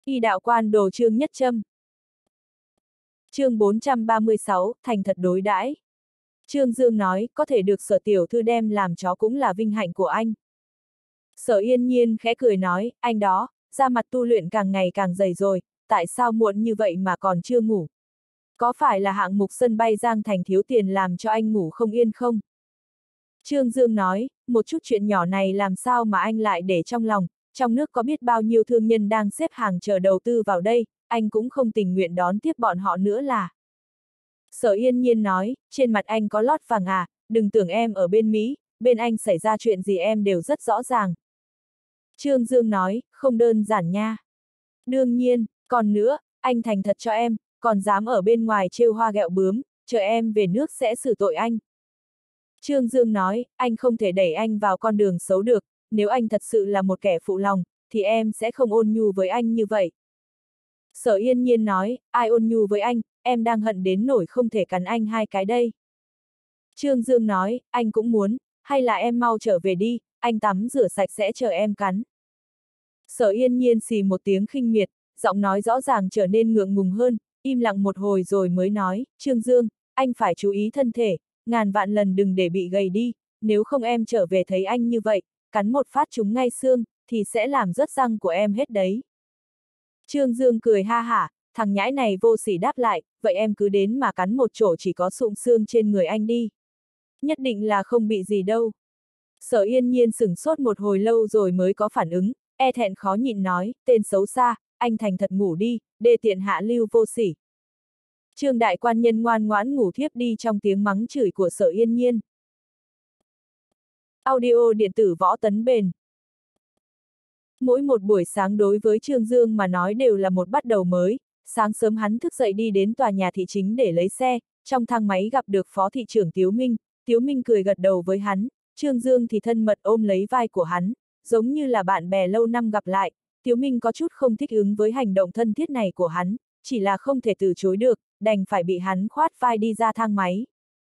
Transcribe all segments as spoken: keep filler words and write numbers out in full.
Y đạo quan đồ Trương Nhất Châm. Chương bốn trăm ba mươi sáu, thành thật đối đãi. Trương Dương nói, có thể được Sở tiểu thư đem làm chó cũng là vinh hạnh của anh. Sở Yên Nhiên khẽ cười nói, anh đó, da mặt tu luyện càng ngày càng dày rồi, tại sao muộn như vậy mà còn chưa ngủ? Có phải là hạng mục sân bay Giang Thành thiếu tiền làm cho anh ngủ không yên không? Trương Dương nói, một chút chuyện nhỏ này làm sao mà anh lại để trong lòng, trong nước có biết bao nhiêu thương nhân đang xếp hàng chờ đầu tư vào đây, anh cũng không tình nguyện đón tiếp bọn họ nữa là. Sở Yên Nhiên nói, trên mặt anh có lót vàng à, đừng tưởng em ở bên Mỹ, bên anh xảy ra chuyện gì em đều rất rõ ràng. Trương Dương nói, không đơn giản nha. Đương nhiên, còn nữa, anh thành thật cho em, còn dám ở bên ngoài trêu hoa ghẹo bướm, chờ em về nước sẽ xử tội anh. Trương Dương nói, anh không thể đẩy anh vào con đường xấu được, nếu anh thật sự là một kẻ phụ lòng, thì em sẽ không ôn nhu với anh như vậy. Sở Yên Nhiên nói, ai ôn nhu với anh, em đang hận đến nỗi không thể cắn anh hai cái đây. Trương Dương nói, anh cũng muốn, hay là em mau trở về đi, anh tắm rửa sạch sẽ chờ em cắn. Sở Yên Nhiên xì một tiếng khinh miệt, giọng nói rõ ràng trở nên ngượng ngùng hơn, im lặng một hồi rồi mới nói, Trương Dương, anh phải chú ý thân thể, ngàn vạn lần đừng để bị gầy đi, nếu không em trở về thấy anh như vậy, cắn một phát trúng ngay xương, thì sẽ làm rớt răng của em hết đấy. Trương Dương cười ha hả, thằng nhãi này vô sỉ đáp lại, vậy em cứ đến mà cắn một chỗ chỉ có sụn xương trên người anh đi. Nhất định là không bị gì đâu. Sở Yên Nhiên sửng sốt một hồi lâu rồi mới có phản ứng, e thẹn khó nhịn nói, tên xấu xa, anh thành thật ngủ đi, đê tiện hạ lưu vô sỉ. Trương đại quan nhân ngoan ngoãn ngủ thiếp đi trong tiếng mắng chửi của Sở Yên Nhiên. Audio điện tử Võ Tấn Bền. Mỗi một buổi sáng đối với Trương Dương mà nói đều là một bắt đầu mới, sáng sớm hắn thức dậy đi đến tòa nhà thị chính để lấy xe, trong thang máy gặp được Phó thị trưởng Tiếu Minh, Tiếu Minh cười gật đầu với hắn, Trương Dương thì thân mật ôm lấy vai của hắn, giống như là bạn bè lâu năm gặp lại, Tiếu Minh có chút không thích ứng với hành động thân thiết này của hắn, chỉ là không thể từ chối được, đành phải bị hắn khoát vai đi ra thang máy.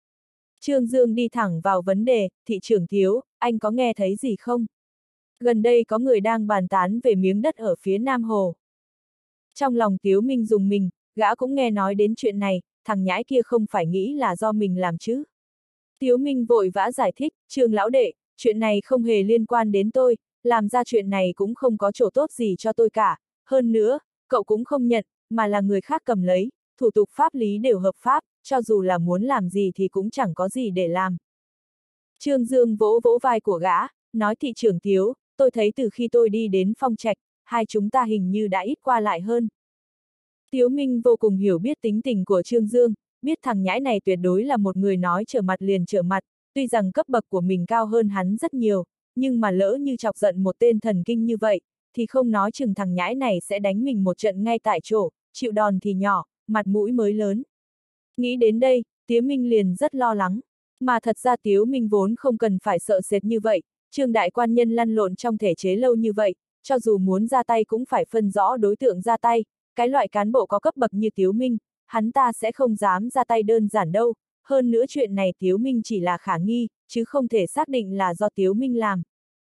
Trương Dương đi thẳng vào vấn đề, thị trưởng Tiếu, anh có nghe thấy gì không? Gần đây có người đang bàn tán về miếng đất ở phía Nam Hồ. Trong lòng Tiếu Minh dùng mình, gã cũng nghe nói đến chuyện này, thằng nhãi kia không phải nghĩ là do mình làm chứ. Tiếu Minh vội vã giải thích, Trương lão đệ, chuyện này không hề liên quan đến tôi, làm ra chuyện này cũng không có chỗ tốt gì cho tôi cả, hơn nữa, cậu cũng không nhận, mà là người khác cầm lấy, thủ tục pháp lý đều hợp pháp, cho dù là muốn làm gì thì cũng chẳng có gì để làm. Trương Dương vỗ vỗ vai của gã, nói thị trưởng Tiếu, tôi thấy từ khi tôi đi đến Phong Trạch, hai chúng ta hình như đã ít qua lại hơn. Tiếu Minh vô cùng hiểu biết tính tình của Trương Dương, biết thằng nhãi này tuyệt đối là một người nói trở mặt liền trở mặt, tuy rằng cấp bậc của mình cao hơn hắn rất nhiều, nhưng mà lỡ như chọc giận một tên thần kinh như vậy, thì không nói chừng thằng nhãi này sẽ đánh mình một trận ngay tại chỗ, chịu đòn thì nhỏ, mặt mũi mới lớn. Nghĩ đến đây, Tiếu Minh liền rất lo lắng, mà thật ra Tiếu Minh vốn không cần phải sợ sệt như vậy. Trương đại quan nhân lăn lộn trong thể chế lâu như vậy, cho dù muốn ra tay cũng phải phân rõ đối tượng ra tay, cái loại cán bộ có cấp bậc như Tiếu Minh, hắn ta sẽ không dám ra tay đơn giản đâu, hơn nữa chuyện này Tiếu Minh chỉ là khả nghi, chứ không thể xác định là do Tiếu Minh làm.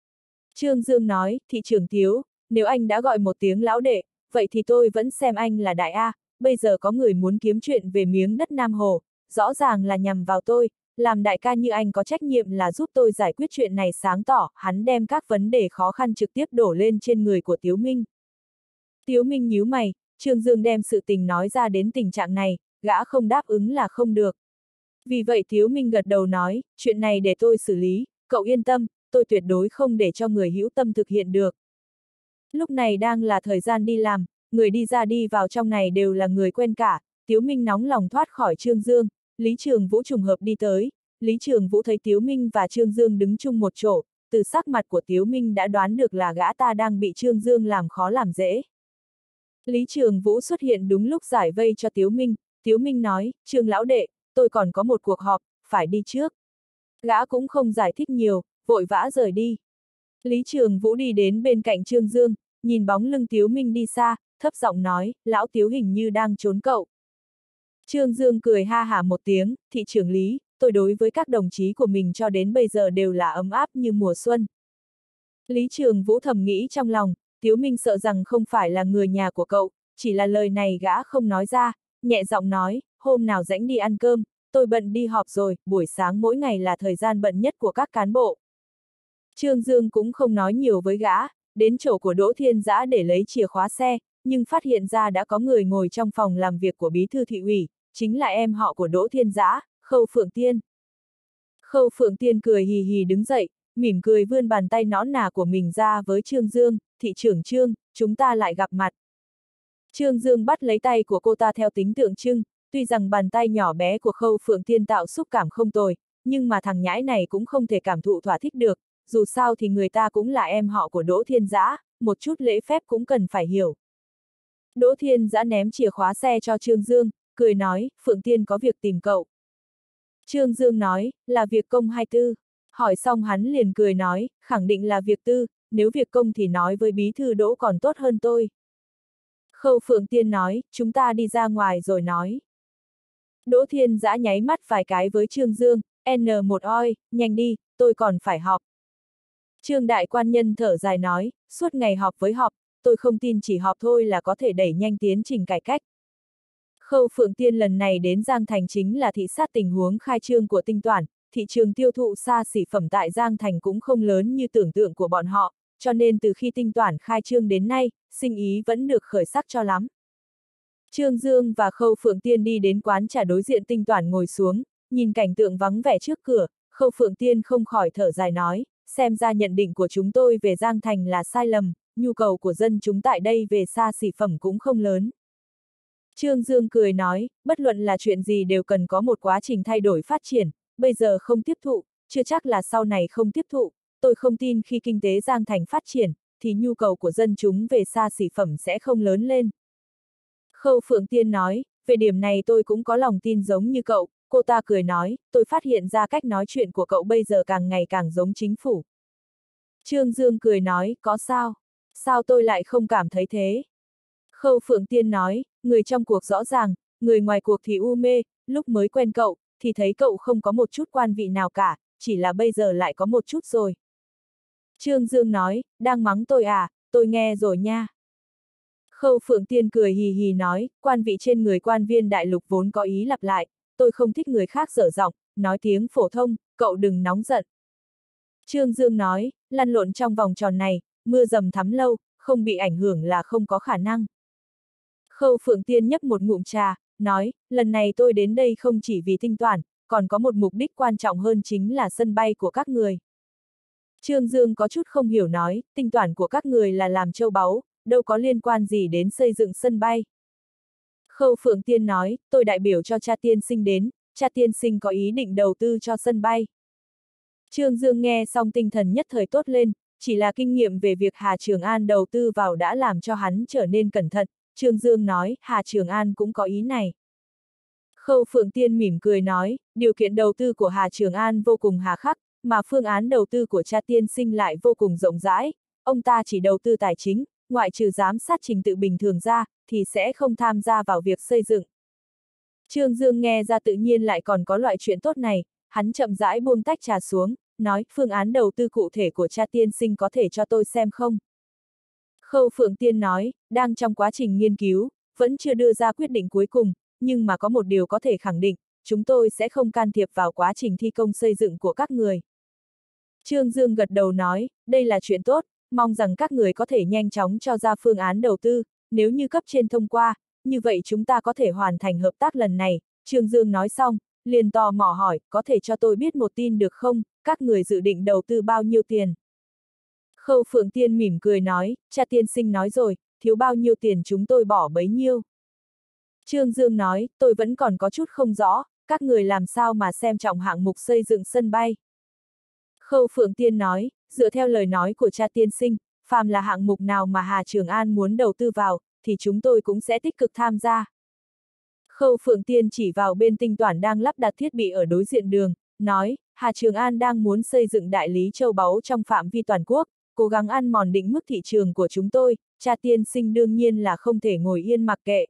Trương Dương nói, thị trưởng Tiếu, nếu anh đã gọi một tiếng lão đệ, vậy thì tôi vẫn xem anh là đại A, bây giờ có người muốn kiếm chuyện về miếng đất Nam Hồ, rõ ràng là nhằm vào tôi. Làm đại ca như anh có trách nhiệm là giúp tôi giải quyết chuyện này sáng tỏ, hắn đem các vấn đề khó khăn trực tiếp đổ lên trên người của Tiếu Minh. Tiếu Minh nhíu mày, Trương Dương đem sự tình nói ra đến tình trạng này, gã không đáp ứng là không được. Vì vậy Tiếu Minh gật đầu nói, chuyện này để tôi xử lý, cậu yên tâm, tôi tuyệt đối không để cho người hữu tâm thực hiện được. Lúc này đang là thời gian đi làm, người đi ra đi vào trong này đều là người quen cả, Tiếu Minh nóng lòng thoát khỏi Trương Dương. Lý Trường Vũ trùng hợp đi tới, Lý Trường Vũ thấy Tiếu Minh và Trương Dương đứng chung một chỗ, từ sắc mặt của Tiếu Minh đã đoán được là gã ta đang bị Trương Dương làm khó làm dễ. Lý Trường Vũ xuất hiện đúng lúc giải vây cho Tiếu Minh, Tiếu Minh nói, Trương lão đệ, tôi còn có một cuộc họp, phải đi trước. Gã cũng không giải thích nhiều, vội vã rời đi. Lý Trường Vũ đi đến bên cạnh Trương Dương, nhìn bóng lưng Tiếu Minh đi xa, thấp giọng nói, lão Tiếu hình như đang trốn cậu. Trương Dương cười ha hả một tiếng, thị trưởng Lý, tôi đối với các đồng chí của mình cho đến bây giờ đều là ấm áp như mùa xuân. Lý Trường Vũ thầm nghĩ trong lòng, Tiếu Minh sợ rằng không phải là người nhà của cậu, chỉ là lời này gã không nói ra, nhẹ giọng nói, hôm nào rảnh đi ăn cơm, tôi bận đi họp rồi, buổi sáng mỗi ngày là thời gian bận nhất của các cán bộ. Trương Dương cũng không nói nhiều với gã, đến chỗ của Đỗ Thiên Dã để lấy chìa khóa xe, nhưng phát hiện ra đã có người ngồi trong phòng làm việc của bí thư thị ủy, chính là em họ của Đỗ Thiên Dã, Khâu Phượng Tiên. Khâu Phượng Tiên cười hì hì đứng dậy, mỉm cười vươn bàn tay nõn nà của mình ra với Trương Dương, thị trưởng Trương, chúng ta lại gặp mặt. Trương Dương bắt lấy tay của cô ta theo tính tượng trưng, tuy rằng bàn tay nhỏ bé của Khâu Phượng Tiên tạo xúc cảm không tồi, nhưng mà thằng nhãi này cũng không thể cảm thụ thỏa thích được, dù sao thì người ta cũng là em họ của Đỗ Thiên Dã, một chút lễ phép cũng cần phải hiểu. Đỗ Thiên Dã ném chìa khóa xe cho Trương Dương, cười nói, Phượng Tiên có việc tìm cậu. Trương Dương nói, là việc công hay tư? Hỏi xong hắn liền cười nói, khẳng định là việc tư, nếu việc công thì nói với bí thư Đỗ còn tốt hơn tôi. Khâu Phượng Tiên nói, chúng ta đi ra ngoài rồi nói. Đỗ Thiên Dã nháy mắt vài cái với Trương Dương, en một oi, nhanh đi, tôi còn phải họp. Trương đại quan nhân thở dài nói, suốt ngày họp với họp, tôi không tin chỉ họp thôi là có thể đẩy nhanh tiến trình cải cách. Khâu Phượng Tiên lần này đến Giang Thành chính là thị sát tình huống khai trương của Tinh Toản, thị trường tiêu thụ xa xỉ phẩm tại Giang Thành cũng không lớn như tưởng tượng của bọn họ, cho nên từ khi Tinh Toản khai trương đến nay, sinh ý vẫn được khởi sắc cho lắm. Trương Dương và Khâu Phượng Tiên đi đến quán trà đối diện Tinh Toản ngồi xuống, nhìn cảnh tượng vắng vẻ trước cửa, Khâu Phượng Tiên không khỏi thở dài nói, xem ra nhận định của chúng tôi về Giang Thành là sai lầm, nhu cầu của dân chúng tại đây về xa xỉ phẩm cũng không lớn. Trương Dương cười nói, bất luận là chuyện gì đều cần có một quá trình thay đổi phát triển, bây giờ không tiếp thụ, chưa chắc là sau này không tiếp thụ, tôi không tin khi kinh tế Giang Thành phát triển, thì nhu cầu của dân chúng về xa xỉ phẩm sẽ không lớn lên. Khâu Phượng Tiên nói, về điểm này tôi cũng có lòng tin giống như cậu, cô ta cười nói, tôi phát hiện ra cách nói chuyện của cậu bây giờ càng ngày càng giống chính phủ. Trương Dương cười nói, có sao? Sao tôi lại không cảm thấy thế? Khâu Phượng Tiên nói, người trong cuộc rõ ràng, người ngoài cuộc thì u mê, lúc mới quen cậu, thì thấy cậu không có một chút quan vị nào cả, chỉ là bây giờ lại có một chút rồi. Trương Dương nói, đang mắng tôi à, tôi nghe rồi nha. Khâu Phượng Tiên cười hì hì nói, quan vị trên người quan viên đại lục vốn có ý lặp lại, tôi không thích người khác dở giọng, nói tiếng phổ thông, cậu đừng nóng giận. Trương Dương nói, lăn lộn trong vòng tròn này, mưa dầm thấm lâu, không bị ảnh hưởng là không có khả năng. Khâu Phượng Tiên nhấp một ngụm trà, nói, lần này tôi đến đây không chỉ vì Tinh Toản, còn có một mục đích quan trọng hơn chính là sân bay của các người. Trương Dương có chút không hiểu nói, Tinh Toản của các người là làm châu báu, đâu có liên quan gì đến xây dựng sân bay. Khâu Phượng Tiên nói, tôi đại biểu cho cha tiên sinh đến, cha tiên sinh có ý định đầu tư cho sân bay. Trương Dương nghe xong tinh thần nhất thời tốt lên, chỉ là kinh nghiệm về việc Hà Trường An đầu tư vào đã làm cho hắn trở nên cẩn thận. Trương Dương nói, Hà Trường An cũng có ý này. Khâu Phượng Tiên mỉm cười nói, điều kiện đầu tư của Hà Trường An vô cùng hà khắc, mà phương án đầu tư của cha tiên sinh lại vô cùng rộng rãi, ông ta chỉ đầu tư tài chính, ngoại trừ giám sát trình tự bình thường ra, thì sẽ không tham gia vào việc xây dựng. Trương Dương nghe ra tự nhiên lại còn có loại chuyện tốt này, hắn chậm rãi buông tách trà xuống, nói, phương án đầu tư cụ thể của cha tiên sinh có thể cho tôi xem không? Khâu Phượng Tiên nói, đang trong quá trình nghiên cứu, vẫn chưa đưa ra quyết định cuối cùng, nhưng mà có một điều có thể khẳng định, chúng tôi sẽ không can thiệp vào quá trình thi công xây dựng của các người. Trương Dương gật đầu nói, đây là chuyện tốt, mong rằng các người có thể nhanh chóng cho ra phương án đầu tư, nếu như cấp trên thông qua, như vậy chúng ta có thể hoàn thành hợp tác lần này. Trương Dương nói xong, liền tò mò hỏi, có thể cho tôi biết một tin được không, các người dự định đầu tư bao nhiêu tiền? Khâu Phượng Tiên mỉm cười nói, cha tiên sinh nói rồi, thiếu bao nhiêu tiền chúng tôi bỏ bấy nhiêu. Trương Dương nói, tôi vẫn còn có chút không rõ, các người làm sao mà xem trọng hạng mục xây dựng sân bay. Khâu Phượng Tiên nói, dựa theo lời nói của cha tiên sinh, phàm là hạng mục nào mà Hà Trường An muốn đầu tư vào, thì chúng tôi cũng sẽ tích cực tham gia. Khâu Phượng Tiên chỉ vào bên Tinh Toản đang lắp đặt thiết bị ở đối diện đường, nói, Hà Trường An đang muốn xây dựng đại lý châu báu trong phạm vi toàn quốc, cố gắng ăn mòn định mức thị trường của chúng tôi, cha tiên sinh đương nhiên là không thể ngồi yên mặc kệ.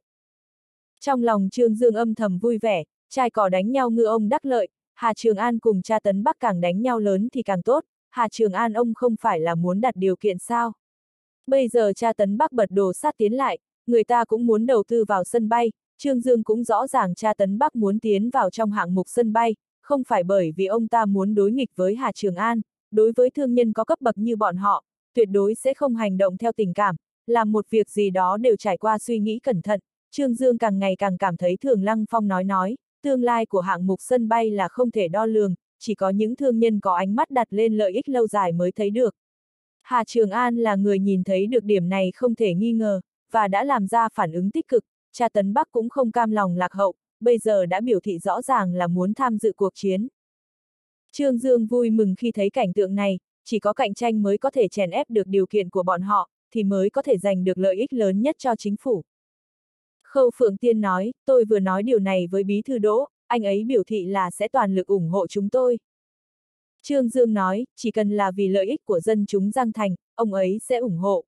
Trong lòng Trương Dương âm thầm vui vẻ, trai cỏ đánh nhau ngư ông đắc lợi, Hà Trường An cùng cha Tấn Bắc càng đánh nhau lớn thì càng tốt, Hà Trường An ông không phải là muốn đặt điều kiện sao? Bây giờ cha Tấn Bắc bật đồ sát tiến lại, người ta cũng muốn đầu tư vào sân bay, Trương Dương cũng rõ ràng cha Tấn Bắc muốn tiến vào trong hạng mục sân bay, không phải bởi vì ông ta muốn đối nghịch với Hà Trường An, đối với thương nhân có cấp bậc như bọn họ, tuyệt đối sẽ không hành động theo tình cảm, làm một việc gì đó đều trải qua suy nghĩ cẩn thận. Trương Dương càng ngày càng cảm thấy Thường Lăng Phong nói nói, tương lai của hạng mục sân bay là không thể đo lường, chỉ có những thương nhân có ánh mắt đặt lên lợi ích lâu dài mới thấy được. Hà Trường An là người nhìn thấy được điểm này không thể nghi ngờ, và đã làm ra phản ứng tích cực, cha Tấn Bắc cũng không cam lòng lạc hậu, bây giờ đã biểu thị rõ ràng là muốn tham dự cuộc chiến. Trương Dương vui mừng khi thấy cảnh tượng này, chỉ có cạnh tranh mới có thể chèn ép được điều kiện của bọn họ, thì mới có thể giành được lợi ích lớn nhất cho chính phủ. Khâu Phượng Tiên nói, tôi vừa nói điều này với Bí Thư Đỗ, anh ấy biểu thị là sẽ toàn lực ủng hộ chúng tôi. Trương Dương nói, chỉ cần là vì lợi ích của dân chúng Giang Thành, ông ấy sẽ ủng hộ.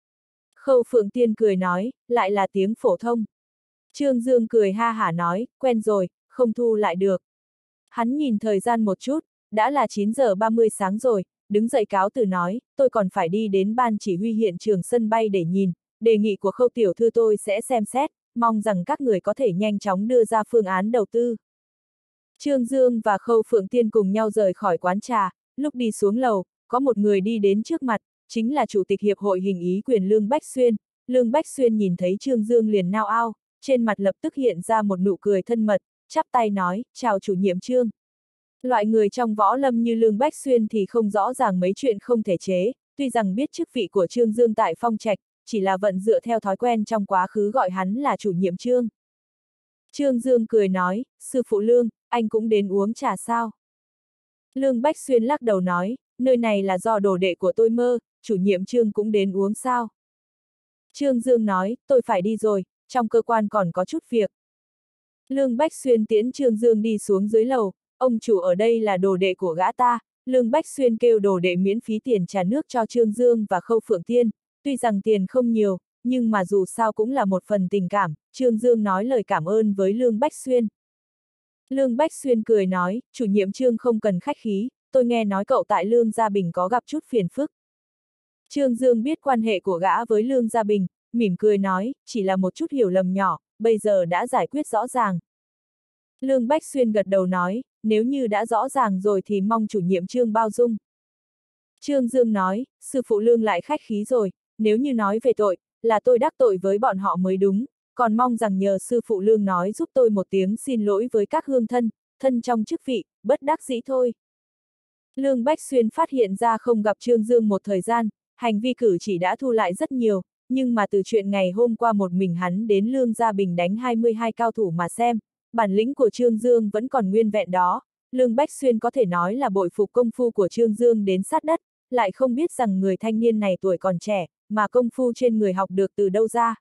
Khâu Phượng Tiên cười nói, lại là tiếng phổ thông. Trương Dương cười ha hả nói, quen rồi, không thu lại được. Hắn nhìn thời gian một chút, đã là chín giờ ba mươi sáng rồi, đứng dậy cáo từ nói, tôi còn phải đi đến ban chỉ huy hiện trường sân bay để nhìn, đề nghị của Khâu tiểu thư tôi sẽ xem xét, mong rằng các người có thể nhanh chóng đưa ra phương án đầu tư. Trương Dương và Khâu Phượng Tiên cùng nhau rời khỏi quán trà, lúc đi xuống lầu, có một người đi đến trước mặt, chính là Chủ tịch Hiệp hội Hình ý quyền Lương Bách Xuyên. Lương Bách Xuyên nhìn thấy Trương Dương liền nao ao, trên mặt lập tức hiện ra một nụ cười thân mật, chắp tay nói, chào chủ nhiệm Trương. Loại người trong võ lâm như Lương Bách Xuyên thì không rõ ràng mấy chuyện không thể chế, tuy rằng biết chức vị của Trương Dương tại Phong Trạch, chỉ là vận dựa theo thói quen trong quá khứ gọi hắn là chủ nhiệm Trương. Trương Dương cười nói, sư phụ Lương, anh cũng đến uống trà sao? Lương Bách Xuyên lắc đầu nói, nơi này là do đồ đệ của tôi mơ, chủ nhiệm Trương cũng đến uống sao? Trương Dương nói, tôi phải đi rồi, trong cơ quan còn có chút việc. Lương Bách Xuyên tiễn Trương Dương đi xuống dưới lầu, ông chủ ở đây là đồ đệ của gã ta. Lương Bách Xuyên kêu đồ đệ miễn phí tiền trà nước cho Trương Dương và Khâu Phượng Tiên, tuy rằng tiền không nhiều, nhưng mà dù sao cũng là một phần tình cảm, Trương Dương nói lời cảm ơn với Lương Bách Xuyên. Lương Bách Xuyên cười nói, chủ nhiệm Trương không cần khách khí, tôi nghe nói cậu tại Lương Gia Bình có gặp chút phiền phức. Trương Dương biết quan hệ của gã với Lương Gia Bình, mỉm cười nói, chỉ là một chút hiểu lầm nhỏ, bây giờ đã giải quyết rõ ràng. Lương Bách Xuyên gật đầu nói, nếu như đã rõ ràng rồi thì mong chủ nhiệm Trương bao dung. Trương Dương nói, sư phụ Lương lại khách khí rồi, nếu như nói về tội, là tôi đắc tội với bọn họ mới đúng, còn mong rằng nhờ sư phụ Lương nói giúp tôi một tiếng xin lỗi với các hương thân, thân trong chức vị, bất đắc dĩ thôi. Lương Bách Xuyên phát hiện ra không gặp Trương Dương một thời gian, hành vi cử chỉ đã thu lại rất nhiều, nhưng mà từ chuyện ngày hôm qua một mình hắn đến Lương Gia Bình đánh hai mươi hai cao thủ mà xem, bản lĩnh của Trương Dương vẫn còn nguyên vẹn đó. Lương Bách Xuyên có thể nói là bội phục công phu của Trương Dương đến sát đất, lại không biết rằng người thanh niên này tuổi còn trẻ, mà công phu trên người học được từ đâu ra.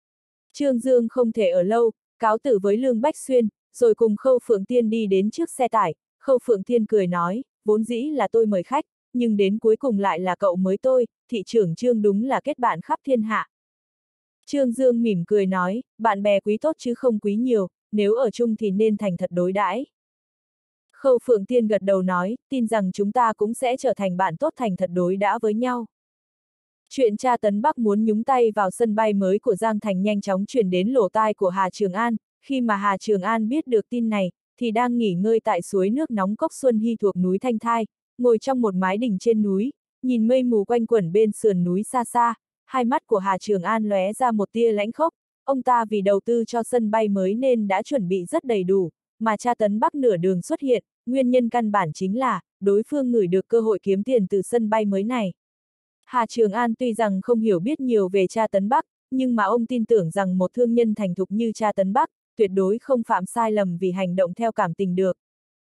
Trương Dương không thể ở lâu, cáo tử với Lương Bách Xuyên, rồi cùng Khâu Phượng Tiên đi đến trước xe tải. Khâu Phượng Tiên cười nói, vốn dĩ là tôi mời khách, nhưng đến cuối cùng lại là cậu mới tôi, thị trưởng Trương đúng là kết bạn khắp thiên hạ. Trương Dương mỉm cười nói, bạn bè quý tốt chứ không quý nhiều, nếu ở chung thì nên thành thật đối đãi. Khâu Phượng Tiên gật đầu nói, tin rằng chúng ta cũng sẽ trở thành bạn tốt thành thật đối đãi với nhau. Chuyện cha Tấn Bắc muốn nhúng tay vào sân bay mới của Giang Thành nhanh chóng truyền đến lỗ tai của Hà Trường An, khi mà Hà Trường An biết được tin này, thì đang nghỉ ngơi tại suối nước nóng Cốc Xuân Hy thuộc núi Thanh Thai, ngồi trong một mái đình trên núi, nhìn mây mù quanh quẩn bên sườn núi xa xa, hai mắt của Hà Trường An lóe ra một tia lãnh khốc, ông ta vì đầu tư cho sân bay mới nên đã chuẩn bị rất đầy đủ, mà cha Tấn Bắc nửa đường xuất hiện, nguyên nhân căn bản chính là, đối phương ngửi được cơ hội kiếm tiền từ sân bay mới này. Hà Trường An tuy rằng không hiểu biết nhiều về cha Tấn Bắc, nhưng mà ông tin tưởng rằng một thương nhân thành thục như cha Tấn Bắc, tuyệt đối không phạm sai lầm vì hành động theo cảm tình được.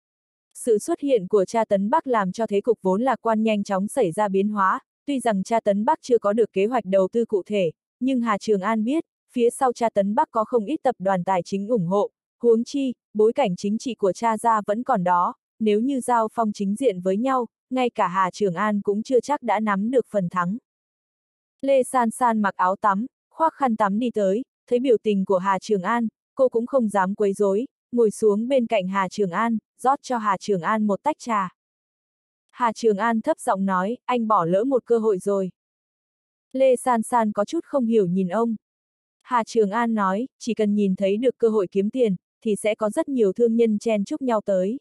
Sự xuất hiện của cha Tấn Bắc làm cho thế cục vốn lạc quan nhanh chóng xảy ra biến hóa, tuy rằng cha Tấn Bắc chưa có được kế hoạch đầu tư cụ thể, nhưng Hà Trường An biết, phía sau cha Tấn Bắc có không ít tập đoàn tài chính ủng hộ, huống chi, bối cảnh chính trị của cha gia vẫn còn đó, nếu như giao phong chính diện với nhau, ngay cả Hà Trường An cũng chưa chắc đã nắm được phần thắng. Lê San San mặc áo tắm, khoác khăn tắm đi tới, thấy biểu tình của Hà Trường An, cô cũng không dám quấy rối, ngồi xuống bên cạnh Hà Trường An, rót cho Hà Trường An một tách trà. Hà Trường An thấp giọng nói, anh bỏ lỡ một cơ hội rồi. Lê San San có chút không hiểu nhìn ông. Hà Trường An nói, chỉ cần nhìn thấy được cơ hội kiếm tiền, thì sẽ có rất nhiều thương nhân chen chúc nhau tới.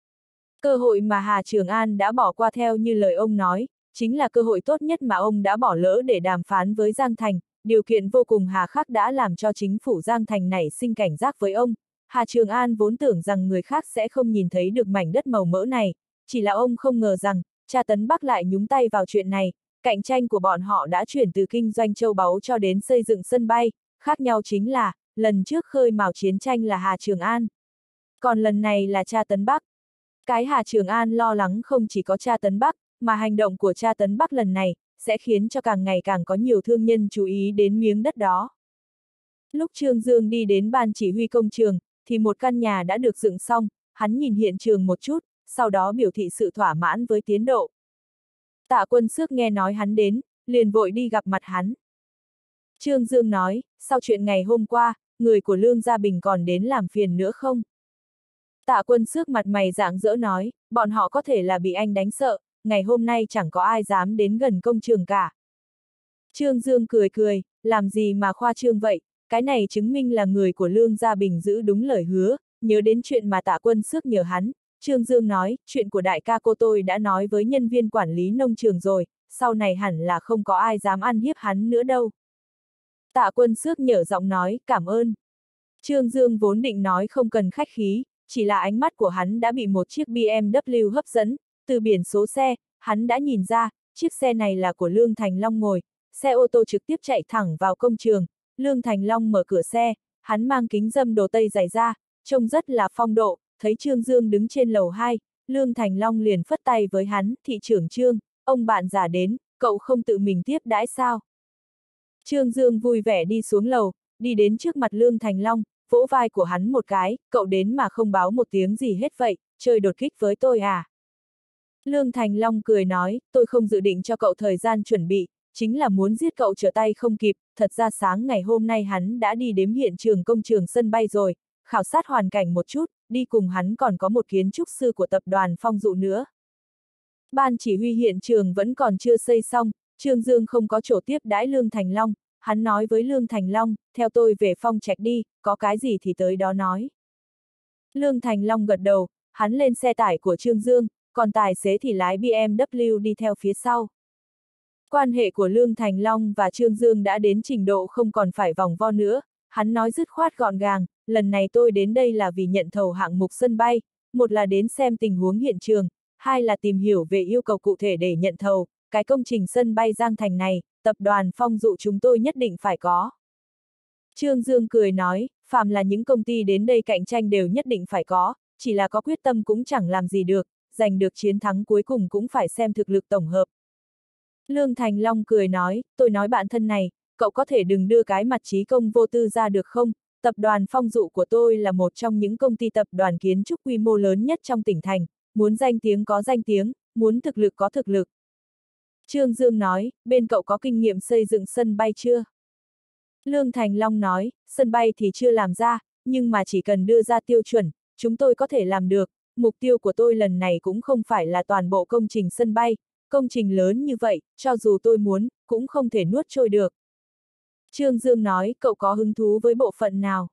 Cơ hội mà Hà Trường An đã bỏ qua theo như lời ông nói, chính là cơ hội tốt nhất mà ông đã bỏ lỡ để đàm phán với Giang Thành, điều kiện vô cùng hà khắc đã làm cho chính phủ Giang Thành nảy sinh cảnh giác với ông. Hà Trường An vốn tưởng rằng người khác sẽ không nhìn thấy được mảnh đất màu mỡ này, chỉ là ông không ngờ rằng, cha Tấn Bắc lại nhúng tay vào chuyện này, cạnh tranh của bọn họ đã chuyển từ kinh doanh châu báu cho đến xây dựng sân bay, khác nhau chính là, lần trước khơi mào chiến tranh là Hà Trường An. Còn lần này là cha Tấn Bắc. Cái Hà Trường An lo lắng không chỉ có cha Tấn Bắc, mà hành động của cha Tấn Bắc lần này, sẽ khiến cho càng ngày càng có nhiều thương nhân chú ý đến miếng đất đó. Lúc Trương Dương đi đến ban chỉ huy công trường, thì một căn nhà đã được dựng xong, hắn nhìn hiện trường một chút, sau đó biểu thị sự thỏa mãn với tiến độ. Tạ Quân Xước nghe nói hắn đến, liền vội đi gặp mặt hắn. Trương Dương nói, sau chuyện ngày hôm qua, người của Lương Gia Bình còn đến làm phiền nữa không? Tạ Quân Xước mặt mày rạng rỡ nói, bọn họ có thể là bị anh đánh sợ, ngày hôm nay chẳng có ai dám đến gần công trường cả. Trương Dương cười cười, làm gì mà khoa trương vậy, cái này chứng minh là người của Lương Gia Bình giữ đúng lời hứa, nhớ đến chuyện mà Tạ Quân Xước nhờ hắn, Trương Dương nói, chuyện của đại ca cô tôi đã nói với nhân viên quản lý nông trường rồi, sau này hẳn là không có ai dám ăn hiếp hắn nữa đâu. Tạ Quân Xước nhở giọng nói, cảm ơn. Trương Dương vốn định nói không cần khách khí, chỉ là ánh mắt của hắn đã bị một chiếc bê em vê hấp dẫn, từ biển số xe, hắn đã nhìn ra, chiếc xe này là của Lương Thành Long ngồi, xe ô tô trực tiếp chạy thẳng vào công trường, Lương Thành Long mở cửa xe, hắn mang kính râm đồ tây dày ra, trông rất là phong độ, thấy Trương Dương đứng trên lầu hai, Lương Thành Long liền phất tay với hắn, thị trưởng Trương, ông bạn già đến, cậu không tự mình tiếp đãi sao? Trương Dương vui vẻ đi xuống lầu, đi đến trước mặt Lương Thành Long, vỗ vai của hắn một cái, cậu đến mà không báo một tiếng gì hết vậy, chơi đột kích với tôi à? Lương Thành Long cười nói, tôi không dự định cho cậu thời gian chuẩn bị, chính là muốn giết cậu trở tay không kịp, thật ra sáng ngày hôm nay hắn đã đi đến hiện trường công trường sân bay rồi, khảo sát hoàn cảnh một chút, đi cùng hắn còn có một kiến trúc sư của tập đoàn Phong Dụ nữa. Ban chỉ huy hiện trường vẫn còn chưa xây xong, Trương Dương không có chỗ tiếp đãi Lương Thành Long, hắn nói với Lương Thành Long, theo tôi về Phong Trạch đi, có cái gì thì tới đó nói. Lương Thành Long gật đầu, hắn lên xe tải của Trương Dương, còn tài xế thì lái bê em vê đi theo phía sau. Quan hệ của Lương Thành Long và Trương Dương đã đến trình độ không còn phải vòng vo nữa, hắn nói dứt khoát gọn gàng, lần này tôi đến đây là vì nhận thầu hạng mục sân bay, một là đến xem tình huống hiện trường, hai là tìm hiểu về yêu cầu cụ thể để nhận thầu, cái công trình sân bay Giang Thành này, tập đoàn Phong Dụ chúng tôi nhất định phải có. Trương Dương cười nói, phàm là những công ty đến đây cạnh tranh đều nhất định phải có, chỉ là có quyết tâm cũng chẳng làm gì được, giành được chiến thắng cuối cùng cũng phải xem thực lực tổng hợp. Lương Thành Long cười nói, tôi nói bạn thân này, cậu có thể đừng đưa cái mặt trí công vô tư ra được không? Tập đoàn Phong Dụ của tôi là một trong những công ty tập đoàn kiến trúc quy mô lớn nhất trong tỉnh thành, muốn danh tiếng có danh tiếng, muốn thực lực có thực lực. Trương Dương nói, bên cậu có kinh nghiệm xây dựng sân bay chưa? Lương Thành Long nói, sân bay thì chưa làm ra, nhưng mà chỉ cần đưa ra tiêu chuẩn, chúng tôi có thể làm được, mục tiêu của tôi lần này cũng không phải là toàn bộ công trình sân bay, công trình lớn như vậy, cho dù tôi muốn, cũng không thể nuốt trôi được. Trương Dương nói, cậu có hứng thú với bộ phận nào?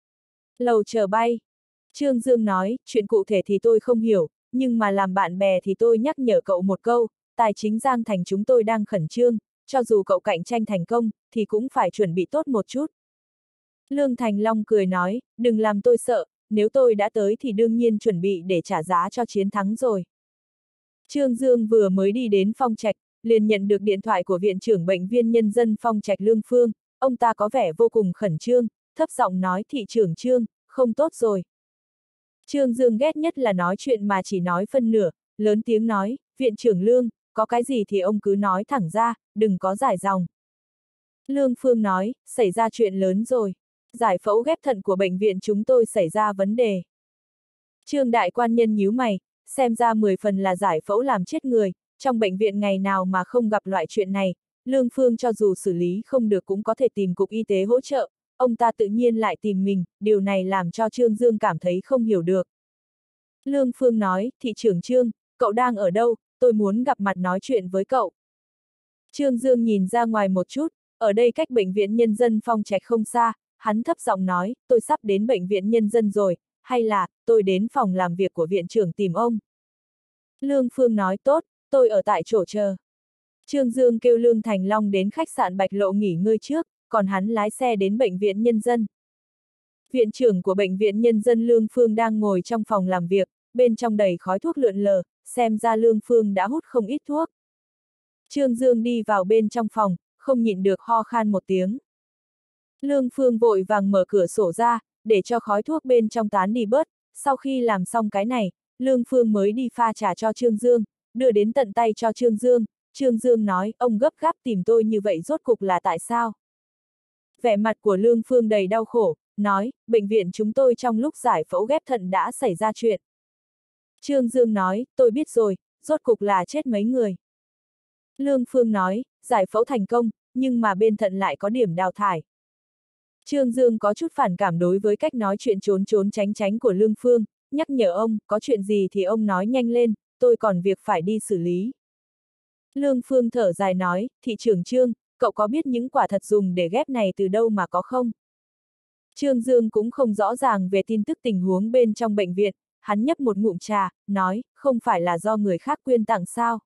Lầu chở bay. Trương Dương nói, chuyện cụ thể thì tôi không hiểu, nhưng mà làm bạn bè thì tôi nhắc nhở cậu một câu, tài chính Giang Thành chúng tôi đang khẩn trương, cho dù cậu cạnh tranh thành công, thì cũng phải chuẩn bị tốt một chút. Lương Thành Long cười nói, đừng làm tôi sợ, nếu tôi đã tới thì đương nhiên chuẩn bị để trả giá cho chiến thắng rồi. Trương Dương vừa mới đi đến Phong Trạch, liền nhận được điện thoại của Viện trưởng Bệnh viên Nhân dân Phong Trạch Lương Phương, ông ta có vẻ vô cùng khẩn trương, thấp giọng nói thị trưởng Trương, không tốt rồi. Trương Dương ghét nhất là nói chuyện mà chỉ nói phân nửa, lớn tiếng nói, Viện trưởng Lương, có cái gì thì ông cứ nói thẳng ra, đừng có giải dòng. Lương Phương nói, xảy ra chuyện lớn rồi. Giải phẫu ghép thận của bệnh viện chúng tôi xảy ra vấn đề. Trương đại quan nhân nhíu mày, xem ra mười phần là giải phẫu làm chết người, trong bệnh viện ngày nào mà không gặp loại chuyện này, Lương Phương cho dù xử lý không được cũng có thể tìm cục y tế hỗ trợ, ông ta tự nhiên lại tìm mình, điều này làm cho Trương Dương cảm thấy không hiểu được. Lương Phương nói, thị trưởng Trương, cậu đang ở đâu, tôi muốn gặp mặt nói chuyện với cậu. Trương Dương nhìn ra ngoài một chút, ở đây cách bệnh viện nhân dân Phong Trạch không xa, hắn thấp giọng nói, tôi sắp đến bệnh viện nhân dân rồi, hay là, tôi đến phòng làm việc của viện trưởng tìm ông. Lương Phương nói tốt, tôi ở tại chỗ chờ. Trương Dương kêu Lương Thành Long đến khách sạn Bạch Lộ nghỉ ngơi trước, còn hắn lái xe đến bệnh viện nhân dân. Viện trưởng của bệnh viện nhân dân Lương Phương đang ngồi trong phòng làm việc, bên trong đầy khói thuốc lượn lờ, xem ra Lương Phương đã hút không ít thuốc. Trương Dương đi vào bên trong phòng, không nhịn được ho khan một tiếng. Lương Phương vội vàng mở cửa sổ ra, để cho khói thuốc bên trong tán đi bớt, sau khi làm xong cái này, Lương Phương mới đi pha trà cho Trương Dương, đưa đến tận tay cho Trương Dương. Trương Dương nói, ông gấp gáp tìm tôi như vậy rốt cục là tại sao? Vẻ mặt của Lương Phương đầy đau khổ, nói, bệnh viện chúng tôi trong lúc giải phẫu ghép thận đã xảy ra chuyện. Trương Dương nói, tôi biết rồi, rốt cục là chết mấy người. Lương Phương nói, giải phẫu thành công, nhưng mà bên thận lại có điểm đào thải. Trương Dương có chút phản cảm đối với cách nói chuyện trốn trốn tránh tránh của Lương Phương, nhắc nhở ông, có chuyện gì thì ông nói nhanh lên, tôi còn việc phải đi xử lý. Lương Phương thở dài nói, thị trưởng Trương, cậu có biết những quả thật dùng để ghép này từ đâu mà có không? Trương Dương cũng không rõ ràng về tin tức tình huống bên trong bệnh viện, hắn nhấp một ngụm trà, nói, không phải là do người khác quyên tặng sao?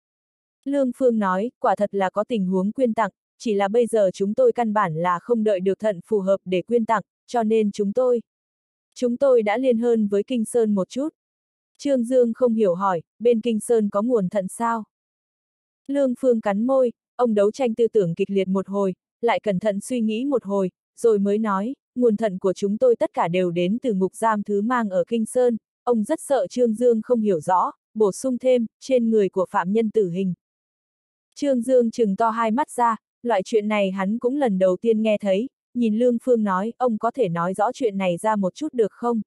Lương Phương nói, quả thật là có tình huống quyên tặng, chỉ là bây giờ chúng tôi căn bản là không đợi được thận phù hợp để quyên tặng, cho nên chúng tôi... Chúng tôi đã liên hôn với Kinh Sơn một chút. Trương Dương không hiểu hỏi, bên Kinh Sơn có nguồn thận sao? Lương Phương cắn môi, ông đấu tranh tư tưởng kịch liệt một hồi, lại cẩn thận suy nghĩ một hồi, rồi mới nói, nguồn thận của chúng tôi tất cả đều đến từ ngục giam thứ mang ở Kinh Sơn, ông rất sợ Trương Dương không hiểu rõ, bổ sung thêm, trên người của phạm nhân tử hình. Trương Dương trừng to hai mắt ra, loại chuyện này hắn cũng lần đầu tiên nghe thấy, nhìn Lương Phương nói, ông có thể nói rõ chuyện này ra một chút được không?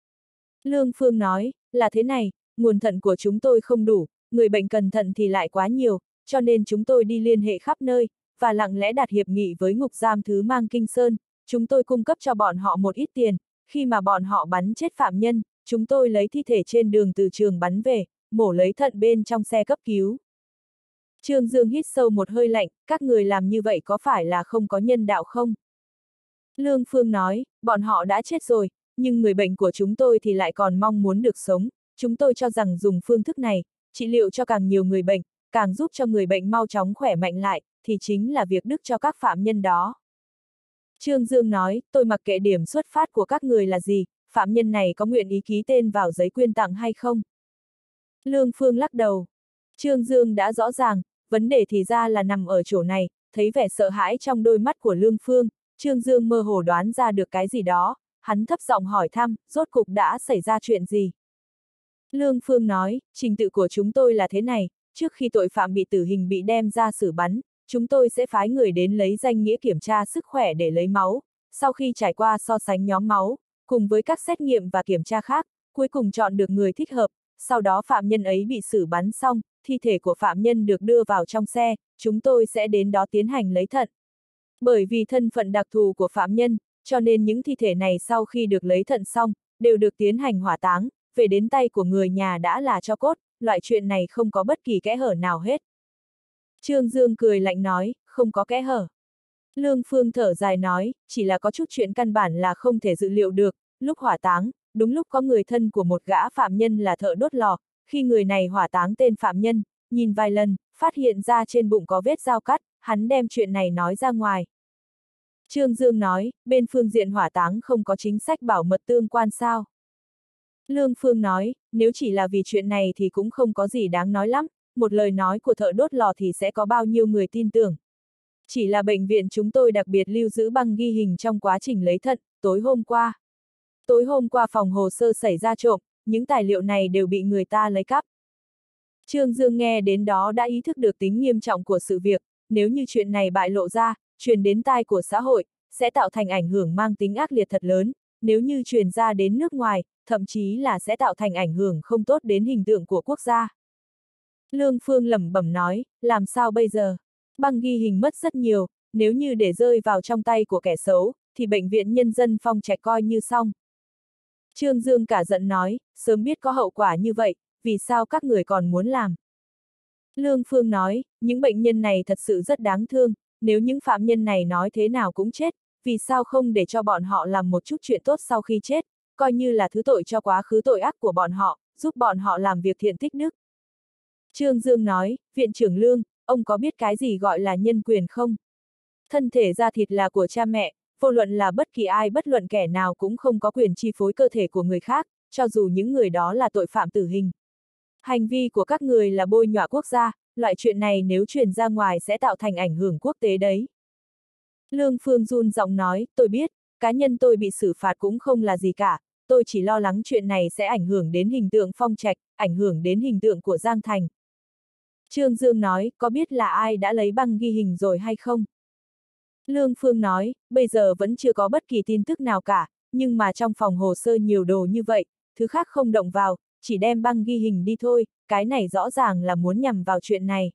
Lương Phương nói, là thế này, nguồn thận của chúng tôi không đủ, người bệnh cần thận thì lại quá nhiều, cho nên chúng tôi đi liên hệ khắp nơi, và lặng lẽ đạt hiệp nghị với ngục giam thứ mang Kinh Sơn, chúng tôi cung cấp cho bọn họ một ít tiền, khi mà bọn họ bắn chết phạm nhân, chúng tôi lấy thi thể trên đường từ trường bắn về, mổ lấy thận bên trong xe cấp cứu. Trương Dương hít sâu một hơi lạnh, các người làm như vậy có phải là không có nhân đạo không? Lương Phương nói, bọn họ đã chết rồi, nhưng người bệnh của chúng tôi thì lại còn mong muốn được sống, chúng tôi cho rằng dùng phương thức này, trị liệu cho càng nhiều người bệnh, càng giúp cho người bệnh mau chóng khỏe mạnh lại, thì chính là việc đức cho các phạm nhân đó. Trương Dương nói, tôi mặc kệ điểm xuất phát của các người là gì, phạm nhân này có nguyện ý ký tên vào giấy quyên tặng hay không? Lương Phương lắc đầu. Trương Dương đã rõ ràng, vấn đề thì ra là nằm ở chỗ này, thấy vẻ sợ hãi trong đôi mắt của Lương Phương, Trương Dương mơ hồ đoán ra được cái gì đó, hắn thấp giọng hỏi thăm, rốt cục đã xảy ra chuyện gì? Lương Phương nói, trình tự của chúng tôi là thế này, trước khi tội phạm bị tử hình bị đem ra xử bắn, chúng tôi sẽ phái người đến lấy danh nghĩa kiểm tra sức khỏe để lấy máu, sau khi trải qua so sánh nhóm máu, cùng với các xét nghiệm và kiểm tra khác, cuối cùng chọn được người thích hợp, sau đó phạm nhân ấy bị xử bắn xong, thi thể của phạm nhân được đưa vào trong xe, chúng tôi sẽ đến đó tiến hành lấy thận. Bởi vì thân phận đặc thù của phạm nhân, cho nên những thi thể này sau khi được lấy thận xong, đều được tiến hành hỏa táng, về đến tay của người nhà đã là tro cốt, loại chuyện này không có bất kỳ kẽ hở nào hết. Trương Dương cười lạnh nói, không có kẽ hở. Lương Phương thở dài nói, chỉ là có chút chuyện căn bản là không thể dự liệu được, lúc hỏa táng, đúng lúc có người thân của một gã phạm nhân là thợ đốt lò, khi người này hỏa táng tên phạm nhân, nhìn vài lần, phát hiện ra trên bụng có vết dao cắt, hắn đem chuyện này nói ra ngoài. Trương Dương nói, bên phương diện hỏa táng không có chính sách bảo mật tương quan sao? Lương Phương nói, nếu chỉ là vì chuyện này thì cũng không có gì đáng nói lắm, một lời nói của thợ đốt lò thì sẽ có bao nhiêu người tin tưởng. Chỉ là bệnh viện chúng tôi đặc biệt lưu giữ băng ghi hình trong quá trình lấy thận, tối hôm qua. Tối hôm qua phòng hồ sơ xảy ra trộm, những tài liệu này đều bị người ta lấy cắp. Trương Dương nghe đến đó đã ý thức được tính nghiêm trọng của sự việc, nếu như chuyện này bại lộ ra, truyền đến tai của xã hội, sẽ tạo thành ảnh hưởng mang tính ác liệt thật lớn, nếu như truyền ra đến nước ngoài, thậm chí là sẽ tạo thành ảnh hưởng không tốt đến hình tượng của quốc gia. Lương Phương lẩm bẩm nói, làm sao bây giờ? Băng ghi hình mất rất nhiều, nếu như để rơi vào trong tay của kẻ xấu, thì bệnh viện nhân dân Phong Trạch coi như xong. Trương Dương cả giận nói, sớm biết có hậu quả như vậy, vì sao các người còn muốn làm? Lương Phương nói, những bệnh nhân này thật sự rất đáng thương, nếu những phạm nhân này nói thế nào cũng chết, vì sao không để cho bọn họ làm một chút chuyện tốt sau khi chết, coi như là thứ tội cho quá khứ tội ác của bọn họ, giúp bọn họ làm việc thiện tích đức. Trương Dương nói, viện trưởng Lương, ông có biết cái gì gọi là nhân quyền không? Thân thể da thịt là của cha mẹ, vô luận là bất kỳ ai bất luận kẻ nào cũng không có quyền chi phối cơ thể của người khác, cho dù những người đó là tội phạm tử hình. Hành vi của các người là bôi nhọ quốc gia, loại chuyện này nếu truyền ra ngoài sẽ tạo thành ảnh hưởng quốc tế đấy. Lương Phương run giọng nói, tôi biết, cá nhân tôi bị xử phạt cũng không là gì cả, tôi chỉ lo lắng chuyện này sẽ ảnh hưởng đến hình tượng Phong Trạch, ảnh hưởng đến hình tượng của Giang Thành. Trương Dương nói, có biết là ai đã lấy băng ghi hình rồi hay không? Lương Phương nói, bây giờ vẫn chưa có bất kỳ tin tức nào cả, nhưng mà trong phòng hồ sơ nhiều đồ như vậy, thứ khác không động vào, chỉ đem băng ghi hình đi thôi, cái này rõ ràng là muốn nhằm vào chuyện này.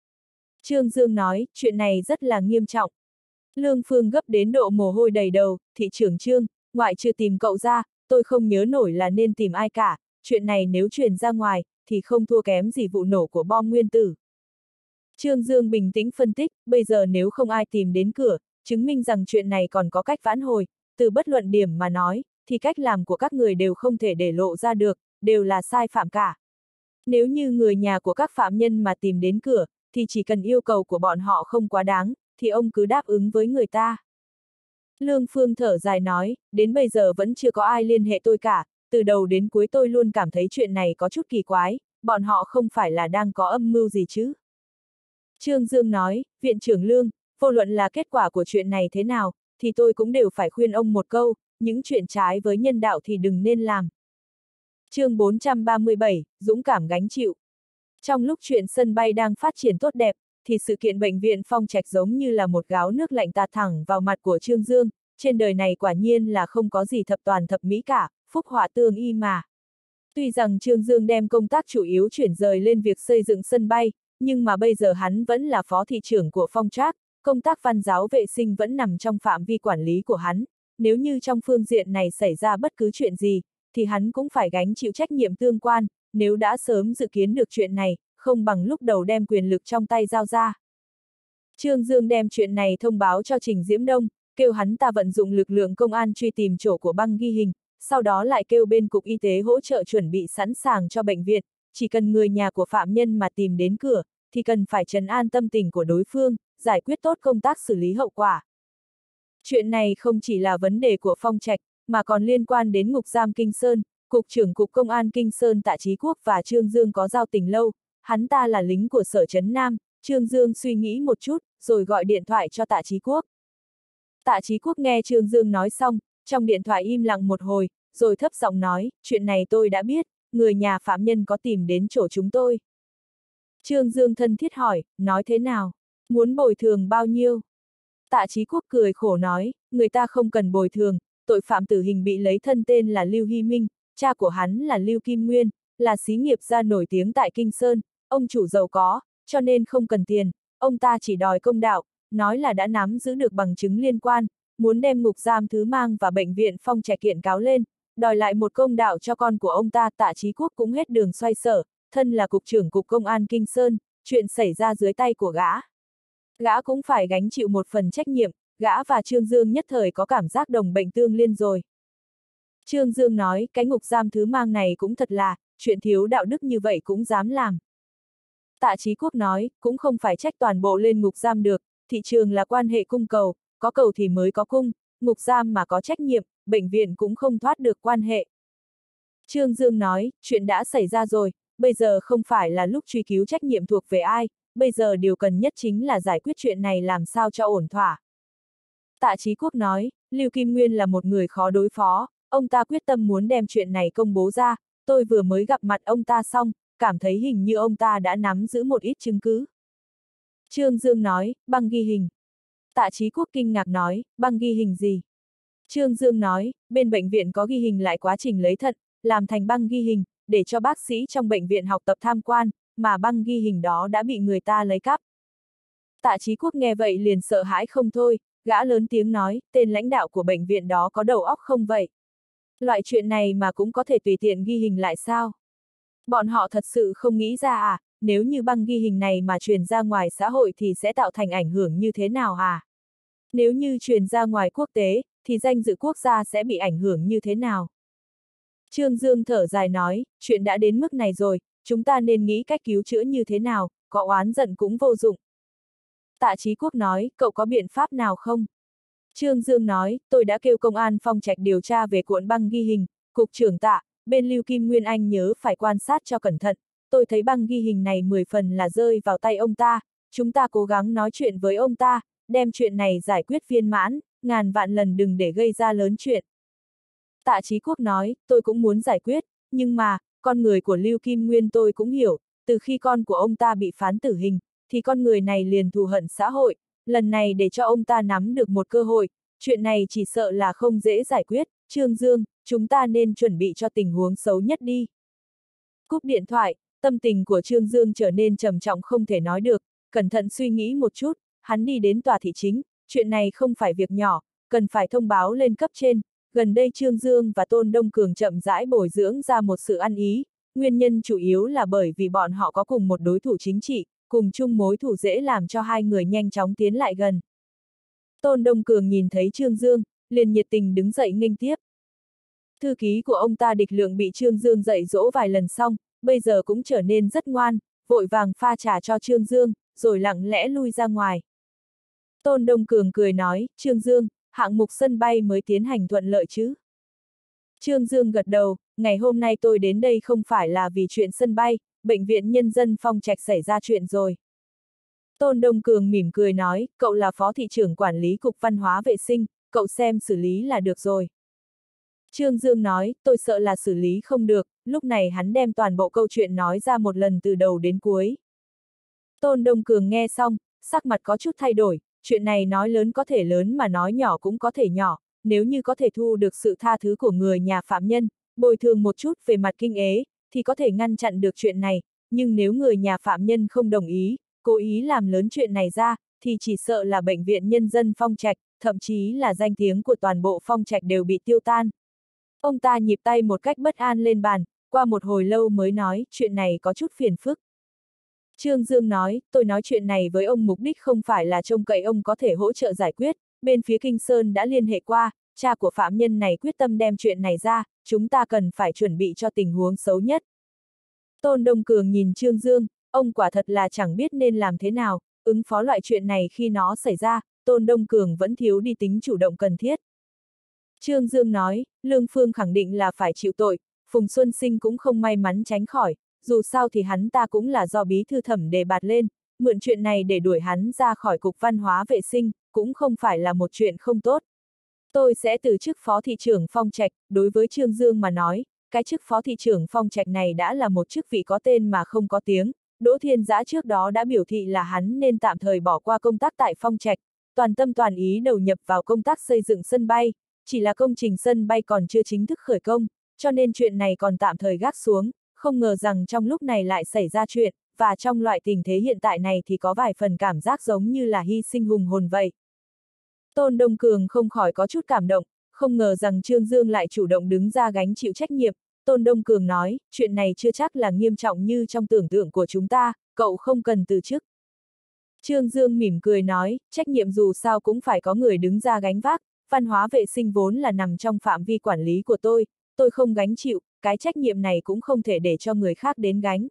Trương Dương nói, chuyện này rất là nghiêm trọng. Lương Phương gấp đến độ mồ hôi đầy đầu, thị trưởng Trương, ngoại trừ tìm cậu ra, tôi không nhớ nổi là nên tìm ai cả, chuyện này nếu truyền ra ngoài, thì không thua kém gì vụ nổ của bom nguyên tử. Trương Dương bình tĩnh phân tích, bây giờ nếu không ai tìm đến cửa, chứng minh rằng chuyện này còn có cách vãn hồi, từ bất luận điểm mà nói, thì cách làm của các người đều không thể để lộ ra được, đều là sai phạm cả. Nếu như người nhà của các phạm nhân mà tìm đến cửa, thì chỉ cần yêu cầu của bọn họ không quá đáng, thì ông cứ đáp ứng với người ta. Lương Phương thở dài nói, đến bây giờ vẫn chưa có ai liên hệ tôi cả, từ đầu đến cuối tôi luôn cảm thấy chuyện này có chút kỳ quái, bọn họ không phải là đang có âm mưu gì chứ. Trương Dương nói, viện trưởng Lương, vô luận là kết quả của chuyện này thế nào, thì tôi cũng đều phải khuyên ông một câu, những chuyện trái với nhân đạo thì đừng nên làm. Chương bốn trăm ba mươi bảy, dũng cảm gánh chịu. Trong lúc chuyện sân bay đang phát triển tốt đẹp, thì sự kiện bệnh viện Phong Trạch giống như là một gáo nước lạnh tạt thẳng vào mặt của Trương Dương, trên đời này quả nhiên là không có gì thập toàn thập mỹ cả, phúc họa tương y mà. Tuy rằng Trương Dương đem công tác chủ yếu chuyển rời lên việc xây dựng sân bay, nhưng mà bây giờ hắn vẫn là phó thị trưởng của Phong Trác, công tác văn giáo vệ sinh vẫn nằm trong phạm vi quản lý của hắn, nếu như trong phương diện này xảy ra bất cứ chuyện gì, thì hắn cũng phải gánh chịu trách nhiệm tương quan, nếu đã sớm dự kiến được chuyện này, không bằng lúc đầu đem quyền lực trong tay giao ra. Trương Dương đem chuyện này thông báo cho Trình Diễm Đông, kêu hắn ta vận dụng lực lượng công an truy tìm chỗ của băng ghi hình, sau đó lại kêu bên Cục Y tế hỗ trợ chuẩn bị sẵn sàng cho bệnh viện, chỉ cần người nhà của phạm nhân mà tìm đến cửa, thì cần phải trấn an tâm tình của đối phương, giải quyết tốt công tác xử lý hậu quả. Chuyện này không chỉ là vấn đề của Phong Trạch, mà còn liên quan đến ngục giam Kinh Sơn, Cục trưởng Cục Công an Kinh Sơn Tạ Chí Quốc và Trương Dương có giao tình lâu, hắn ta là lính của Sở Trấn Nam, Trương Dương suy nghĩ một chút, rồi gọi điện thoại cho Tạ Chí Quốc. Tạ Chí Quốc nghe Trương Dương nói xong, trong điện thoại im lặng một hồi, rồi thấp giọng nói, chuyện này tôi đã biết, người nhà phạm nhân có tìm đến chỗ chúng tôi. Trương Dương thân thiết hỏi, nói thế nào? Muốn bồi thường bao nhiêu? Tạ Chí Quốc cười khổ nói, người ta không cần bồi thường, tội phạm tử hình bị lấy thân tên là Lưu Hy Minh, cha của hắn là Lưu Kim Nguyên, là xí nghiệp gia nổi tiếng tại Kinh Sơn, ông chủ giàu có, cho nên không cần tiền, ông ta chỉ đòi công đạo, nói là đã nắm giữ được bằng chứng liên quan, muốn đem ngục giam Thứ Mang và bệnh viện Phong Trạch kiện cáo lên, đòi lại một công đạo cho con của ông ta. Tạ Chí Quốc cũng hết đường xoay sở, thân là cục trưởng Cục Công an Kinh Sơn, chuyện xảy ra dưới tay của gã. Gã cũng phải gánh chịu một phần trách nhiệm, gã và Trương Dương nhất thời có cảm giác đồng bệnh tương liên rồi. Trương Dương nói, cái ngục giam Thứ Mang này cũng thật là, chuyện thiếu đạo đức như vậy cũng dám làm. Tạ Chí Quốc nói, cũng không phải trách toàn bộ lên ngục giam được, thị trường là quan hệ cung cầu, có cầu thì mới có cung, ngục giam mà có trách nhiệm, bệnh viện cũng không thoát được quan hệ. Trương Dương nói, chuyện đã xảy ra rồi, bây giờ không phải là lúc truy cứu trách nhiệm thuộc về ai, bây giờ điều cần nhất chính là giải quyết chuyện này làm sao cho ổn thỏa. Tạ Chí Quốc nói, Lưu Kim Nguyên là một người khó đối phó, ông ta quyết tâm muốn đem chuyện này công bố ra, tôi vừa mới gặp mặt ông ta xong, cảm thấy hình như ông ta đã nắm giữ một ít chứng cứ. Trương Dương nói, băng ghi hình. Tạ Chí Quốc kinh ngạc nói, băng ghi hình gì? Trương Dương nói, bên bệnh viện có ghi hình lại quá trình lấy thận, làm thành băng ghi hình, để cho bác sĩ trong bệnh viện học tập tham quan, mà băng ghi hình đó đã bị người ta lấy cắp. Tạ Chí Quốc nghe vậy liền sợ hãi không thôi, gã lớn tiếng nói, tên lãnh đạo của bệnh viện đó có đầu óc không vậy? Loại chuyện này mà cũng có thể tùy tiện ghi hình lại sao? Bọn họ thật sự không nghĩ ra à, nếu như băng ghi hình này mà truyền ra ngoài xã hội thì sẽ tạo thành ảnh hưởng như thế nào hả? Nếu như truyền ra ngoài quốc tế, thì danh dự quốc gia sẽ bị ảnh hưởng như thế nào? Trương Dương thở dài nói, chuyện đã đến mức này rồi, chúng ta nên nghĩ cách cứu chữa như thế nào, có oán giận cũng vô dụng. Tạ Chí Quốc nói, cậu có biện pháp nào không? Trương Dương nói, tôi đã kêu công an Phong Trạch điều tra về cuộn băng ghi hình, cục trưởng Tạ, bên Lưu Kim Nguyên Anh nhớ phải quan sát cho cẩn thận, tôi thấy băng ghi hình này mười phần là rơi vào tay ông ta, chúng ta cố gắng nói chuyện với ông ta, đem chuyện này giải quyết viên mãn, ngàn vạn lần đừng để gây ra lớn chuyện. Tạ Chí Quốc nói, tôi cũng muốn giải quyết, nhưng mà, con người của Lưu Kim Nguyên tôi cũng hiểu, từ khi con của ông ta bị phán tử hình, thì con người này liền thù hận xã hội, lần này để cho ông ta nắm được một cơ hội, chuyện này chỉ sợ là không dễ giải quyết, Trương Dương, chúng ta nên chuẩn bị cho tình huống xấu nhất đi. Cúp điện thoại, tâm tình của Trương Dương trở nên trầm trọng không thể nói được, cẩn thận suy nghĩ một chút, hắn đi đến tòa thị chính, chuyện này không phải việc nhỏ, cần phải thông báo lên cấp trên. Gần đây Trương Dương và Tôn Đông Cường chậm rãi bồi dưỡng ra một sự ăn ý, nguyên nhân chủ yếu là bởi vì bọn họ có cùng một đối thủ chính trị, cùng chung mối thù dễ làm cho hai người nhanh chóng tiến lại gần. Tôn Đông Cường nhìn thấy Trương Dương, liền nhiệt tình đứng dậy nghênh tiếp. Thư ký của ông ta Địch Lượng bị Trương Dương dạy dỗ vài lần xong, bây giờ cũng trở nên rất ngoan, vội vàng pha trà cho Trương Dương, rồi lặng lẽ lui ra ngoài. Tôn Đông Cường cười nói, Trương Dương, hạng mục sân bay mới tiến hành thuận lợi chứ? Trương Dương gật đầu, ngày hôm nay tôi đến đây không phải là vì chuyện sân bay, bệnh viện nhân dân Phong Trạch xảy ra chuyện rồi. Tôn Đông Cường mỉm cười nói, cậu là phó thị trưởng quản lý cục văn hóa vệ sinh, cậu xem xử lý là được rồi. Trương Dương nói, tôi sợ là xử lý không được, lúc này hắn đem toàn bộ câu chuyện nói ra một lần từ đầu đến cuối. Tôn Đông Cường nghe xong, sắc mặt có chút thay đổi, chuyện này nói lớn có thể lớn mà nói nhỏ cũng có thể nhỏ, nếu như có thể thu được sự tha thứ của người nhà phạm nhân, bồi thường một chút về mặt kinh ế, thì có thể ngăn chặn được chuyện này, nhưng nếu người nhà phạm nhân không đồng ý, cố ý làm lớn chuyện này ra, thì chỉ sợ là bệnh viện nhân dân Phong Trạch, thậm chí là danh tiếng của toàn bộ Phong Trạch đều bị tiêu tan. Ông ta nhịp tay một cách bất an lên bàn, qua một hồi lâu mới nói, chuyện này có chút phiền phức. Trương Dương nói, tôi nói chuyện này với ông mục đích không phải là trông cậy ông có thể hỗ trợ giải quyết, bên phía Kinh Sơn đã liên hệ qua, cha của phạm nhân này quyết tâm đem chuyện này ra, chúng ta cần phải chuẩn bị cho tình huống xấu nhất. Tôn Đông Cường nhìn Trương Dương, ông quả thật là chẳng biết nên làm thế nào, ứng phó loại chuyện này khi nó xảy ra, Tôn Đông Cường vẫn thiếu đi tính chủ động cần thiết. Trương Dương nói, Lương Phương khẳng định là phải chịu tội, Phùng Xuân Sinh cũng không may mắn tránh khỏi, dù sao thì hắn ta cũng là do bí thư thẩm đề bạt lên, mượn chuyện này để đuổi hắn ra khỏi cục văn hóa vệ sinh, cũng không phải là một chuyện không tốt. Tôi sẽ từ chức phó thị trưởng Phong Trạch, đối với Trương Dương mà nói, cái chức phó thị trưởng Phong Trạch này đã là một chức vị có tên mà không có tiếng, Đỗ Thiên Giã trước đó đã biểu thị là hắn nên tạm thời bỏ qua công tác tại Phong Trạch, toàn tâm toàn ý đầu nhập vào công tác xây dựng sân bay, chỉ là công trình sân bay còn chưa chính thức khởi công, cho nên chuyện này còn tạm thời gác xuống, không ngờ rằng trong lúc này lại xảy ra chuyện, và trong loại tình thế hiện tại này thì có vài phần cảm giác giống như là hy sinh hùng hồn vậy. Tôn Đông Cường không khỏi có chút cảm động, không ngờ rằng Trương Dương lại chủ động đứng ra gánh chịu trách nhiệm. Tôn Đông Cường nói, chuyện này chưa chắc là nghiêm trọng như trong tưởng tượng của chúng ta, cậu không cần từ chức. Trương Dương mỉm cười nói, trách nhiệm dù sao cũng phải có người đứng ra gánh vác, văn hóa vệ sinh vốn là nằm trong phạm vi quản lý của tôi, tôi không gánh chịu, cái trách nhiệm này cũng không thể để cho người khác đến gánh.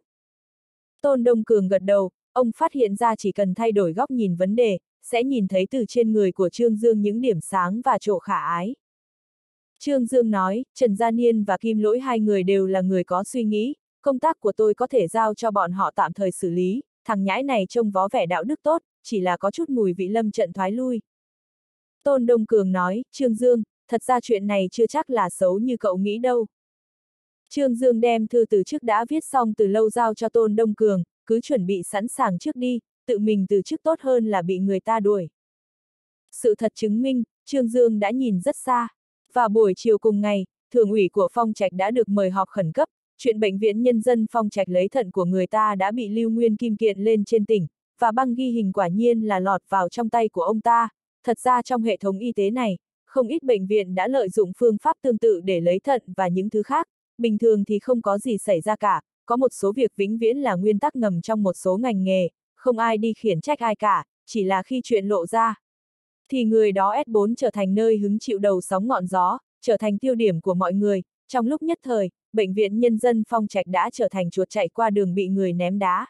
Tôn Đông Cường gật đầu, ông phát hiện ra chỉ cần thay đổi góc nhìn vấn đề, sẽ nhìn thấy từ trên người của Trương Dương những điểm sáng và chỗ khả ái. Trương Dương nói, Trần Gia Niên và Kim Lỗi hai người đều là người có suy nghĩ, công tác của tôi có thể giao cho bọn họ tạm thời xử lý, thằng nhãi này trông vó vẻ đạo đức tốt, chỉ là có chút mùi vị lâm trận thoái lui. Tôn Đông Cường nói, Trương Dương, thật ra chuyện này chưa chắc là xấu như cậu nghĩ đâu. Trương Dương đem thư từ chức đã viết xong từ lâu giao cho Tôn Đông Cường, cứ chuẩn bị sẵn sàng trước đi, tự mình từ chức tốt hơn là bị người ta đuổi. Sự thật chứng minh, Trương Dương đã nhìn rất xa. Vào buổi chiều cùng ngày, Thường ủy của Phong Trạch đã được mời họp khẩn cấp, chuyện bệnh viện nhân dân Phong Trạch lấy thận của người ta đã bị Lưu Nguyên Kim kiện lên trên tỉnh, và băng ghi hình quả nhiên là lọt vào trong tay của ông ta. Thật ra trong hệ thống y tế này, không ít bệnh viện đã lợi dụng phương pháp tương tự để lấy thận và những thứ khác, bình thường thì không có gì xảy ra cả, có một số việc vĩnh viễn là nguyên tắc ngầm trong một số ngành nghề, không ai đi khiển trách ai cả, chỉ là khi chuyện lộ ra, thì người đó ét bốn trở thành nơi hứng chịu đầu sóng ngọn gió, trở thành tiêu điểm của mọi người. Trong lúc nhất thời, Bệnh viện Nhân dân Phong Trạch đã trở thành chuột chạy qua đường bị người ném đá.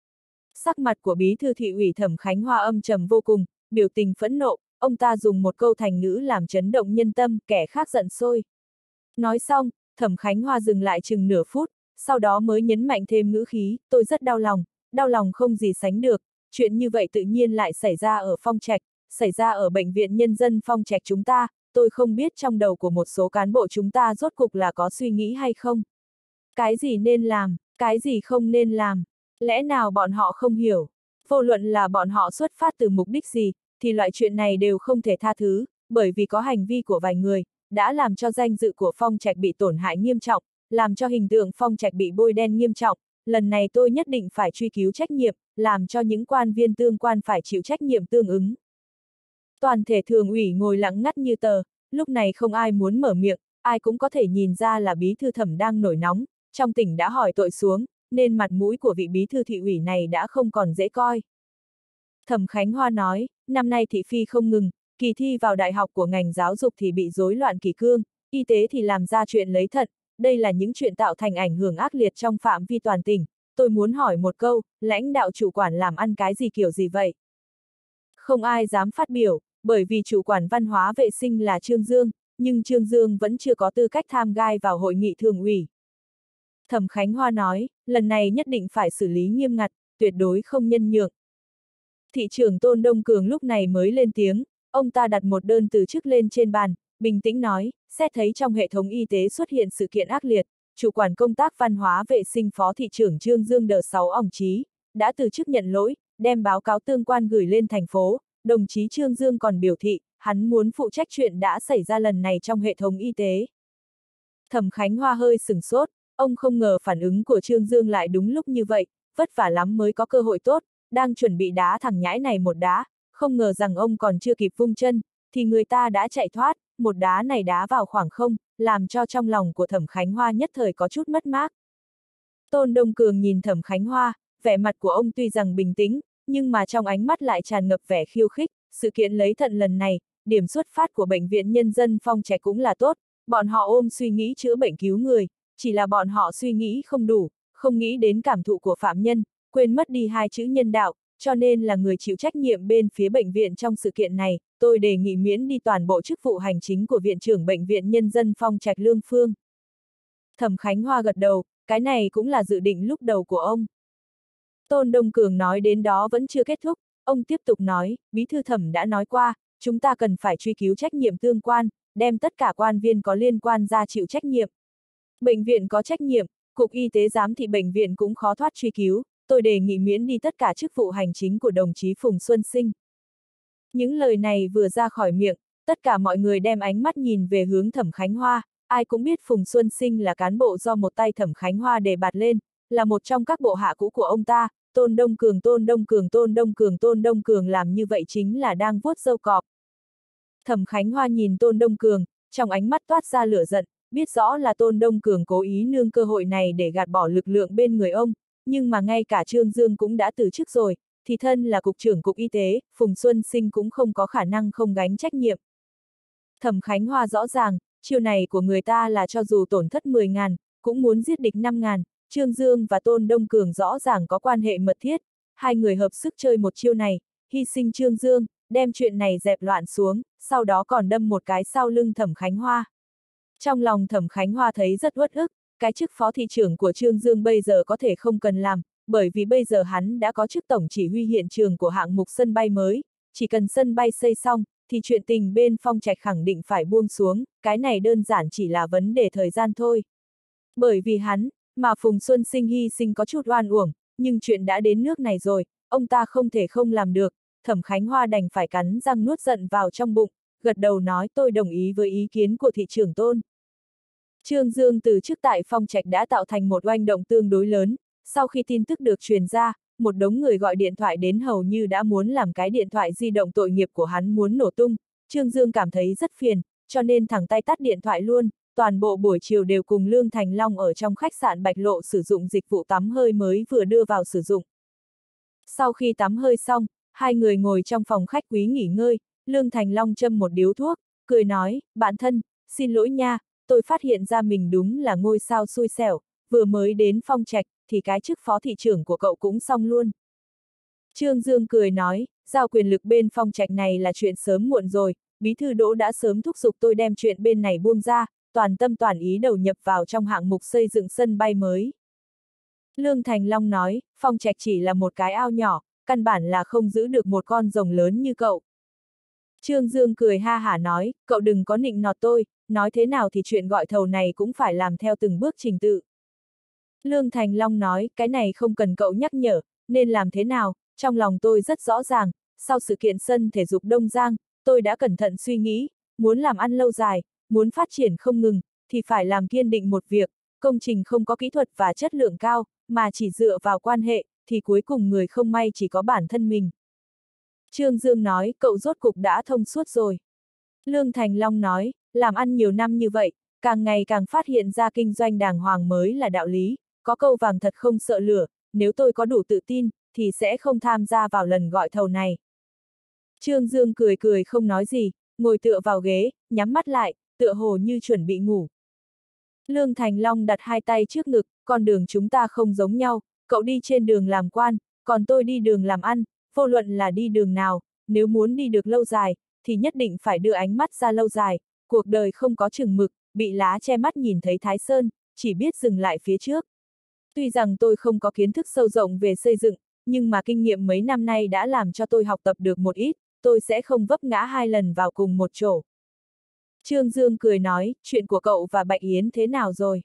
Sắc mặt của bí thư thị ủy Thẩm Khánh Hoa âm trầm vô cùng, biểu tình phẫn nộ, ông ta dùng một câu thành ngữ làm chấn động nhân tâm, kẻ khác giận sôi. Nói xong, Thẩm Khánh Hoa dừng lại chừng nửa phút, sau đó mới nhấn mạnh thêm ngữ khí, tôi rất đau lòng, đau lòng không gì sánh được, chuyện như vậy tự nhiên lại xảy ra ở Phong Trạch, xảy ra ở Bệnh viện Nhân dân Phong Trạch chúng ta, tôi không biết trong đầu của một số cán bộ chúng ta rốt cục là có suy nghĩ hay không. Cái gì nên làm, cái gì không nên làm, lẽ nào bọn họ không hiểu, vô luận là bọn họ xuất phát từ mục đích gì, thì loại chuyện này đều không thể tha thứ, bởi vì có hành vi của vài người, đã làm cho danh dự của Phong Trạch bị tổn hại nghiêm trọng, làm cho hình tượng Phong Trạch bị bôi đen nghiêm trọng, lần này tôi nhất định phải truy cứu trách nhiệm, làm cho những quan viên tương quan phải chịu trách nhiệm tương ứng. Toàn thể thường ủy ngồi lặng ngắt như tờ, lúc này không ai muốn mở miệng, ai cũng có thể nhìn ra là bí thư Thẩm đang nổi nóng, trong tỉnh đã hỏi tội xuống, nên mặt mũi của vị bí thư thị ủy này đã không còn dễ coi. Thẩm Khánh Hoa nói, năm nay thị phi không ngừng, kỳ thi vào đại học của ngành giáo dục thì bị rối loạn kỷ cương, y tế thì làm ra chuyện lấy thận, đây là những chuyện tạo thành ảnh hưởng ác liệt trong phạm vi toàn tỉnh. Tôi muốn hỏi một câu, lãnh đạo chủ quản làm ăn cái gì kiểu gì vậy? Không ai dám phát biểu, bởi vì chủ quản văn hóa vệ sinh là Trương Dương, nhưng Trương Dương vẫn chưa có tư cách tham gai vào hội nghị thường ủy. Thẩm Khánh Hoa nói, lần này nhất định phải xử lý nghiêm ngặt, tuyệt đối không nhân nhượng. Thị trưởng Tôn Đông Cường lúc này mới lên tiếng, ông ta đặt một đơn từ chức lên trên bàn, bình tĩnh nói, xét thấy trong hệ thống y tế xuất hiện sự kiện ác liệt, chủ quản công tác văn hóa vệ sinh phó thị trưởng Trương Dương đờ sáu ỏng chí, đã từ chức nhận lỗi, đem báo cáo tương quan gửi lên thành phố, đồng chí Trương Dương còn biểu thị, hắn muốn phụ trách chuyện đã xảy ra lần này trong hệ thống y tế. Thẩm Khánh Hoa hơi sửng sốt, ông không ngờ phản ứng của Trương Dương lại đúng lúc như vậy, vất vả lắm mới có cơ hội tốt, đang chuẩn bị đá thằng nhãi này một đá, không ngờ rằng ông còn chưa kịp vung chân, thì người ta đã chạy thoát, một đá này đá vào khoảng không, làm cho trong lòng của Thẩm Khánh Hoa nhất thời có chút mất mát. Tôn Đông Cường nhìn Thẩm Khánh Hoa, vẻ mặt của ông tuy rằng bình tĩnh, nhưng mà trong ánh mắt lại tràn ngập vẻ khiêu khích, sự kiện lấy thận lần này, điểm xuất phát của Bệnh viện Nhân dân Phong Trạch cũng là tốt, bọn họ ôm suy nghĩ chữa bệnh cứu người, chỉ là bọn họ suy nghĩ không đủ, không nghĩ đến cảm thụ của phạm nhân, quên mất đi hai chữ nhân đạo, cho nên là người chịu trách nhiệm bên phía bệnh viện trong sự kiện này, tôi đề nghị miễn đi toàn bộ chức vụ hành chính của Viện trưởng Bệnh viện Nhân dân Phong Trạch Lương Phương. Thẩm Khánh Hoa gật đầu, cái này cũng là dự định lúc đầu của ông. Tôn Đông Cường nói đến đó vẫn chưa kết thúc, ông tiếp tục nói, bí thư Thẩm đã nói qua, chúng ta cần phải truy cứu trách nhiệm tương quan, đem tất cả quan viên có liên quan ra chịu trách nhiệm. Bệnh viện có trách nhiệm, Cục Y tế giám thị bệnh viện cũng khó thoát truy cứu, tôi đề nghị miễn đi tất cả chức vụ hành chính của đồng chí Phùng Xuân Sinh. Những lời này vừa ra khỏi miệng, tất cả mọi người đem ánh mắt nhìn về hướng Thẩm Khánh Hoa, ai cũng biết Phùng Xuân Sinh là cán bộ do một tay Thẩm Khánh Hoa đề bạt lên, là một trong các bộ hạ cũ của ông ta, Tôn Đông Cường Tôn Đông Cường Tôn Đông Cường Tôn Đông Cường làm như vậy chính là đang vuốt râu cọp. Thẩm Khánh Hoa nhìn Tôn Đông Cường, trong ánh mắt toát ra lửa giận, biết rõ là Tôn Đông Cường cố ý nương cơ hội này để gạt bỏ lực lượng bên người ông, nhưng mà ngay cả Trương Dương cũng đã từ chức rồi, thì thân là Cục trưởng Cục Y tế, Phùng Xuân Sinh cũng không có khả năng không gánh trách nhiệm. Thẩm Khánh Hoa rõ ràng, chiêu này của người ta là cho dù tổn thất mười ngàn, cũng muốn giết địch năm ngàn, Trương Dương và Tôn Đông Cường rõ ràng có quan hệ mật thiết, hai người hợp sức chơi một chiêu này, hy sinh Trương Dương, đem chuyện này dẹp loạn xuống, sau đó còn đâm một cái sau lưng Thẩm Khánh Hoa. Trong lòng Thẩm Khánh Hoa thấy rất uất ức, cái chức phó thị trưởng của Trương Dương bây giờ có thể không cần làm, bởi vì bây giờ hắn đã có chức tổng chỉ huy hiện trường của hạng mục sân bay mới, chỉ cần sân bay xây xong, thì chuyện tình bên Phong Trạch khẳng định phải buông xuống, cái này đơn giản chỉ là vấn đề thời gian thôi. Bởi vì hắn, mà Phùng Xuân Sinh hy sinh có chút oan uổng, nhưng chuyện đã đến nước này rồi, ông ta không thể không làm được, Thẩm Khánh Hoa đành phải cắn răng nuốt giận vào trong bụng, gật đầu nói tôi đồng ý với ý kiến của thị trưởng Tôn. Trương Dương từ chức tại Phong Trạch đã tạo thành một oanh động tương đối lớn, sau khi tin tức được truyền ra, một đống người gọi điện thoại đến hầu như đã muốn làm cái điện thoại di động tội nghiệp của hắn muốn nổ tung, Trương Dương cảm thấy rất phiền, cho nên thẳng tay tắt điện thoại luôn, toàn bộ buổi chiều đều cùng Lương Thành Long ở trong khách sạn Bạch Lộ sử dụng dịch vụ tắm hơi mới vừa đưa vào sử dụng. Sau khi tắm hơi xong, hai người ngồi trong phòng khách quý nghỉ ngơi, Lương Thành Long châm một điếu thuốc, cười nói, bạn thân, xin lỗi nha, tôi phát hiện ra mình đúng là ngôi sao xui xẻo, vừa mới đến Phong Trạch, thì cái chức phó thị trưởng của cậu cũng xong luôn. Trương Dương cười nói, giao quyền lực bên Phong Trạch này là chuyện sớm muộn rồi, bí thư Đỗ đã sớm thúc giục tôi đem chuyện bên này buông ra, toàn tâm toàn ý đầu nhập vào trong hạng mục xây dựng sân bay mới. Lương Thành Long nói, Phong Trạch chỉ là một cái ao nhỏ, căn bản là không giữ được một con rồng lớn như cậu. Trương Dương cười ha hả nói, cậu đừng có nịnh nọt tôi, nói thế nào thì chuyện gọi thầu này cũng phải làm theo từng bước trình tự. Lương Thành Long nói, cái này không cần cậu nhắc nhở, nên làm thế nào, trong lòng tôi rất rõ ràng, sau sự kiện sân thể dục Đông Giang, tôi đã cẩn thận suy nghĩ, muốn làm ăn lâu dài, muốn phát triển không ngừng, thì phải làm kiên định một việc, công trình không có kỹ thuật và chất lượng cao, mà chỉ dựa vào quan hệ, thì cuối cùng người không may chỉ có bản thân mình. Trương Dương nói, cậu rốt cục đã thông suốt rồi. Lương Thành Long nói, làm ăn nhiều năm như vậy, càng ngày càng phát hiện ra kinh doanh đàng hoàng mới là đạo lý, có câu vàng thật không sợ lửa, nếu tôi có đủ tự tin, thì sẽ không tham gia vào lần gọi thầu này. Trương Dương cười cười không nói gì, ngồi tựa vào ghế, nhắm mắt lại, tựa hồ như chuẩn bị ngủ. Lương Thành Long đặt hai tay trước ngực, con đường chúng ta không giống nhau, cậu đi trên đường làm quan, còn tôi đi đường làm ăn, vô luận là đi đường nào, nếu muốn đi được lâu dài, thì nhất định phải đưa ánh mắt ra lâu dài, cuộc đời không có chừng mực, bị lá che mắt nhìn thấy Thái Sơn, chỉ biết dừng lại phía trước. Tuy rằng tôi không có kiến thức sâu rộng về xây dựng, nhưng mà kinh nghiệm mấy năm nay đã làm cho tôi học tập được một ít, tôi sẽ không vấp ngã hai lần vào cùng một chỗ. Trương Dương cười nói, chuyện của cậu và Bạch Yến thế nào rồi?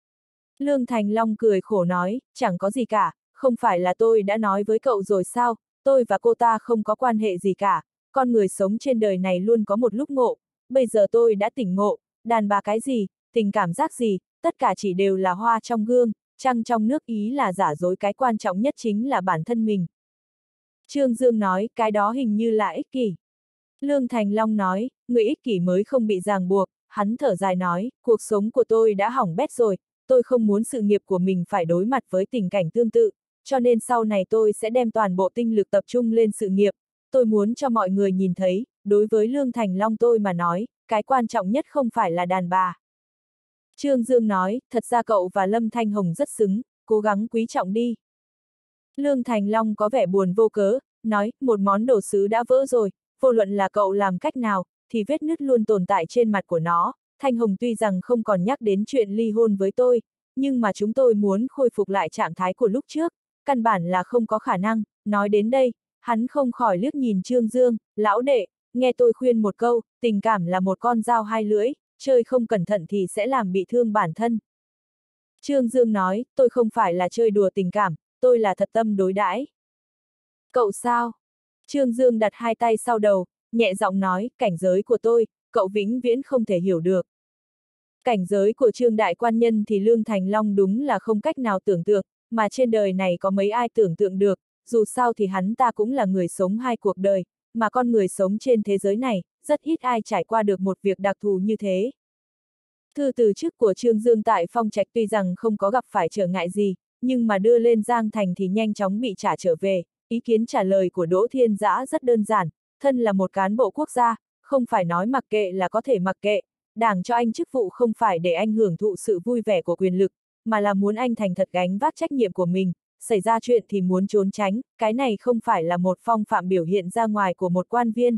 Lương Thành Long cười khổ nói, chẳng có gì cả, không phải là tôi đã nói với cậu rồi sao, tôi và cô ta không có quan hệ gì cả, con người sống trên đời này luôn có một lúc ngộ, bây giờ tôi đã tỉnh ngộ, đàn bà cái gì, tình cảm giác gì, tất cả chỉ đều là hoa trong gương, trăng trong nước, ý là giả dối, cái quan trọng nhất chính là bản thân mình. Trương Dương nói, cái đó hình như là ích kỷ. Lương Thành Long nói, người ích kỷ mới không bị ràng buộc, hắn thở dài nói, cuộc sống của tôi đã hỏng bét rồi, tôi không muốn sự nghiệp của mình phải đối mặt với tình cảnh tương tự, cho nên sau này tôi sẽ đem toàn bộ tinh lực tập trung lên sự nghiệp, tôi muốn cho mọi người nhìn thấy, đối với Lương Thành Long tôi mà nói, cái quan trọng nhất không phải là đàn bà. Trương Dương nói, thật ra cậu và Lâm Thanh Hồng rất xứng, cố gắng quý trọng đi. Lương Thành Long có vẻ buồn vô cớ, nói, một món đồ sứ đã vỡ rồi, vô luận là cậu làm cách nào, thì vết nứt luôn tồn tại trên mặt của nó. Thanh Hồng tuy rằng không còn nhắc đến chuyện ly hôn với tôi, nhưng mà chúng tôi muốn khôi phục lại trạng thái của lúc trước, căn bản là không có khả năng. Nói đến đây, hắn không khỏi liếc nhìn Trương Dương, lão đệ, nghe tôi khuyên một câu, tình cảm là một con dao hai lưỡi, chơi không cẩn thận thì sẽ làm bị thương bản thân. Trương Dương nói, tôi không phải là chơi đùa tình cảm, tôi là thật tâm đối đãi. Cậu sao? Trương Dương đặt hai tay sau đầu, nhẹ giọng nói, cảnh giới của tôi, cậu vĩnh viễn không thể hiểu được. Cảnh giới của Trương Đại Quan Nhân thì Lương Thành Long đúng là không cách nào tưởng tượng, mà trên đời này có mấy ai tưởng tượng được, dù sao thì hắn ta cũng là người sống hai cuộc đời, mà con người sống trên thế giới này, rất ít ai trải qua được một việc đặc thù như thế. Thư từ chức của Trương Dương tại Phong Trạch tuy rằng không có gặp phải trở ngại gì, nhưng mà đưa lên Giang Thành thì nhanh chóng bị trả trở về. Ý kiến trả lời của Đỗ Thiên Dã rất đơn giản, thân là một cán bộ quốc gia, không phải nói mặc kệ là có thể mặc kệ, đảng cho anh chức vụ không phải để anh hưởng thụ sự vui vẻ của quyền lực, mà là muốn anh thành thật gánh vác trách nhiệm của mình, xảy ra chuyện thì muốn trốn tránh, cái này không phải là một phong phạm biểu hiện ra ngoài của một quan viên.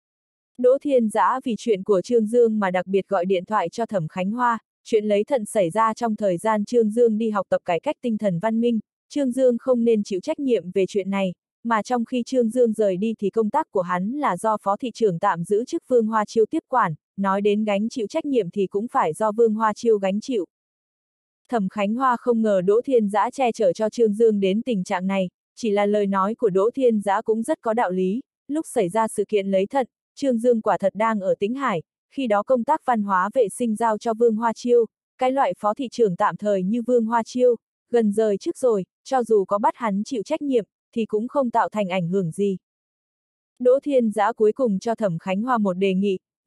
Đỗ Thiên Dã vì chuyện của Trương Dương mà đặc biệt gọi điện thoại cho Thẩm Khánh Hoa, chuyện lấy thận xảy ra trong thời gian Trương Dương đi học tập cải cách tinh thần văn minh, Trương Dương không nên chịu trách nhiệm về chuyện này, mà trong khi Trương Dương rời đi thì công tác của hắn là do Phó Thị trưởng tạm giữ chức Vương Hoa Chiêu tiếp quản, nói đến gánh chịu trách nhiệm thì cũng phải do Vương Hoa Chiêu gánh chịu. Thẩm Khánh Hoa không ngờ Đỗ Thiên Dã che chở cho Trương Dương đến tình trạng này, chỉ là lời nói của Đỗ Thiên Dã cũng rất có đạo lý, lúc xảy ra sự kiện lấy thận, Trương Dương quả thật đang ở Tĩnh Hải, khi đó công tác văn hóa vệ sinh giao cho Vương Hoa Chiêu, cái loại phó thị trưởng tạm thời như Vương Hoa Chiêu, gần rời trước rồi, cho dù có bắt hắn chịu trách nhiệm, thì cũng không tạo thành ảnh hưởng gì. Đỗ Thiên Dã cuối cùng cho Thẩm Khánh Hoa một đề nghị,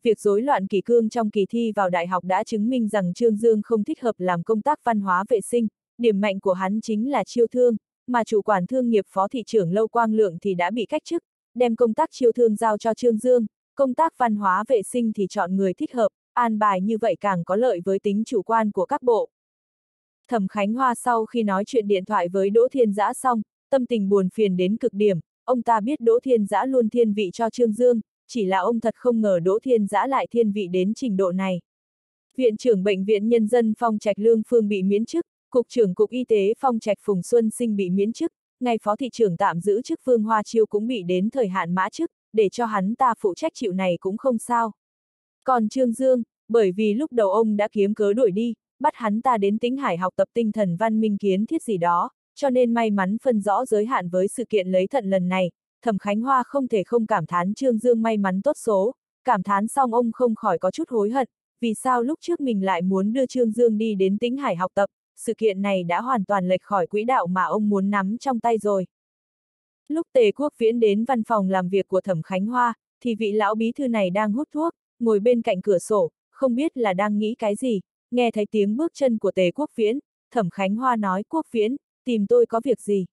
việc rối loạn kỷ cương trong kỳ thi vào đại học đã chứng minh rằng Trương Dương không thích hợp làm công tác văn hóa vệ sinh, điểm mạnh của hắn chính là chiêu thương, mà chủ quản thương nghiệp phó thị trưởng Lâu Quang Lượng thì đã bị cách chức, đem công tác chiêu thương giao cho Trương Dương, công tác văn hóa vệ sinh thì chọn người thích hợp, an bài như vậy càng có lợi với tính chủ quan của các bộ. Thẩm Khánh Hoa sau khi nói chuyện điện thoại với Đỗ Thiên Dã xong, tâm tình buồn phiền đến cực điểm, ông ta biết Đỗ Thiên Dã luôn thiên vị cho Trương Dương, chỉ là ông thật không ngờ Đỗ Thiên Dã lại thiên vị đến trình độ này. Viện trưởng Bệnh viện Nhân dân Phong Trạch Lương Phương bị miễn chức, Cục trưởng Cục Y tế Phong Trạch Phùng Xuân Sinh bị miễn chức, ngay Phó thị trưởng tạm giữ chức Vương Hoa Chiêu cũng bị đến thời hạn mã chức, để cho hắn ta phụ trách chịu này cũng không sao. Còn Trương Dương, bởi vì lúc đầu ông đã kiếm cớ đuổi đi, bắt hắn ta đến Tĩnh Hải học tập tinh thần văn minh kiến thiết gì đó, cho nên may mắn phân rõ giới hạn với sự kiện lấy thận lần này, Thẩm Khánh Hoa không thể không cảm thán Trương Dương may mắn tốt số, cảm thán xong ông không khỏi có chút hối hận, vì sao lúc trước mình lại muốn đưa Trương Dương đi đến Tĩnh Hải học tập, sự kiện này đã hoàn toàn lệch khỏi quỹ đạo mà ông muốn nắm trong tay rồi. Lúc Tề Quốc Viễn đến văn phòng làm việc của Thẩm Khánh Hoa, thì vị lão bí thư này đang hút thuốc, ngồi bên cạnh cửa sổ, không biết là đang nghĩ cái gì, nghe thấy tiếng bước chân của Tề Quốc Viễn, Thẩm Khánh Hoa nói: Quốc Viễn, tìm tôi có việc gì?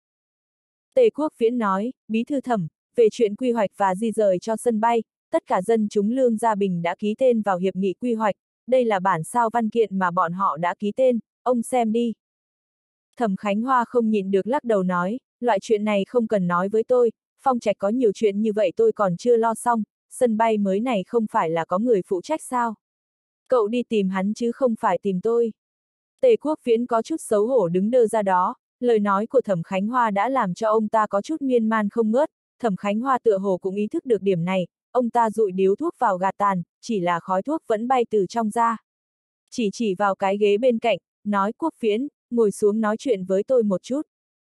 Tề Quốc Viễn nói: Bí thư Thẩm, về chuyện quy hoạch và di rời cho sân bay, tất cả dân chúng Lương Gia Bình đã ký tên vào hiệp nghị quy hoạch, đây là bản sao văn kiện mà bọn họ đã ký tên, ông xem đi. Thẩm Khánh Hoa không nhịn được lắc đầu nói: loại chuyện này không cần nói với tôi, Phong Trạch có nhiều chuyện như vậy tôi còn chưa lo xong, sân bay mới này không phải là có người phụ trách sao? Cậu đi tìm hắn chứ không phải tìm tôi. Tề Quốc Viễn có chút xấu hổ đứng đơ ra đó, lời nói của Thẩm Khánh Hoa đã làm cho ông ta có chút miên man không ngớt, Thẩm Khánh Hoa tựa hồ cũng ý thức được điểm này, ông ta dụi điếu thuốc vào gạt tàn, chỉ là khói thuốc vẫn bay từ trong ra. Chỉ chỉ vào cái ghế bên cạnh, nói: Quốc Viễn, ngồi xuống nói chuyện với tôi một chút.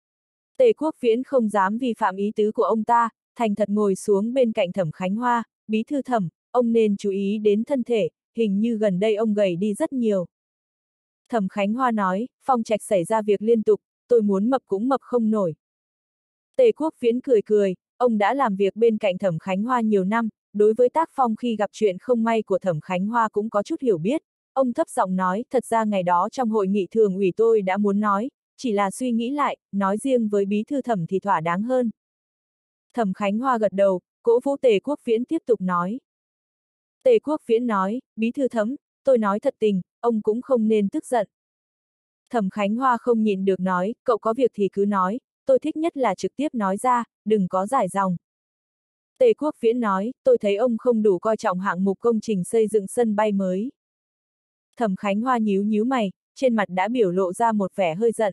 Tề Quốc Viễn không dám vi phạm ý tứ của ông ta, thành thật ngồi xuống bên cạnh Thẩm Khánh Hoa: Bí thư Thẩm, ông nên chú ý đến thân thể, hình như gần đây ông gầy đi rất nhiều. Thẩm Khánh Hoa nói: Phong Trạch xảy ra việc liên tục, tôi muốn mập cũng mập không nổi. Tề Quốc Viễn cười cười, ông đã làm việc bên cạnh Thẩm Khánh Hoa nhiều năm, đối với tác phong khi gặp chuyện không may của Thẩm Khánh Hoa cũng có chút hiểu biết. Ông thấp giọng nói: thật ra ngày đó trong hội nghị thường ủy tôi đã muốn nói, chỉ là suy nghĩ lại, nói riêng với Bí thư Thẩm thì thỏa đáng hơn. Thẩm Khánh Hoa gật đầu, cổ vũ Tề Quốc Viễn tiếp tục nói. Tề Quốc Viễn nói: Bí thư Thẩm, tôi nói thật tình, ông cũng không nên tức giận. Thẩm Khánh Hoa không nhịn được nói: cậu có việc thì cứ nói, tôi thích nhất là trực tiếp nói ra, đừng có dài dòng. Tề Quốc Viễn nói: tôi thấy ông không đủ coi trọng hạng mục công trình xây dựng sân bay mới. Thẩm Khánh Hoa nhíu nhíu mày, trên mặt đã biểu lộ ra một vẻ hơi giận.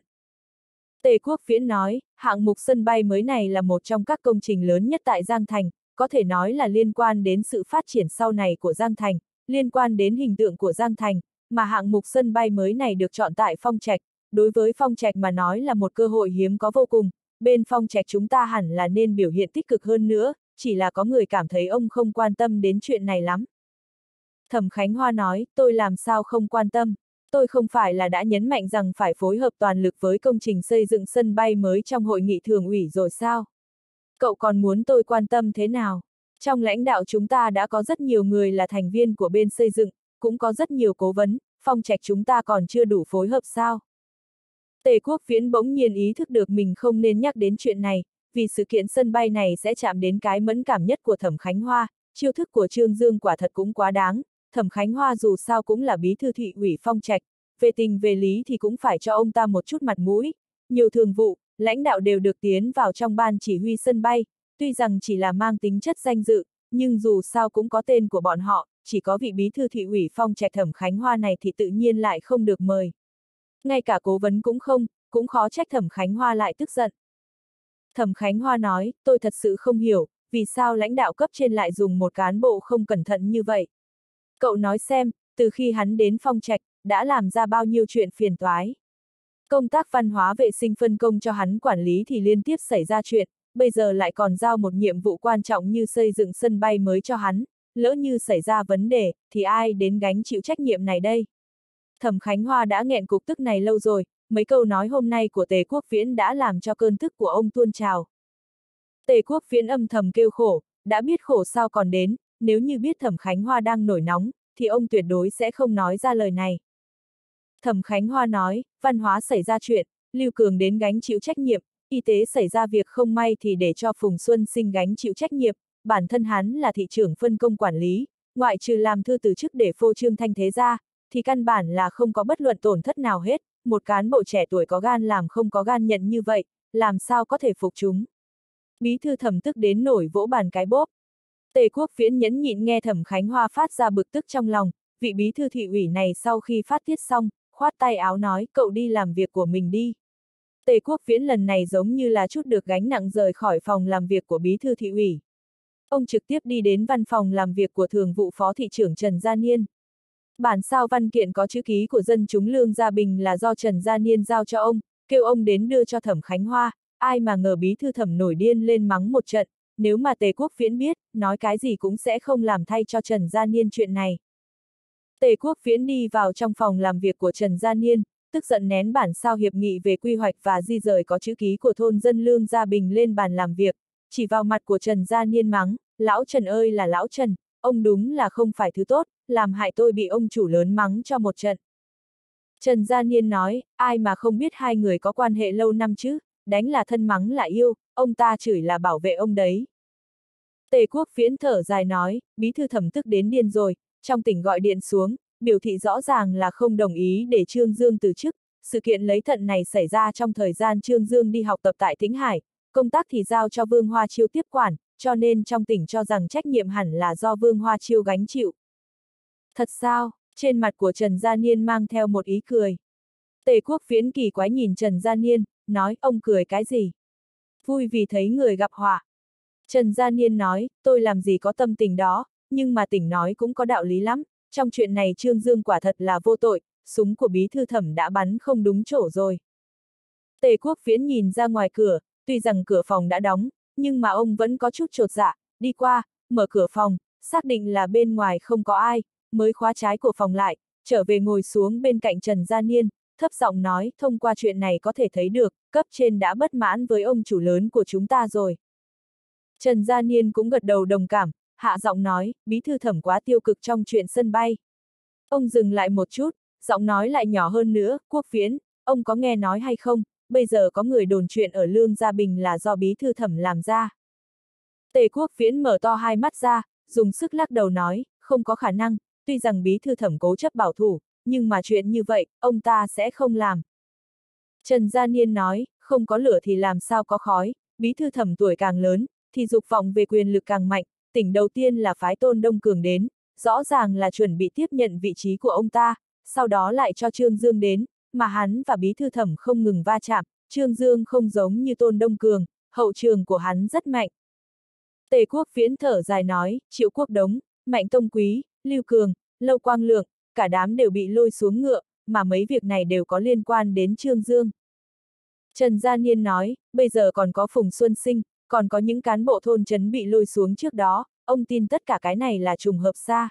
Tề Quốc Viễn nói: hạng mục sân bay mới này là một trong các công trình lớn nhất tại Giang Thành, có thể nói là liên quan đến sự phát triển sau này của Giang Thành, liên quan đến hình tượng của Giang Thành, mà hạng mục sân bay mới này được chọn tại Phong Trạch, đối với Phong Trạch mà nói là một cơ hội hiếm có vô cùng, bên Phong Trạch chúng ta hẳn là nên biểu hiện tích cực hơn nữa, chỉ là có người cảm thấy ông không quan tâm đến chuyện này lắm. Thẩm Khánh Hoa nói: tôi làm sao không quan tâm, tôi không phải là đã nhấn mạnh rằng phải phối hợp toàn lực với công trình xây dựng sân bay mới trong hội nghị thường ủy rồi sao? Cậu còn muốn tôi quan tâm thế nào? Trong lãnh đạo chúng ta đã có rất nhiều người là thành viên của bên xây dựng, cũng có rất nhiều cố vấn, Phong Trạch chúng ta còn chưa đủ phối hợp sao? Tề Quốc Viễn bỗng nhiên ý thức được mình không nên nhắc đến chuyện này, vì sự kiện sân bay này sẽ chạm đến cái mẫn cảm nhất của Thẩm Khánh Hoa, chiêu thức của Trương Dương quả thật cũng quá đáng, Thẩm Khánh Hoa dù sao cũng là bí thư thị ủy Phong Trạch, về tình về lý thì cũng phải cho ông ta một chút mặt mũi, nhiều thường vụ, lãnh đạo đều được tiến vào trong ban chỉ huy sân bay, tuy rằng chỉ là mang tính chất danh dự, nhưng dù sao cũng có tên của bọn họ, chỉ có vị bí thư thị ủy Phong Trạch Thẩm Khánh Hoa này thì tự nhiên lại không được mời. Ngay cả cố vấn cũng không, cũng khó trách Thẩm Khánh Hoa lại tức giận. Thẩm Khánh Hoa nói: tôi thật sự không hiểu, vì sao lãnh đạo cấp trên lại dùng một cán bộ không cẩn thận như vậy. Cậu nói xem, từ khi hắn đến Phong Trạch, đã làm ra bao nhiêu chuyện phiền toái. Công tác văn hóa vệ sinh phân công cho hắn quản lý thì liên tiếp xảy ra chuyện, bây giờ lại còn giao một nhiệm vụ quan trọng như xây dựng sân bay mới cho hắn, lỡ như xảy ra vấn đề, thì ai đến gánh chịu trách nhiệm này đây? Thẩm Khánh Hoa đã nghẹn cục tức này lâu rồi, mấy câu nói hôm nay của Tề Quốc Viễn đã làm cho cơn tức của ông tuôn trào. Tề Quốc Viễn âm thầm kêu khổ, đã biết khổ sao còn đến, nếu như biết Thẩm Khánh Hoa đang nổi nóng, thì ông tuyệt đối sẽ không nói ra lời này. Thẩm Khánh Hoa nói, văn hóa xảy ra chuyện, Lưu Cường đến gánh chịu trách nhiệm, y tế xảy ra việc không may thì để cho Phùng Xuân Sinh gánh chịu trách nhiệm, bản thân hắn là thị trưởng phân công quản lý, ngoại trừ làm thư từ chức để phô trương thanh thế ra, thì căn bản là không có bất luận tổn thất nào hết, một cán bộ trẻ tuổi có gan làm không có gan nhận như vậy, làm sao có thể phục chúng. Bí thư Thẩm tức đến nổi vỗ bàn cái bốp. Tề Quốc Viễn nhẫn nhịn nghe Thẩm Khánh Hoa phát ra bực tức trong lòng, vị bí thư thị ủy này sau khi phát tiết xong, khoát tay áo nói, cậu đi làm việc của mình đi. Tề Quốc Viễn lần này giống như là chút được gánh nặng rời khỏi phòng làm việc của bí thư thị ủy. Ông trực tiếp đi đến văn phòng làm việc của thường vụ phó thị trưởng Trần Gia Niên. Bản sao văn kiện có chữ ký của dân chúng Lương Gia Bình là do Trần Gia Niên giao cho ông, kêu ông đến đưa cho Thẩm Khánh Hoa, ai mà ngờ bí thư Thẩm nổi điên lên mắng một trận, nếu mà Tề Quốc Viễn biết, nói cái gì cũng sẽ không làm thay cho Trần Gia Niên chuyện này. Tề Quốc Viễn đi vào trong phòng làm việc của Trần Gia Niên, tức giận nén bản sao hiệp nghị về quy hoạch và di rời có chữ ký của thôn dân Lương Gia Bình lên bàn làm việc, chỉ vào mặt của Trần Gia Niên mắng, lão Trần ơi là lão Trần, ông đúng là không phải thứ tốt, làm hại tôi bị ông chủ lớn mắng cho một trận. Trần Gia Niên nói, ai mà không biết hai người có quan hệ lâu năm chứ, đánh là thân mắng là yêu, ông ta chửi là bảo vệ ông đấy. Tề Quốc Viễn thở dài nói, bí thư Thẩm tức đến điên rồi, trong tỉnh gọi điện xuống, biểu thị rõ ràng là không đồng ý để Trương Dương từ chức, sự kiện lấy thận này xảy ra trong thời gian Trương Dương đi học tập tại Thính Hải, công tác thì giao cho Vương Hoa Chiêu tiếp quản, cho nên trong tỉnh cho rằng trách nhiệm hẳn là do Vương Hoa Chiêu gánh chịu. Thật sao? Trên mặt của Trần Gia Niên mang theo một ý cười. Tề Quốc Viễn kỳ quái nhìn Trần Gia Niên, nói, ông cười cái gì? Vui vì thấy người gặp họa. Trần Gia Niên nói, tôi làm gì có tâm tình đó, nhưng mà tỉnh nói cũng có đạo lý lắm, trong chuyện này Trương Dương quả thật là vô tội, súng của bí thư Thẩm đã bắn không đúng chỗ rồi. Tề Quốc Viễn nhìn ra ngoài cửa, tuy rằng cửa phòng đã đóng, nhưng mà ông vẫn có chút chột dạ, đi qua, mở cửa phòng, xác định là bên ngoài không có ai, mới khóa trái của phòng lại, trở về ngồi xuống bên cạnh Trần Gia Niên, thấp giọng nói, thông qua chuyện này có thể thấy được, cấp trên đã bất mãn với ông chủ lớn của chúng ta rồi. Trần Gia Niên cũng gật đầu đồng cảm, hạ giọng nói, bí thư Thẩm quá tiêu cực trong chuyện sân bay. Ông dừng lại một chút, giọng nói lại nhỏ hơn nữa, Quốc Viễn, ông có nghe nói hay không, bây giờ có người đồn chuyện ở Lương Gia Bình là do bí thư Thẩm làm ra. Tề Quốc Viễn mở to hai mắt ra, dùng sức lắc đầu nói, không có khả năng, tuy rằng bí thư Thẩm cố chấp bảo thủ, nhưng mà chuyện như vậy, ông ta sẽ không làm. Trần Gia Niên nói, không có lửa thì làm sao có khói, bí thư Thẩm tuổi càng lớn, thì dục vọng về quyền lực càng mạnh, tỉnh đầu tiên là phái Tôn Đông Cường đến, rõ ràng là chuẩn bị tiếp nhận vị trí của ông ta, sau đó lại cho Trương Dương đến, mà hắn và bí thư Thẩm không ngừng va chạm, Trương Dương không giống như Tôn Đông Cường, hậu trường của hắn rất mạnh. Tề Quốc Viễn thở dài nói, Triệu Quốc Đống, Mạnh Tông Quý, Lưu Cường, Lâu Quang Lượng, cả đám đều bị lôi xuống ngựa, mà mấy việc này đều có liên quan đến Trương Dương. Trần Gia Niên nói, bây giờ còn có Phùng Xuân Sinh, còn có những cán bộ thôn trấn bị lôi xuống trước đó, ông tin tất cả cái này là trùng hợp xa.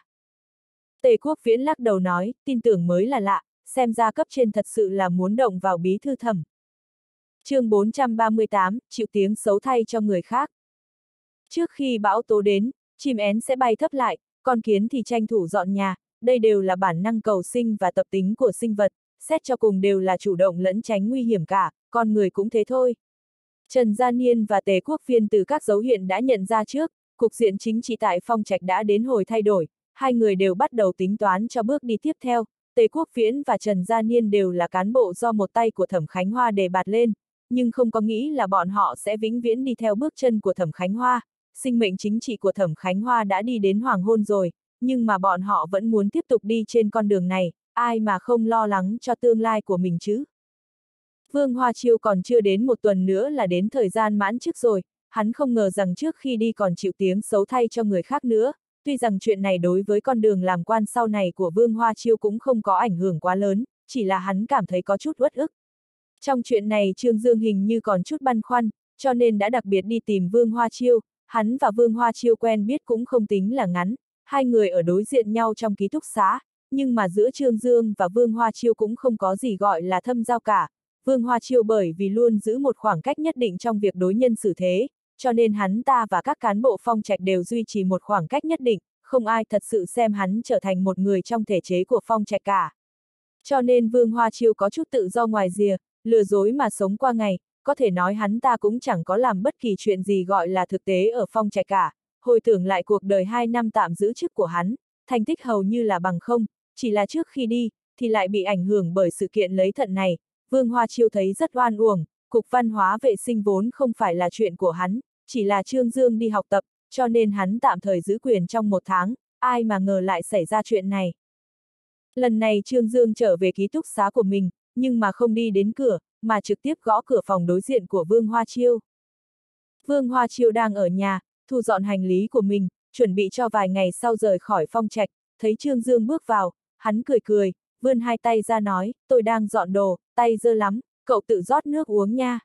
Tề Quốc Viễn lắc đầu nói, tin tưởng mới là lạ, xem ra cấp trên thật sự là muốn động vào bí thư Thẩm. Chương bốn trăm ba mươi tám, chịu tiếng xấu thay cho người khác. Trước khi bão tố đến, chim én sẽ bay thấp lại, con kiến thì tranh thủ dọn nhà, đây đều là bản năng cầu sinh và tập tính của sinh vật, xét cho cùng đều là chủ động lẫn tránh nguy hiểm cả, con người cũng thế thôi. Trần Gia Niên và Tề Quốc Viễn từ các dấu hiệu đã nhận ra trước, cục diện chính trị tại Phong Trạch đã đến hồi thay đổi, hai người đều bắt đầu tính toán cho bước đi tiếp theo. Tề Quốc Viễn và Trần Gia Niên đều là cán bộ do một tay của Thẩm Khánh Hoa đề bạt lên, nhưng không có nghĩ là bọn họ sẽ vĩnh viễn đi theo bước chân của Thẩm Khánh Hoa. Sinh mệnh chính trị của Thẩm Khánh Hoa đã đi đến hoàng hôn rồi, nhưng mà bọn họ vẫn muốn tiếp tục đi trên con đường này, ai mà không lo lắng cho tương lai của mình chứ. Vương Hoa Chiêu còn chưa đến một tuần nữa là đến thời gian mãn chức rồi, hắn không ngờ rằng trước khi đi còn chịu tiếng xấu thay cho người khác nữa, tuy rằng chuyện này đối với con đường làm quan sau này của Vương Hoa Chiêu cũng không có ảnh hưởng quá lớn, chỉ là hắn cảm thấy có chút uất ức. Trong chuyện này Trương Dương hình như còn chút băn khoăn, cho nên đã đặc biệt đi tìm Vương Hoa Chiêu, hắn và Vương Hoa Chiêu quen biết cũng không tính là ngắn, hai người ở đối diện nhau trong ký túc xá, nhưng mà giữa Trương Dương và Vương Hoa Chiêu cũng không có gì gọi là thâm giao cả. Vương Hoa Chiêu bởi vì luôn giữ một khoảng cách nhất định trong việc đối nhân xử thế, cho nên hắn ta và các cán bộ Phong Trạch đều duy trì một khoảng cách nhất định, không ai thật sự xem hắn trở thành một người trong thể chế của Phong Trạch cả. Cho nên Vương Hoa Chiêu có chút tự do ngoài rìa, lừa dối mà sống qua ngày, có thể nói hắn ta cũng chẳng có làm bất kỳ chuyện gì gọi là thực tế ở Phong Trạch cả. Hồi tưởng lại cuộc đời hai năm tạm giữ chức của hắn, thành tích hầu như là bằng không, chỉ là trước khi đi, thì lại bị ảnh hưởng bởi sự kiện lấy thận này. Vương Hoa Chiêu thấy rất oan uổng, Cục Văn hóa Vệ sinh vốn không phải là chuyện của hắn, chỉ là Trương Dương đi học tập, cho nên hắn tạm thời giữ quyền trong một tháng, ai mà ngờ lại xảy ra chuyện này. Lần này Trương Dương trở về ký túc xá của mình, nhưng mà không đi đến cửa, mà trực tiếp gõ cửa phòng đối diện của Vương Hoa Chiêu. Vương Hoa Chiêu đang ở nhà, thu dọn hành lý của mình, chuẩn bị cho vài ngày sau rời khỏi Phong Trạch, thấy Trương Dương bước vào, hắn cười cười, vươn hai tay ra nói, tôi đang dọn đồ, tay dơ lắm, cậu tự rót nước uống nha.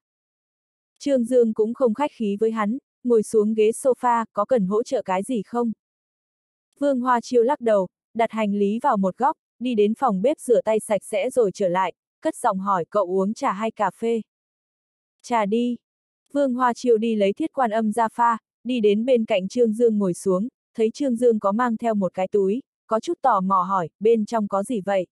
Trương Dương cũng không khách khí với hắn, ngồi xuống ghế sofa, có cần hỗ trợ cái gì không? Vương Hoa Chiêu lắc đầu, đặt hành lý vào một góc, đi đến phòng bếp rửa tay sạch sẽ rồi trở lại, cất giọng hỏi cậu uống trà hay cà phê? Trà đi. Vương Hoa Chiêu đi lấy thiết quan âm ra pha, đi đến bên cạnh Trương Dương ngồi xuống, thấy Trương Dương có mang theo một cái túi, có chút tò mò hỏi, bên trong có gì vậy?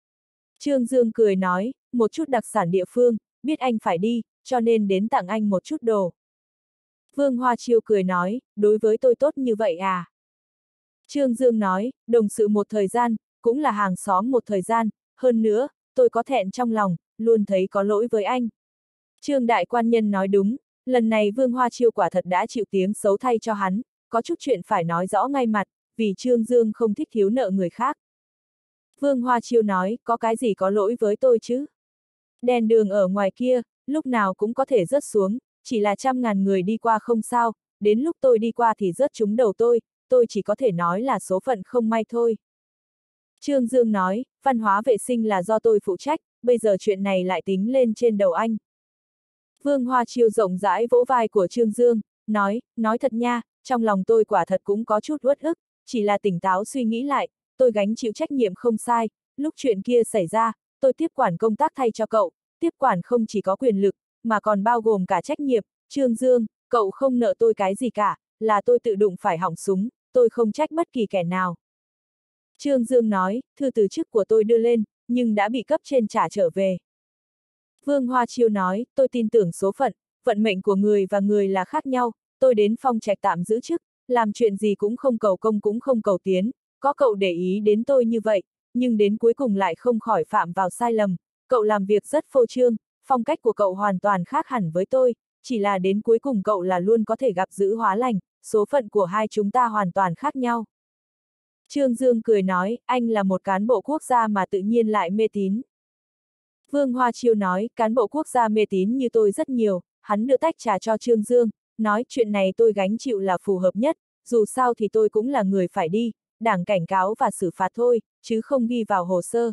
Trương Dương cười nói, một chút đặc sản địa phương, biết anh phải đi, cho nên đến tặng anh một chút đồ. Vương Hoa Chiêu cười nói, đối với tôi tốt như vậy à? Trương Dương nói, đồng sự một thời gian, cũng là hàng xóm một thời gian, hơn nữa, tôi có thẹn trong lòng, luôn thấy có lỗi với anh. Trương đại quan nhân nói đúng, lần này Vương Hoa Chiêu quả thật đã chịu tiếng xấu thay cho hắn, có chút chuyện phải nói rõ ngay mặt, vì Trương Dương không thích thiếu nợ người khác. Vương Hoa Chiêu nói, có cái gì có lỗi với tôi chứ? Đèn đường ở ngoài kia, lúc nào cũng có thể rớt xuống, chỉ là trăm ngàn người đi qua không sao, đến lúc tôi đi qua thì rớt trúng đầu tôi, tôi chỉ có thể nói là số phận không may thôi. Trương Dương nói, văn hóa vệ sinh là do tôi phụ trách, bây giờ chuyện này lại tính lên trên đầu anh. Vương Hoa Chiêu rộng rãi vỗ vai của Trương Dương, nói, nói thật nha, trong lòng tôi quả thật cũng có chút uất ức, chỉ là tỉnh táo suy nghĩ lại, tôi gánh chịu trách nhiệm không sai, lúc chuyện kia xảy ra, tôi tiếp quản công tác thay cho cậu, tiếp quản không chỉ có quyền lực, mà còn bao gồm cả trách nhiệm, Trương Dương, cậu không nợ tôi cái gì cả, là tôi tự đụng phải hỏng súng, tôi không trách bất kỳ kẻ nào. Trương Dương nói, thư từ chức của tôi đưa lên, nhưng đã bị cấp trên trả trở về. Vương Hoa Chiêu nói, tôi tin tưởng số phận, vận mệnh của người và người là khác nhau, tôi đến Phong Trạch tạm giữ chức, làm chuyện gì cũng không cầu công cũng không cầu tiến, có cậu để ý đến tôi như vậy, nhưng đến cuối cùng lại không khỏi phạm vào sai lầm, cậu làm việc rất phô trương, phong cách của cậu hoàn toàn khác hẳn với tôi, chỉ là đến cuối cùng cậu là luôn có thể gặp dữ hóa lành, số phận của hai chúng ta hoàn toàn khác nhau. Trương Dương cười nói, anh là một cán bộ quốc gia mà tự nhiên lại mê tín. Vương Hoa Chiêu nói, cán bộ quốc gia mê tín như tôi rất nhiều, hắn đưa tách trà cho Trương Dương, nói chuyện này tôi gánh chịu là phù hợp nhất, dù sao thì tôi cũng là người phải đi, đảng cảnh cáo và xử phạt thôi, chứ không ghi vào hồ sơ.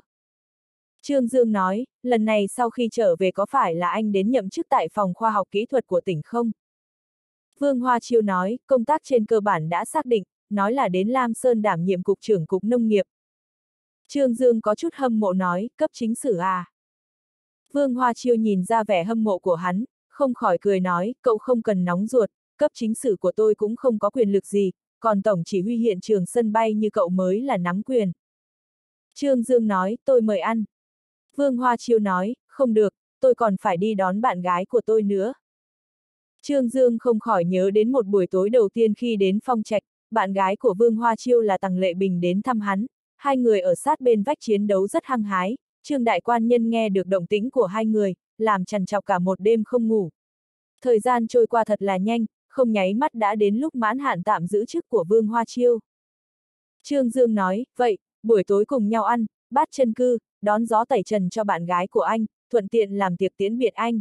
Trương Dương nói, lần này sau khi trở về có phải là anh đến nhậm chức tại phòng khoa học kỹ thuật của tỉnh không? Vương Hoa Chiêu nói, công tác trên cơ bản đã xác định, nói là đến Lam Sơn đảm nhiệm cục trưởng cục nông nghiệp. Trương Dương có chút hâm mộ nói, cấp chính sử à? Vương Hoa Chiêu nhìn ra vẻ hâm mộ của hắn, không khỏi cười nói, cậu không cần nóng ruột, cấp chính sử của tôi cũng không có quyền lực gì, còn tổng chỉ huy hiện trường sân bay như cậu mới là nắm quyền. Trương Dương nói, tôi mời ăn. Vương Hoa Chiêu nói, không được, tôi còn phải đi đón bạn gái của tôi nữa. Trương Dương không khỏi nhớ đến một buổi tối đầu tiên khi đến Phong Trạch, bạn gái của Vương Hoa Chiêu là Tằng Lệ Bình đến thăm hắn, hai người ở sát bên vách chiến đấu rất hăng hái, Trương đại quan nhân nghe được động tĩnh của hai người, làm trằn trọc cả một đêm không ngủ. Thời gian trôi qua thật là nhanh, không nháy mắt đã đến lúc mãn hạn tạm giữ chức của Vương Hoa Chiêu. Trương Dương nói, vậy, buổi tối cùng nhau ăn, bát chân cư, đón gió tẩy trần cho bạn gái của anh, thuận tiện làm tiệc tiễn biệt anh.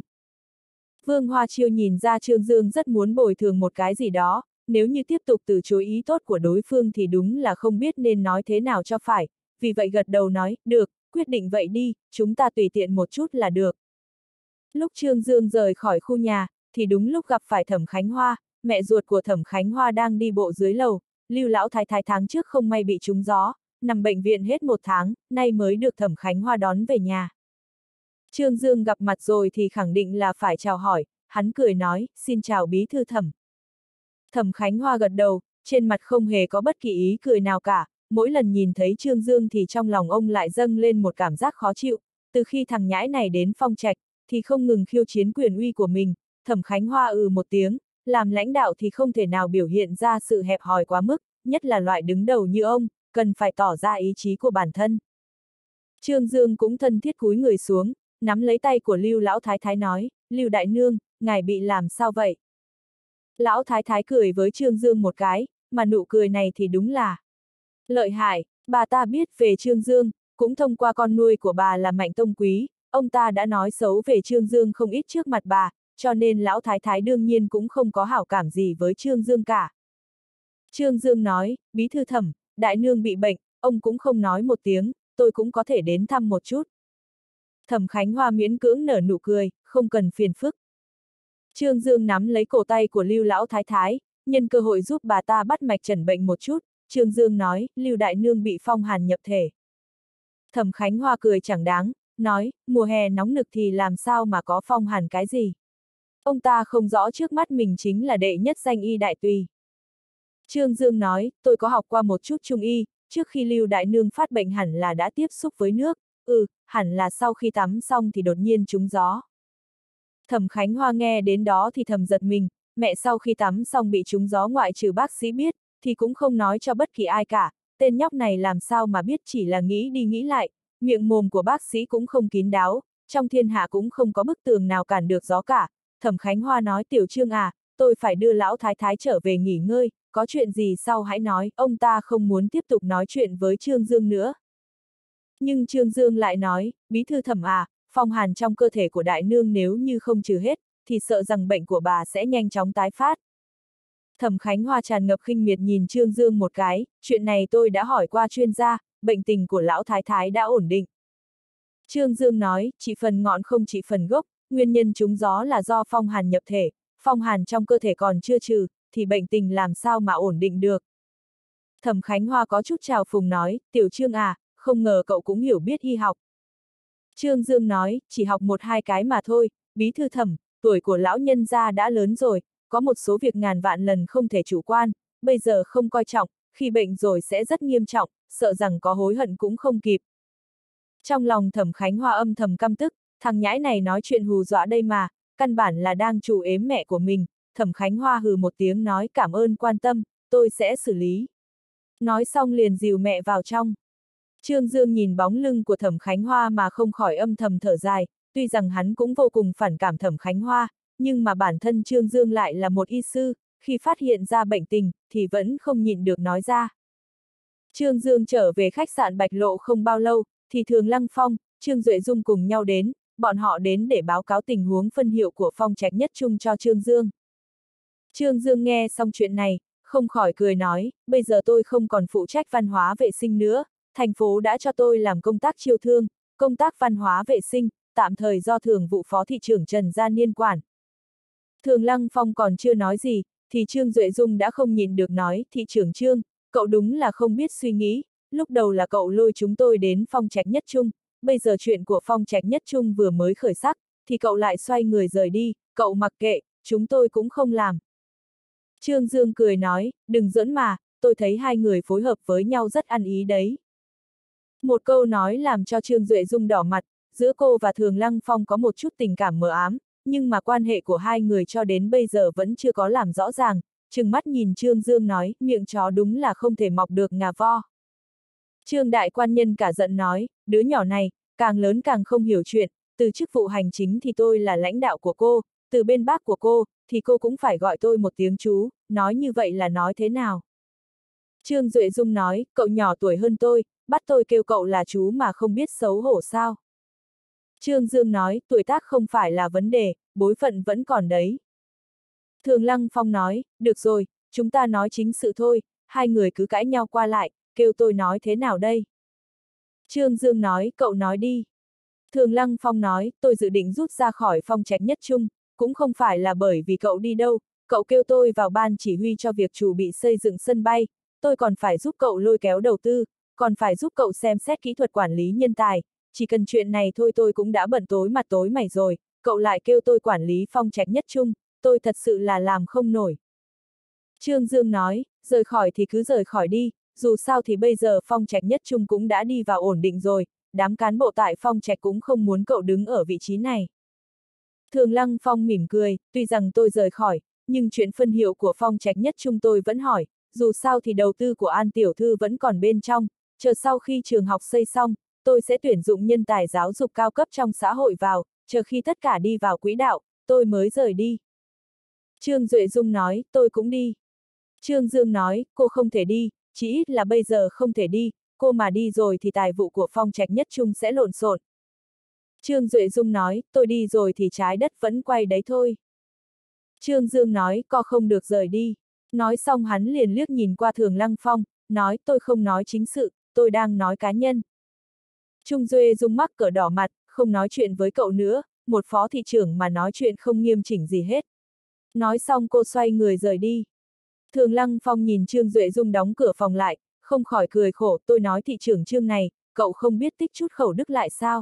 Vương Hoa Chiêu nhìn ra Trương Dương rất muốn bồi thường một cái gì đó, nếu như tiếp tục từ chối ý tốt của đối phương thì đúng là không biết nên nói thế nào cho phải, vì vậy gật đầu nói, được, quyết định vậy đi, chúng ta tùy tiện một chút là được. Lúc Trương Dương rời khỏi khu nhà, thì đúng lúc gặp phải Thẩm Khánh Hoa, mẹ ruột của Thẩm Khánh Hoa đang đi bộ dưới lầu, Lưu lão thái thái tháng trước không may bị trúng gió, nằm bệnh viện hết một tháng, nay mới được Thẩm Khánh Hoa đón về nhà. Trương Dương gặp mặt rồi thì khẳng định là phải chào hỏi, hắn cười nói, xin chào bí thư Thẩm. Thẩm Khánh Hoa gật đầu, trên mặt không hề có bất kỳ ý cười nào cả, mỗi lần nhìn thấy Trương Dương thì trong lòng ông lại dâng lên một cảm giác khó chịu, từ khi thằng nhãi này đến Phong Trạch, thì không ngừng khiêu chiến quyền uy của mình. Thẩm Khánh Hoa ừ một tiếng, làm lãnh đạo thì không thể nào biểu hiện ra sự hẹp hòi quá mức, nhất là loại đứng đầu như ông, cần phải tỏ ra ý chí của bản thân. Trương Dương cũng thân thiết cúi người xuống, nắm lấy tay của Lưu Lão Thái Thái nói, Lưu Đại Nương, ngài bị làm sao vậy? Lão Thái Thái cười với Trương Dương một cái, mà nụ cười này thì đúng là lợi hại. Bà ta biết về Trương Dương, cũng thông qua con nuôi của bà là Mạnh Tông Quý, ông ta đã nói xấu về Trương Dương không ít trước mặt bà, cho nên Lão Thái Thái đương nhiên cũng không có hảo cảm gì với Trương Dương cả. Trương Dương nói, Bí thư Thẩm, Đại Nương bị bệnh, ông cũng không nói một tiếng, tôi cũng có thể đến thăm một chút. Thẩm Khánh Hoa miễn cưỡng nở nụ cười, không cần phiền phức. Trương Dương nắm lấy cổ tay của Lưu Lão Thái Thái, nhân cơ hội giúp bà ta bắt mạch chẩn bệnh một chút. Trương Dương nói, Lưu Đại Nương bị phong hàn nhập thể. Thẩm Khánh Hoa cười chẳng đáng, nói, mùa hè nóng nực thì làm sao mà có phong hàn cái gì. Ông ta không rõ trước mắt mình chính là đệ nhất danh y đại tùy. Trương Dương nói, tôi có học qua một chút trung y, trước khi Lưu Đại Nương phát bệnh hẳn là đã tiếp xúc với nước, ừ, hẳn là sau khi tắm xong thì đột nhiên trúng gió. Thẩm Khánh Hoa nghe đến đó thì thầm giật mình, mẹ sau khi tắm xong bị trúng gió ngoại trừ bác sĩ biết, thì cũng không nói cho bất kỳ ai cả, tên nhóc này làm sao mà biết, chỉ là nghĩ đi nghĩ lại, miệng mồm của bác sĩ cũng không kín đáo, trong thiên hạ cũng không có bức tường nào cản được gió cả. Thẩm Khánh Hoa nói, Tiểu Trương à, tôi phải đưa Lão Thái Thái trở về nghỉ ngơi, có chuyện gì sau hãy nói. Ông ta không muốn tiếp tục nói chuyện với Trương Dương nữa. Nhưng Trương Dương lại nói, Bí thư Thẩm à, phong hàn trong cơ thể của Đại Nương nếu như không trừ hết, thì sợ rằng bệnh của bà sẽ nhanh chóng tái phát. Thẩm Khánh Hoa tràn ngập khinh miệt nhìn Trương Dương một cái, chuyện này tôi đã hỏi qua chuyên gia, bệnh tình của Lão Thái Thái đã ổn định. Trương Dương nói, chỉ phần ngọn không chỉ phần gốc, nguyên nhân trúng gió là do phong hàn nhập thể, phong hàn trong cơ thể còn chưa trừ, thì bệnh tình làm sao mà ổn định được. Thẩm Khánh Hoa có chút trào phùng nói, Tiểu Trương à, không ngờ cậu cũng hiểu biết y học. Trương Dương nói, chỉ học một hai cái mà thôi, Bí thư Thẩm, tuổi của lão nhân gia đã lớn rồi, có một số việc ngàn vạn lần không thể chủ quan, bây giờ không coi trọng, khi bệnh rồi sẽ rất nghiêm trọng, sợ rằng có hối hận cũng không kịp. Trong lòng Thẩm Khánh Hoa âm thầm căm tức, thằng nhãi này nói chuyện hù dọa đây mà, căn bản là đang trù ếm mẹ của mình. Thẩm Khánh Hoa hừ một tiếng nói, cảm ơn quan tâm, tôi sẽ xử lý. Nói xong liền dìu mẹ vào trong. Trương Dương nhìn bóng lưng của Thẩm Khánh Hoa mà không khỏi âm thầm thở dài, tuy rằng hắn cũng vô cùng phản cảm Thẩm Khánh Hoa, nhưng mà bản thân Trương Dương lại là một y sư, khi phát hiện ra bệnh tình, thì vẫn không nhịn được nói ra. Trương Dương trở về khách sạn Bạch Lộ không bao lâu, thì Thường Lăng Phong, Trương Duệ Dung cùng nhau đến, bọn họ đến để báo cáo tình huống phân hiệu của Phong Trạch Nhất Trung cho Trương Dương. Trương Dương nghe xong chuyện này, không khỏi cười nói, bây giờ tôi không còn phụ trách văn hóa vệ sinh nữa, thành phố đã cho tôi làm công tác chiêu thương, công tác văn hóa vệ sinh, tạm thời do thường vụ phó thị trưởng Trần Gia Niên quản. Thường Lăng Phong còn chưa nói gì, thì Trương Duệ Dung đã không nhìn được nói, thị trưởng Trương, cậu đúng là không biết suy nghĩ, lúc đầu là cậu lôi chúng tôi đến Phong Trạch Nhất Trung, bây giờ chuyện của Phong Trạch Nhất Trung vừa mới khởi sắc, thì cậu lại xoay người rời đi, cậu mặc kệ, chúng tôi cũng không làm. Trương Dương cười nói, đừng giỡn mà, tôi thấy hai người phối hợp với nhau rất ăn ý đấy. Một câu nói làm cho Trương Duệ Dung đỏ mặt, giữa cô và Thường Lăng Phong có một chút tình cảm mờ ám, nhưng mà quan hệ của hai người cho đến bây giờ vẫn chưa có làm rõ ràng, trừng mắt nhìn Trương Dương nói, miệng chó đúng là không thể mọc được ngà vo. Trương Đại Quan Nhân cả giận nói, đứa nhỏ này, càng lớn càng không hiểu chuyện, từ chức vụ hành chính thì tôi là lãnh đạo của cô, từ bên bác của cô, thì cô cũng phải gọi tôi một tiếng chú, nói như vậy là nói thế nào? Trương Duệ Dung nói, cậu nhỏ tuổi hơn tôi, bắt tôi kêu cậu là chú mà không biết xấu hổ sao? Trương Dương nói, tuổi tác không phải là vấn đề, bối phận vẫn còn đấy. Thường Lăng Phong nói, được rồi, chúng ta nói chính sự thôi, hai người cứ cãi nhau qua lại, kêu tôi nói thế nào đây? Trương Dương nói, cậu nói đi. Thường Lăng Phong nói, tôi dự định rút ra khỏi Phong Trạch Nhất Trung, cũng không phải là bởi vì cậu đi đâu, cậu kêu tôi vào ban chỉ huy cho việc chuẩn bị xây dựng sân bay, tôi còn phải giúp cậu lôi kéo đầu tư, còn phải giúp cậu xem xét kỹ thuật quản lý nhân tài, chỉ cần chuyện này thôi tôi cũng đã bận tối mặt tối mày rồi, cậu lại kêu tôi quản lý Phong Trạch Nhất Trung, tôi thật sự là làm không nổi. Trương Dương nói, rời khỏi thì cứ rời khỏi đi, dù sao thì bây giờ Phong Trạch Nhất Trung cũng đã đi vào ổn định rồi, đám cán bộ tại Phong Trạch cũng không muốn cậu đứng ở vị trí này. Thường Lăng Phong mỉm cười, tuy rằng tôi rời khỏi, nhưng chuyện phân hiệu của Phong Trạch Nhất Trung tôi vẫn hỏi, dù sao thì đầu tư của An Tiểu Thư vẫn còn bên trong, chờ sau khi trường học xây xong, tôi sẽ tuyển dụng nhân tài giáo dục cao cấp trong xã hội vào, chờ khi tất cả đi vào quỹ đạo, tôi mới rời đi. Trương Duệ Dung nói, tôi cũng đi. Trương Dương nói, cô không thể đi, chỉ ít là bây giờ không thể đi, cô mà đi rồi thì tài vụ của Phong Trạch Nhất Trung sẽ lộn xộn. Trương Duệ Dung nói, tôi đi rồi thì trái đất vẫn quay đấy thôi. Trương Dương nói, co không được rời đi. Nói xong hắn liền liếc nhìn qua Thường Lăng Phong, nói, tôi không nói chính sự, tôi đang nói cá nhân. Trung Duệ Dung mắc cỡ đỏ mặt, không nói chuyện với cậu nữa, một phó thị trưởng mà nói chuyện không nghiêm chỉnh gì hết. Nói xong cô xoay người rời đi. Thường Lăng Phong nhìn Trương Duệ Dung đóng cửa phòng lại, không khỏi cười khổ, tôi nói thị trưởng Trương này, cậu không biết tích chút khẩu đức lại sao?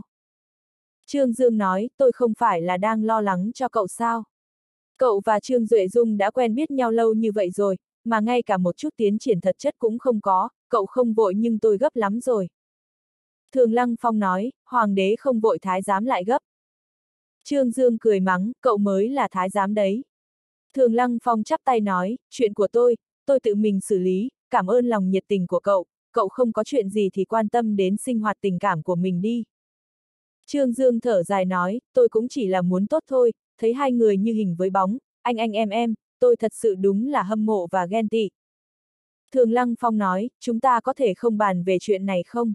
Trương Dương nói, tôi không phải là đang lo lắng cho cậu sao? Cậu và Trương Duệ Dung đã quen biết nhau lâu như vậy rồi, mà ngay cả một chút tiến triển thật chất cũng không có, cậu không vội nhưng tôi gấp lắm rồi. Thường Lăng Phong nói, hoàng đế không vội thái giám lại gấp. Trương Dương cười mắng, cậu mới là thái giám đấy. Thường Lăng Phong chắp tay nói, chuyện của tôi, tôi tự mình xử lý, cảm ơn lòng nhiệt tình của cậu, cậu không có chuyện gì thì quan tâm đến sinh hoạt tình cảm của mình đi. Trương Dương thở dài nói, tôi cũng chỉ là muốn tốt thôi, thấy hai người như hình với bóng, anh anh em em, tôi thật sự đúng là hâm mộ và ghen tị. Thường Lăng Phong nói, chúng ta có thể không bàn về chuyện này không?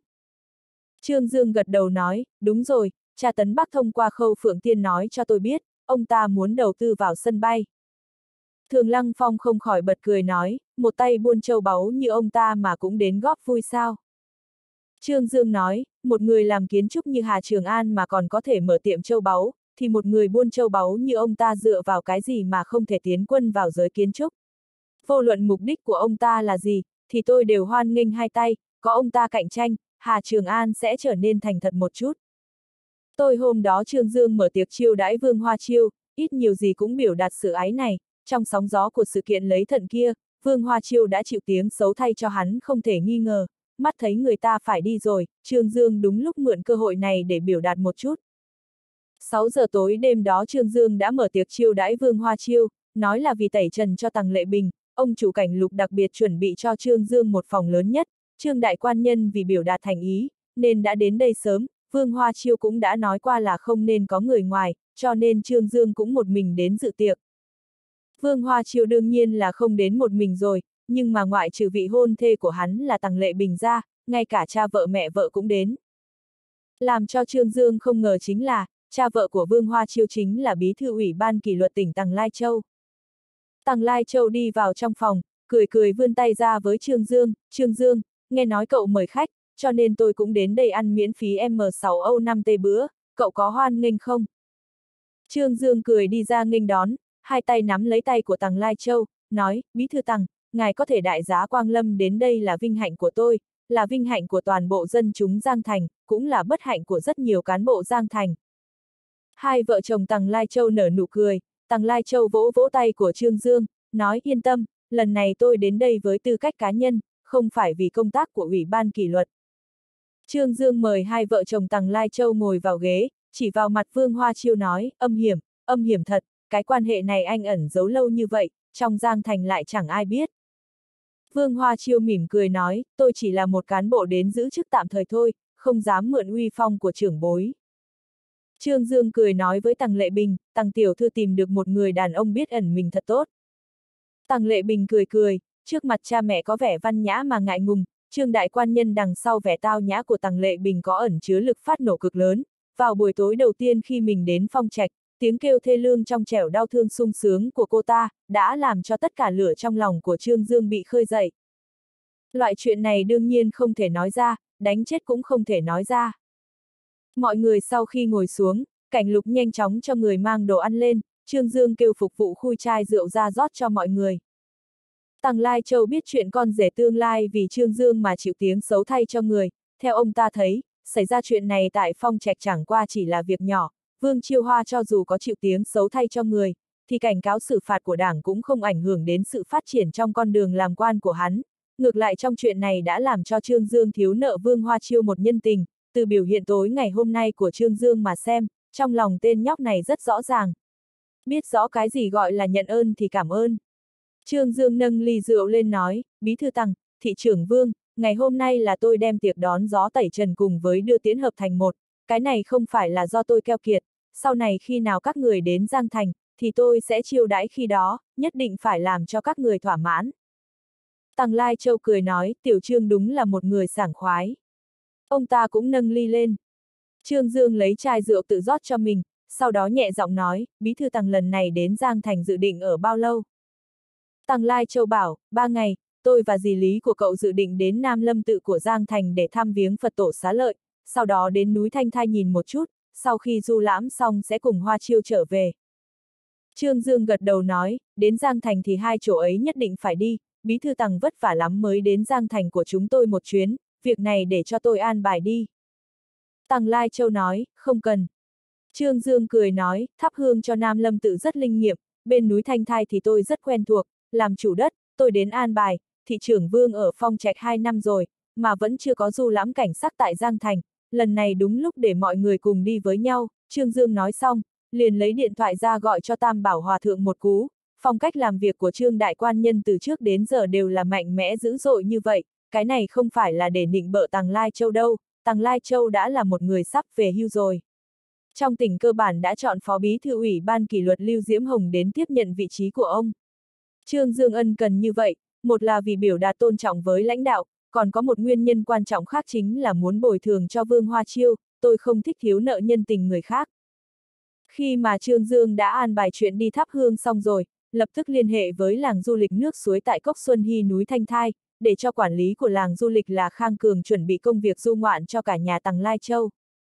Trương Dương gật đầu nói, đúng rồi, cha Tấn Bắc thông qua Khâu Phượng Tiên nói cho tôi biết, ông ta muốn đầu tư vào sân bay. Thường Lăng Phong không khỏi bật cười nói, một tay buôn châu báu như ông ta mà cũng đến góp vui sao? Trương Dương nói, một người làm kiến trúc như Hà Trường An mà còn có thể mở tiệm châu báu, thì một người buôn châu báu như ông ta dựa vào cái gì mà không thể tiến quân vào giới kiến trúc. Vô luận mục đích của ông ta là gì, thì tôi đều hoan nghênh hai tay, có ông ta cạnh tranh, Hà Trường An sẽ trở nên thành thật một chút. Tôi hôm đó Trương Dương mở tiệc chiêu đãi Vương Hoa Chiêu, ít nhiều gì cũng biểu đạt sự ái này, trong sóng gió của sự kiện lấy thận kia, Vương Hoa Chiêu đã chịu tiếng xấu thay cho hắn không thể nghi ngờ, mắt thấy người ta phải đi rồi, Trương Dương đúng lúc mượn cơ hội này để biểu đạt một chút. sáu giờ tối đêm đó Trương Dương đã mở tiệc chiêu đãi Vương Hoa Chiêu, nói là vì tẩy trần cho Tằng Lệ Bình, ông chủ cảnh Lục đặc biệt chuẩn bị cho Trương Dương một phòng lớn nhất, Trương đại quan nhân vì biểu đạt thành ý, nên đã đến đây sớm, Vương Hoa Chiêu cũng đã nói qua là không nên có người ngoài, cho nên Trương Dương cũng một mình đến dự tiệc. Vương Hoa Chiêu đương nhiên là không đến một mình rồi, nhưng mà ngoại trừ vị hôn thê của hắn là Tằng Lệ Bình ra, ngay cả cha vợ mẹ vợ cũng đến. Làm cho Trương Dương không ngờ chính là, cha vợ của Vương Hoa Chiêu chính là bí thư ủy ban kỷ luật tỉnh Tằng Lai Châu. Tằng Lai Châu đi vào trong phòng, cười cười vươn tay ra với Trương Dương, Trương Dương, nghe nói cậu mời khách, cho nên tôi cũng đến đây ăn miễn phí M sáu Âu năm T bữa, cậu có hoan nghênh không? Trương Dương cười đi ra nghênh đón, hai tay nắm lấy tay của Tằng Lai Châu, nói, bí thư Tằng, ngài có thể đại giá Quang Lâm đến đây là vinh hạnh của tôi, là vinh hạnh của toàn bộ dân chúng Giang Thành, cũng là bất hạnh của rất nhiều cán bộ Giang Thành. Hai vợ chồng Tằng Lai Châu nở nụ cười, Tằng Lai Châu vỗ vỗ tay của Trương Dương, nói yên tâm, lần này tôi đến đây với tư cách cá nhân, không phải vì công tác của Ủy ban kỷ luật. Trương Dương mời hai vợ chồng Tằng Lai Châu ngồi vào ghế, chỉ vào mặt Vương Hoa Chiêu nói, âm hiểm, âm hiểm thật, cái quan hệ này anh ẩn giấu lâu như vậy, trong Giang Thành lại chẳng ai biết. Vương Hoa Chiêu mỉm cười nói, tôi chỉ là một cán bộ đến giữ chức tạm thời thôi, không dám mượn uy phong của trưởng bối. Trương Dương cười nói với Tằng Lệ Bình, Tằng tiểu thư tìm được một người đàn ông biết ẩn mình thật tốt. Tằng Lệ Bình cười cười, trước mặt cha mẹ có vẻ văn nhã mà ngại ngùng, Trương đại quan nhân đằng sau vẻ tao nhã của Tằng Lệ Bình có ẩn chứa lực phát nổ cực lớn. Vào buổi tối đầu tiên khi mình đến Phong Trạch, tiếng kêu thê lương trong trẻo đau thương sung sướng của cô ta, đã làm cho tất cả lửa trong lòng của Trương Dương bị khơi dậy. Loại chuyện này đương nhiên không thể nói ra, đánh chết cũng không thể nói ra. Mọi người sau khi ngồi xuống, Cảnh Lục nhanh chóng cho người mang đồ ăn lên, Trương Dương kêu phục vụ khui chai rượu ra rót cho mọi người. Tằng Lai Châu biết chuyện con rể tương lai vì Trương Dương mà chịu tiếng xấu thay cho người, theo ông ta thấy, xảy ra chuyện này tại Phong Trạch chẳng qua chỉ là việc nhỏ, Vương Chiêu Hoa cho dù có chịu tiếng xấu thay cho người, thì cảnh cáo xử phạt của đảng cũng không ảnh hưởng đến sự phát triển trong con đường làm quan của hắn. Ngược lại trong chuyện này đã làm cho Trương Dương thiếu nợ Vương Hoa Chiêu một nhân tình, từ biểu hiện tối ngày hôm nay của Trương Dương mà xem, trong lòng tên nhóc này rất rõ ràng. Biết rõ cái gì gọi là nhận ơn thì cảm ơn. Trương Dương nâng ly rượu lên nói, Bí thư Tằng, thị trưởng Vương, ngày hôm nay là tôi đem tiệc đón gió tẩy trần cùng với đưa tiễn hợp thành một, cái này không phải là do tôi keo kiệt, sau này khi nào các người đến Giang Thành, thì tôi sẽ chiêu đãi khi đó, nhất định phải làm cho các người thỏa mãn. Tằng Lai Châu cười nói, Tiểu Trương đúng là một người sảng khoái. Ông ta cũng nâng ly lên. Trương Dương lấy chai rượu tự rót cho mình, sau đó nhẹ giọng nói, Bí thư Tằng lần này đến Giang Thành dự định ở bao lâu? Tằng Lai Châu bảo, ba ngày, tôi và dì Lý của cậu dự định đến Nam Lâm Tự của Giang Thành để thăm viếng Phật tổ Xá Lợi, sau đó đến núi Thanh Thai nhìn một chút, sau khi du lãm xong sẽ cùng Hoa Chiêu trở về. Trương Dương gật đầu nói, đến Giang Thành thì hai chỗ ấy nhất định phải đi, Bí thư Tằng vất vả lắm mới đến Giang Thành của chúng tôi một chuyến, việc này để cho tôi an bài đi. Tằng Lai Châu nói, không cần. Trương Dương cười nói, thắp hương cho Nam Lâm Tự rất linh nghiệm, bên núi Thanh Thai thì tôi rất quen thuộc, làm chủ đất, tôi đến an bài, thị trưởng Vương ở Phong Trạch hai năm rồi, mà vẫn chưa có du lãm cảnh sắc tại Giang Thành, lần này đúng lúc để mọi người cùng đi với nhau. Trương Dương nói xong, liền lấy điện thoại ra gọi cho Tam Bảo Hòa Thượng một cú. Phong cách làm việc của Trương Đại Quan Nhân từ trước đến giờ đều là mạnh mẽ dữ dội như vậy, cái này không phải là để nịnh bợ Tằng Lai Châu đâu, Tằng Lai Châu đã là một người sắp về hưu rồi. Trong tỉnh cơ bản đã chọn Phó Bí thư Ủy ban kỷ luật Lưu Diễm Hồng đến tiếp nhận vị trí của ông. Trương Dương ân cần như vậy, một là vì biểu đạt tôn trọng với lãnh đạo, còn có một nguyên nhân quan trọng khác chính là muốn bồi thường cho Vương Hoa Chiêu, tôi không thích thiếu nợ nhân tình người khác. Khi mà Trương Dương đã an bài chuyện đi thắp hương xong rồi, lập tức liên hệ với làng du lịch nước suối tại Cốc Xuân Hy núi Thanh Thai, để cho quản lý của làng du lịch là Khang Cường chuẩn bị công việc du ngoạn cho cả nhà Tằng Lai Châu.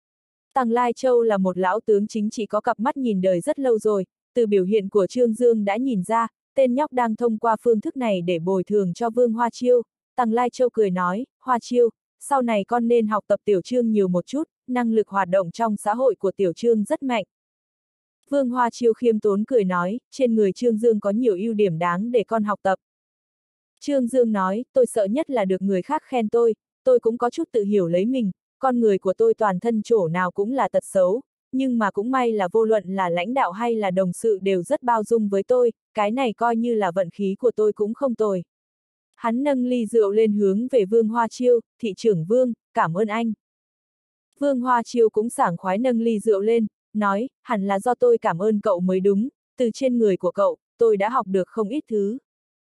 Tằng Lai Châu là một lão tướng chính trị có cặp mắt nhìn đời rất lâu rồi, từ biểu hiện của Trương Dương đã nhìn ra, tên nhóc đang thông qua phương thức này để bồi thường cho Vương Hoa Chiêu. Tằng Lai Châu cười nói, Hoa Chiêu, sau này con nên học tập Tiểu Trương nhiều một chút, năng lực hoạt động trong xã hội của Tiểu Trương rất mạnh. Vương Hoa Chiêu khiêm tốn cười nói, trên người Trương Dương có nhiều ưu điểm đáng để con học tập. Trương Dương nói, tôi sợ nhất là được người khác khen tôi, tôi cũng có chút tự hiểu lấy mình, con người của tôi toàn thân chỗ nào cũng là tật xấu, nhưng mà cũng may là vô luận là lãnh đạo hay là đồng sự đều rất bao dung với tôi, cái này coi như là vận khí của tôi cũng không tồi. Hắn nâng ly rượu lên hướng về Vương Hoa Chiêu, thị trưởng Vương, cảm ơn anh. Vương Hoa Chiêu cũng sảng khoái nâng ly rượu lên, nói, hẳn là do tôi cảm ơn cậu mới đúng, từ trên người của cậu, tôi đã học được không ít thứ.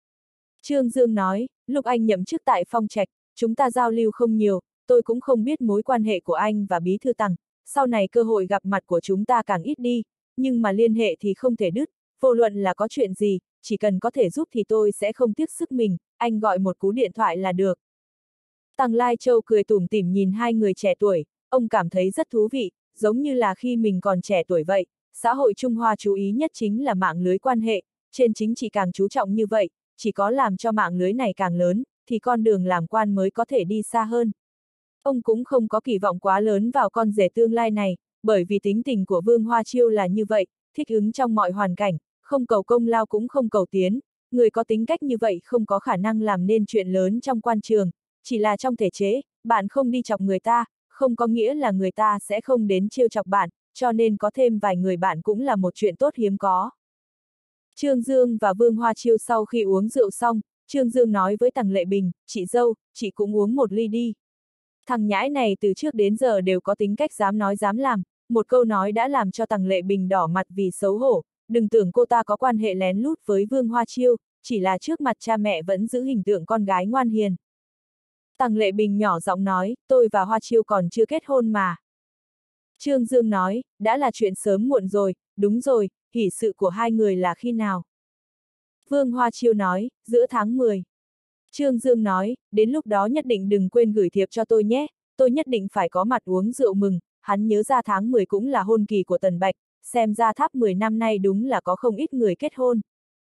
Trương Dương nói, lúc anh nhậm chức tại Phong Trạch, chúng ta giao lưu không nhiều, tôi cũng không biết mối quan hệ của anh và Bí thư Tằng, sau này cơ hội gặp mặt của chúng ta càng ít đi, nhưng mà liên hệ thì không thể đứt, vô luận là có chuyện gì, chỉ cần có thể giúp thì tôi sẽ không tiếc sức mình, anh gọi một cú điện thoại là được. Tằng Lai Châu cười tủm tỉm nhìn hai người trẻ tuổi, ông cảm thấy rất thú vị, giống như là khi mình còn trẻ tuổi vậy, xã hội Trung Hoa chú ý nhất chính là mạng lưới quan hệ, trên chính trị càng chú trọng như vậy, chỉ có làm cho mạng lưới này càng lớn, thì con đường làm quan mới có thể đi xa hơn. Ông cũng không có kỳ vọng quá lớn vào con rể tương lai này, bởi vì tính tình của Vương Hoa Chiêu là như vậy, thích ứng trong mọi hoàn cảnh, không cầu công lao cũng không cầu tiến, người có tính cách như vậy không có khả năng làm nên chuyện lớn trong quan trường, chỉ là trong thể chế, bạn không đi chọc người ta, không có nghĩa là người ta sẽ không đến trêu chọc bạn, cho nên có thêm vài người bạn cũng là một chuyện tốt hiếm có. Trương Dương và Vương Hoa Chiêu sau khi uống rượu xong, Trương Dương nói với Tằng Lệ Bình, chị dâu, chị cũng uống một ly đi. Thằng nhãi này từ trước đến giờ đều có tính cách dám nói dám làm, một câu nói đã làm cho Tằng Lệ Bình đỏ mặt vì xấu hổ, đừng tưởng cô ta có quan hệ lén lút với Vương Hoa Chiêu, chỉ là trước mặt cha mẹ vẫn giữ hình tượng con gái ngoan hiền. Tằng Lệ Bình nhỏ giọng nói, tôi và Hoa Chiêu còn chưa kết hôn mà. Trương Dương nói, đã là chuyện sớm muộn rồi, đúng rồi, hỷ sự của hai người là khi nào? Vương Hoa Chiêu nói, giữa tháng mười. Trương Dương nói, đến lúc đó nhất định đừng quên gửi thiệp cho tôi nhé, tôi nhất định phải có mặt uống rượu mừng, hắn nhớ ra tháng mười cũng là hôn kỳ của Tần Bạch, xem ra tháp mười năm nay đúng là có không ít người kết hôn.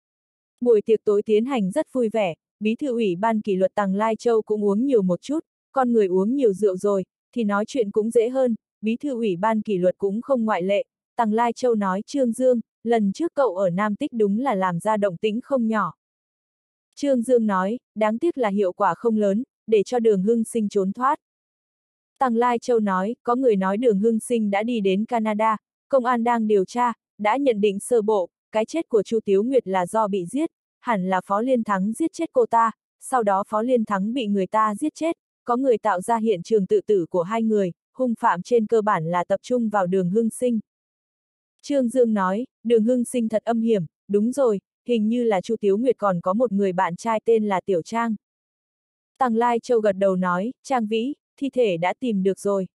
Buổi tiệc tối tiến hành rất vui vẻ, Bí thư Ủy ban kỷ luật Tằng Lai Châu cũng uống nhiều một chút, con người uống nhiều rượu rồi, thì nói chuyện cũng dễ hơn, Bí thư Ủy ban kỷ luật cũng không ngoại lệ, Tằng Lai Châu nói Trương Dương, lần trước cậu ở Nam Tích đúng là làm ra động tĩnh không nhỏ. Trương Dương nói, đáng tiếc là hiệu quả không lớn, để cho Đường Hưng Sinh trốn thoát. Tằng Lai Châu nói, có người nói Đường Hưng Sinh đã đi đến Canada, công an đang điều tra, đã nhận định sơ bộ, cái chết của Chu Tiếu Nguyệt là do bị giết, hẳn là Phó Liên Thắng giết chết cô ta, sau đó Phó Liên Thắng bị người ta giết chết, có người tạo ra hiện trường tự tử của hai người, hung phạm trên cơ bản là tập trung vào Đường Hưng Sinh. Trương Dương nói, Đường Hưng Sinh thật âm hiểm, đúng rồi, hình như là Chu Tiếu Nguyệt còn có một người bạn trai tên là Tiểu Trang. Tằng Lai Châu gật đầu nói, Trang Vĩ, thi thể đã tìm được rồi.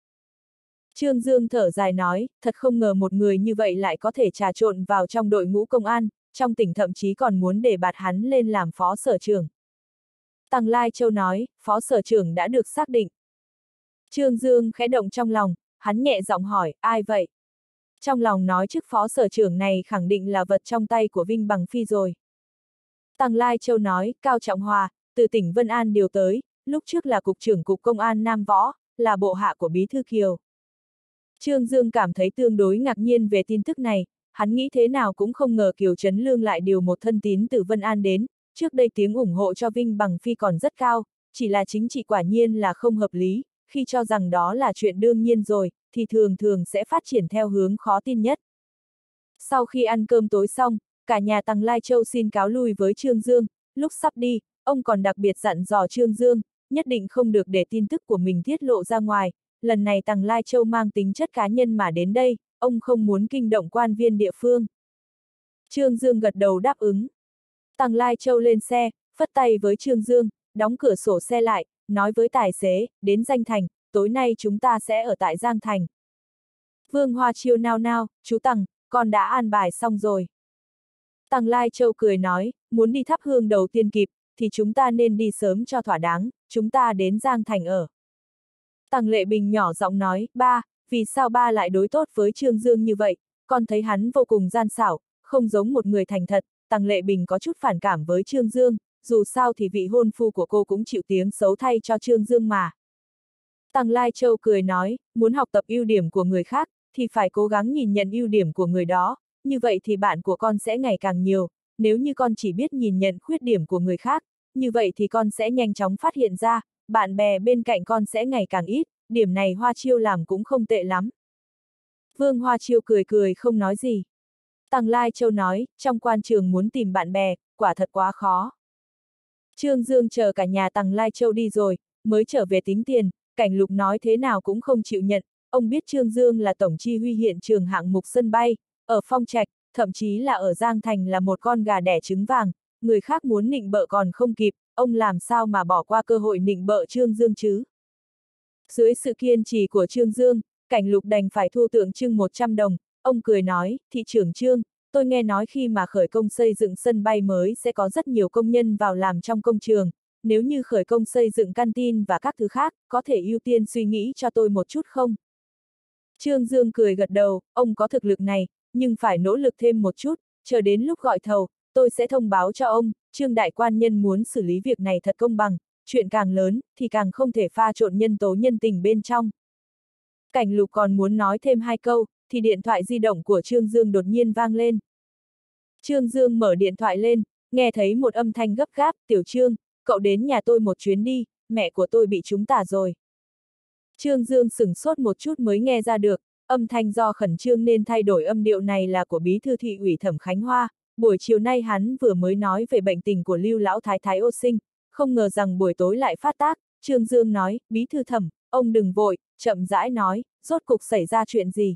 Trương Dương thở dài nói, thật không ngờ một người như vậy lại có thể trà trộn vào trong đội ngũ công an, trong tỉnh thậm chí còn muốn để bạt hắn lên làm phó sở trưởng. Tằng Lai Châu nói, phó sở trưởng đã được xác định. Trương Dương khẽ động trong lòng, hắn nhẹ giọng hỏi, ai vậy? Trong lòng nói chức phó sở trưởng này khẳng định là vật trong tay của Vinh Bằng Phi rồi. Tằng Lai Châu nói, Cao Trọng Hòa, từ tỉnh Vân An điều tới, lúc trước là cục trưởng cục công an Nam Võ, là bộ hạ của Bí Thư Kiều. Trương Dương cảm thấy tương đối ngạc nhiên về tin tức này, hắn nghĩ thế nào cũng không ngờ Kiều Trấn Lương lại điều một thân tín từ Vân An đến, trước đây tiếng ủng hộ cho Vinh Bằng Phi còn rất cao, chỉ là chính trị quả nhiên là không hợp lý, khi cho rằng đó là chuyện đương nhiên rồi, thì thường thường sẽ phát triển theo hướng khó tin nhất. Sau khi ăn cơm tối xong, cả nhà Tằng Lai Châu xin cáo lui với Trương Dương, lúc sắp đi, ông còn đặc biệt dặn dò Trương Dương, nhất định không được để tin tức của mình tiết lộ ra ngoài, lần này Tằng Lai Châu mang tính chất cá nhân mà đến đây, ông không muốn kinh động quan viên địa phương. Trương Dương gật đầu đáp ứng. Tằng Lai Châu lên xe, phất tay với Trương Dương, đóng cửa sổ xe lại, nói với tài xế, đến Danh Thành, tối nay chúng ta sẽ ở tại Giang Thành. Vương Hoa Chiêu nao nao, chú Tằng, con đã an bài xong rồi. Tằng Lai Châu cười nói, muốn đi thắp hương đầu tiên kịp, thì chúng ta nên đi sớm cho thỏa đáng, chúng ta đến Giang Thành ở. Tằng Lệ Bình nhỏ giọng nói, ba, vì sao ba lại đối tốt với Trương Dương như vậy, con thấy hắn vô cùng gian xảo, không giống một người thành thật. Tằng Lệ Bình có chút phản cảm với Trương Dương, dù sao thì vị hôn phu của cô cũng chịu tiếng xấu thay cho Trương Dương mà. Tằng Lai Châu cười nói, muốn học tập ưu điểm của người khác, thì phải cố gắng nhìn nhận ưu điểm của người đó, như vậy thì bạn của con sẽ ngày càng nhiều, nếu như con chỉ biết nhìn nhận khuyết điểm của người khác, như vậy thì con sẽ nhanh chóng phát hiện ra, bạn bè bên cạnh con sẽ ngày càng ít, điểm này Hoa Chiêu làm cũng không tệ lắm. Vương Hoa Chiêu cười cười không nói gì. Tằng Lai Châu nói, trong quan trường muốn tìm bạn bè, quả thật quá khó. Trương Dương chờ cả nhà Tằng Lai Châu đi rồi, mới trở về tính tiền, Cảnh Lục nói thế nào cũng không chịu nhận, ông biết Trương Dương là tổng chi huy hiện trường hạng mục sân bay, ở Phong Trạch, thậm chí là ở Giang Thành là một con gà đẻ trứng vàng, người khác muốn nịnh bợ còn không kịp, ông làm sao mà bỏ qua cơ hội nịnh bợ Trương Dương chứ? Dưới sự kiên trì của Trương Dương, Cảnh Lục đành phải thu tượng trưng một trăm đồng, ông cười nói, thị trưởng Trương, tôi nghe nói khi mà khởi công xây dựng sân bay mới sẽ có rất nhiều công nhân vào làm trong công trường, nếu như khởi công xây dựng canteen và các thứ khác, có thể ưu tiên suy nghĩ cho tôi một chút không? Trương Dương cười gật đầu, ông có thực lực này, nhưng phải nỗ lực thêm một chút, chờ đến lúc gọi thầu, tôi sẽ thông báo cho ông, Trương đại quan nhân muốn xử lý việc này thật công bằng, chuyện càng lớn, thì càng không thể pha trộn nhân tố nhân tình bên trong. Cảnh Lục còn muốn nói thêm hai câu, thì điện thoại di động của Trương Dương đột nhiên vang lên. Trương Dương mở điện thoại lên, nghe thấy một âm thanh gấp gáp, Tiểu Trương, cậu đến nhà tôi một chuyến đi, mẹ của tôi bị trúng tả rồi. Trương Dương sửng sốt một chút mới nghe ra được, âm thanh do khẩn trương nên thay đổi âm điệu này là của bí thư thị ủy Thẩm Khánh Hoa, buổi chiều nay hắn vừa mới nói về bệnh tình của Lưu lão thái thái ô sinh, không ngờ rằng buổi tối lại phát tác. Trương Dương nói, bí thư Thẩm, ông đừng vội, chậm rãi nói, rốt cục xảy ra chuyện gì.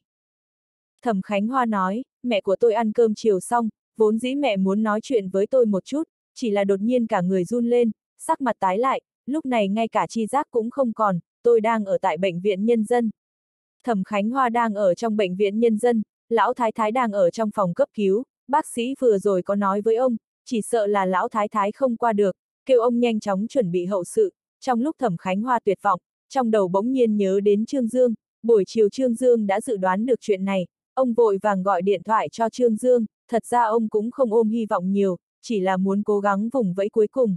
Thẩm Khánh Hoa nói, mẹ của tôi ăn cơm chiều xong, vốn dĩ mẹ muốn nói chuyện với tôi một chút, chỉ là đột nhiên cả người run lên, sắc mặt tái lại, lúc này ngay cả chi giác cũng không còn, tôi đang ở tại bệnh viện nhân dân. Thẩm Khánh Hoa đang ở trong bệnh viện nhân dân, lão thái thái đang ở trong phòng cấp cứu, bác sĩ vừa rồi có nói với ông, chỉ sợ là lão thái thái không qua được, kêu ông nhanh chóng chuẩn bị hậu sự. Trong lúc Thẩm Khánh Hoa tuyệt vọng, trong đầu bỗng nhiên nhớ đến Trương Dương, buổi chiều Trương Dương đã dự đoán được chuyện này, ông vội vàng gọi điện thoại cho Trương Dương, thật ra ông cũng không ôm hy vọng nhiều, chỉ là muốn cố gắng vùng vẫy cuối cùng.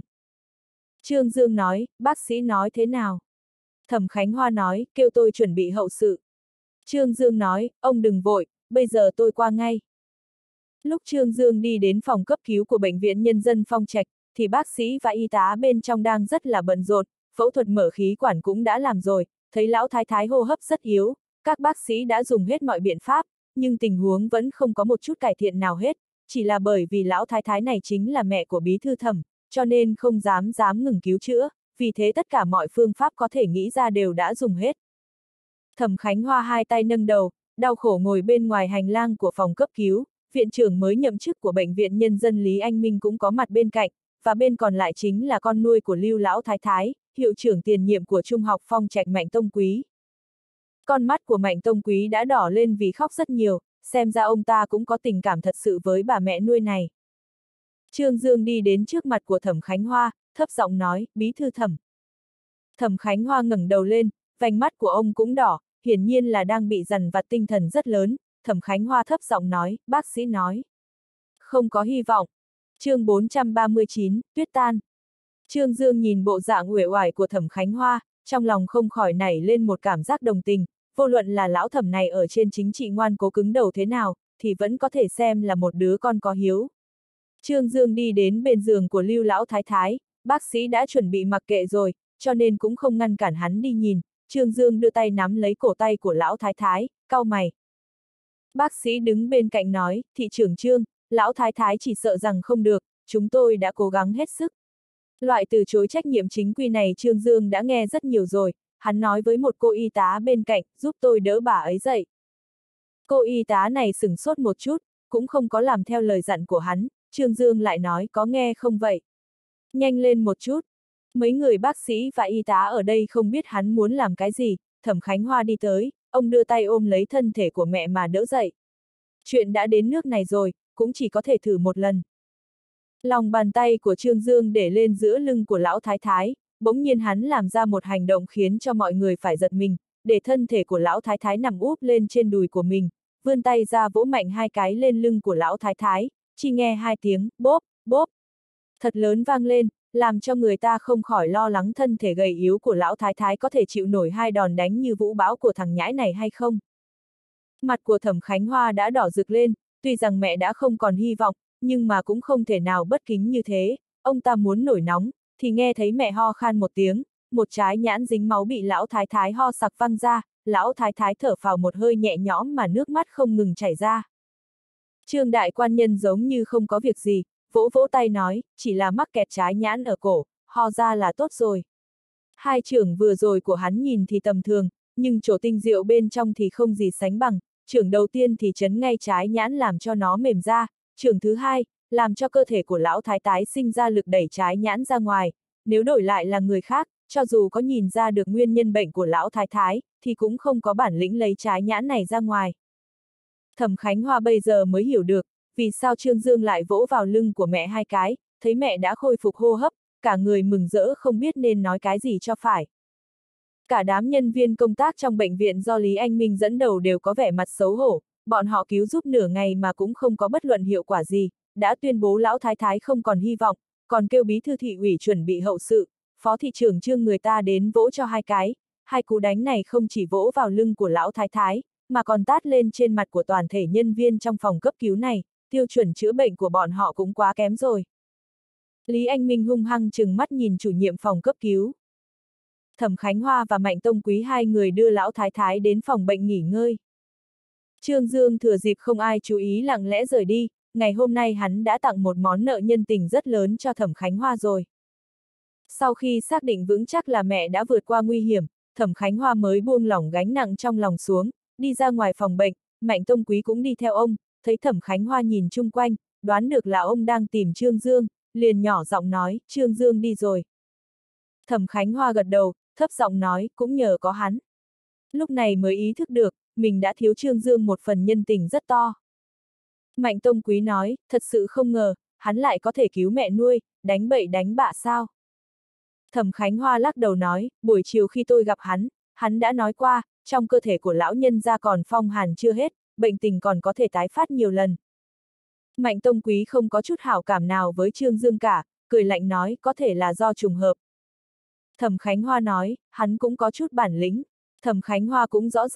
Trương Dương nói, bác sĩ nói thế nào? Thẩm Khánh Hoa nói, kêu tôi chuẩn bị hậu sự. Trương Dương nói, ông đừng vội, bây giờ tôi qua ngay. Lúc Trương Dương đi đến phòng cấp cứu của Bệnh viện Nhân dân Phong Trạch, thì bác sĩ và y tá bên trong đang rất là bận rộn, phẫu thuật mở khí quản cũng đã làm rồi, thấy lão thái thái hô hấp rất yếu, các bác sĩ đã dùng hết mọi biện pháp, nhưng tình huống vẫn không có một chút cải thiện nào hết, chỉ là bởi vì lão thái thái này chính là mẹ của bí thư Thẩm, cho nên không dám dám ngừng cứu chữa, vì thế tất cả mọi phương pháp có thể nghĩ ra đều đã dùng hết. Thẩm Khánh Hoa hai tay nâng đầu, đau khổ ngồi bên ngoài hành lang của phòng cấp cứu, viện trưởng mới nhậm chức của Bệnh viện Nhân dân Lý Anh Minh cũng có mặt bên cạnh, và bên còn lại chính là con nuôi của Lưu Lão Thái Thái, hiệu trưởng tiền nhiệm của Trung học Phong Trạch Mạnh Tông Quý. Con mắt của Mạnh Tông Quý đã đỏ lên vì khóc rất nhiều, xem ra ông ta cũng có tình cảm thật sự với bà mẹ nuôi này. Trương Dương đi đến trước mặt của Thẩm Khánh Hoa, thấp giọng nói, bí thư Thẩm. Thẩm Khánh Hoa ngẩng đầu lên, vành mắt của ông cũng đỏ, hiển nhiên là đang bị dằn vặt tinh thần rất lớn. Thẩm Khánh Hoa thấp giọng nói, bác sĩ nói. Không có hy vọng. Chương bốn trăm ba mươi chín, tuyết tan. Trương Dương nhìn bộ dạng uể oải của Thẩm Khánh Hoa, trong lòng không khỏi nảy lên một cảm giác đồng tình, vô luận là lão Thẩm này ở trên chính trị ngoan cố cứng đầu thế nào, thì vẫn có thể xem là một đứa con có hiếu. Trương Dương đi đến bên giường của Lưu Lão Thái Thái, bác sĩ đã chuẩn bị mặc kệ rồi, cho nên cũng không ngăn cản hắn đi nhìn. Trương Dương đưa tay nắm lấy cổ tay của Lão Thái Thái, cau mày. Bác sĩ đứng bên cạnh nói, thị trưởng Trương, Lão Thái Thái chỉ sợ rằng không được, chúng tôi đã cố gắng hết sức. Loại từ chối trách nhiệm chính quy này Trương Dương đã nghe rất nhiều rồi, hắn nói với một cô y tá bên cạnh, giúp tôi đỡ bà ấy dậy. Cô y tá này sửng sốt một chút, cũng không có làm theo lời dặn của hắn, Trương Dương lại nói, có nghe không vậy? Nhanh lên một chút. Mấy người bác sĩ và y tá ở đây không biết hắn muốn làm cái gì. Thẩm Khánh Hoa đi tới, ông đưa tay ôm lấy thân thể của mẹ mà đỡ dậy. Chuyện đã đến nước này rồi, cũng chỉ có thể thử một lần. Lòng bàn tay của Trương Dương để lên giữa lưng của Lão Thái Thái, bỗng nhiên hắn làm ra một hành động khiến cho mọi người phải giật mình, để thân thể của Lão Thái Thái nằm úp lên trên đùi của mình, vươn tay ra vỗ mạnh hai cái lên lưng của Lão Thái Thái, chỉ nghe hai tiếng, bốp, bốp. Thật lớn vang lên, làm cho người ta không khỏi lo lắng thân thể gầy yếu của Lão Thái Thái có thể chịu nổi hai đòn đánh như vũ bão của thằng nhãi này hay không. Mặt của Thẩm Khánh Hoa đã đỏ rực lên, tuy rằng mẹ đã không còn hy vọng, nhưng mà cũng không thể nào bất kính như thế, ông ta muốn nổi nóng, thì nghe thấy mẹ ho khan một tiếng, một trái nhãn dính máu bị Lão Thái Thái ho sặc văng ra, Lão Thái Thái thở phào một hơi nhẹ nhõm mà nước mắt không ngừng chảy ra. Trương đại quan nhân giống như không có việc gì, vỗ vỗ tay nói, chỉ là mắc kẹt trái nhãn ở cổ, ho ra là tốt rồi. Hai trưởng vừa rồi của hắn nhìn thì tầm thường, nhưng chỗ tinh diệu bên trong thì không gì sánh bằng, trưởng đầu tiên thì chấn ngay trái nhãn làm cho nó mềm ra, trưởng thứ hai, làm cho cơ thể của Lão Thái Thái sinh ra lực đẩy trái nhãn ra ngoài, nếu đổi lại là người khác, cho dù có nhìn ra được nguyên nhân bệnh của Lão Thái Thái, thì cũng không có bản lĩnh lấy trái nhãn này ra ngoài. Thẩm Khánh Hoa bây giờ mới hiểu được, vì sao Trương Dương lại vỗ vào lưng của mẹ hai cái, thấy mẹ đã khôi phục hô hấp, cả người mừng rỡ không biết nên nói cái gì cho phải. Cả đám nhân viên công tác trong bệnh viện do Lý Anh Minh dẫn đầu đều có vẻ mặt xấu hổ, bọn họ cứu giúp nửa ngày mà cũng không có bất luận hiệu quả gì, đã tuyên bố Lão Thái Thái không còn hy vọng, còn kêu bí thư thị ủy chuẩn bị hậu sự, phó thị trưởng Trương người ta đến vỗ cho hai cái, hai cú đánh này không chỉ vỗ vào lưng của Lão Thái Thái, mà còn tát lên trên mặt của toàn thể nhân viên trong phòng cấp cứu này, tiêu chuẩn chữa bệnh của bọn họ cũng quá kém rồi. Lý Anh Minh hung hăng trừng mắt nhìn chủ nhiệm phòng cấp cứu. Thẩm Khánh Hoa và Mạnh Tông Quý hai người đưa Lão Thái Thái đến phòng bệnh nghỉ ngơi. Trương Dương thừa dịp không ai chú ý lặng lẽ rời đi, ngày hôm nay hắn đã tặng một món nợ nhân tình rất lớn cho Thẩm Khánh Hoa rồi. Sau khi xác định vững chắc là mẹ đã vượt qua nguy hiểm, Thẩm Khánh Hoa mới buông lỏng gánh nặng trong lòng xuống, đi ra ngoài phòng bệnh, Mạnh Tông Quý cũng đi theo ông, thấy Thẩm Khánh Hoa nhìn chung quanh, đoán được là ông đang tìm Trương Dương, liền nhỏ giọng nói, Trương Dương đi rồi. Thẩm Khánh Hoa gật đầu, thấp giọng nói, cũng nhờ có hắn. Lúc này mới ý thức được, mình đã thiếu Trương Dương một phần nhân tình rất to. Mạnh Tông Quý nói, thật sự không ngờ, hắn lại có thể cứu mẹ nuôi, đánh bậy đánh bạ sao. Thẩm Khánh Hoa lắc đầu nói, buổi chiều khi tôi gặp hắn, hắn đã nói qua, trong cơ thể của lão nhân gia còn phong hàn chưa hết, bệnh tình còn có thể tái phát nhiều lần. Mạnh Tông Quý không có chút hảo cảm nào với Trương Dương cả, cười lạnh nói, có thể là do trùng hợp. Thẩm Khánh Hoa nói, hắn cũng có chút bản lĩnh. Thẩm Khánh Hoa cũng rõ ràng,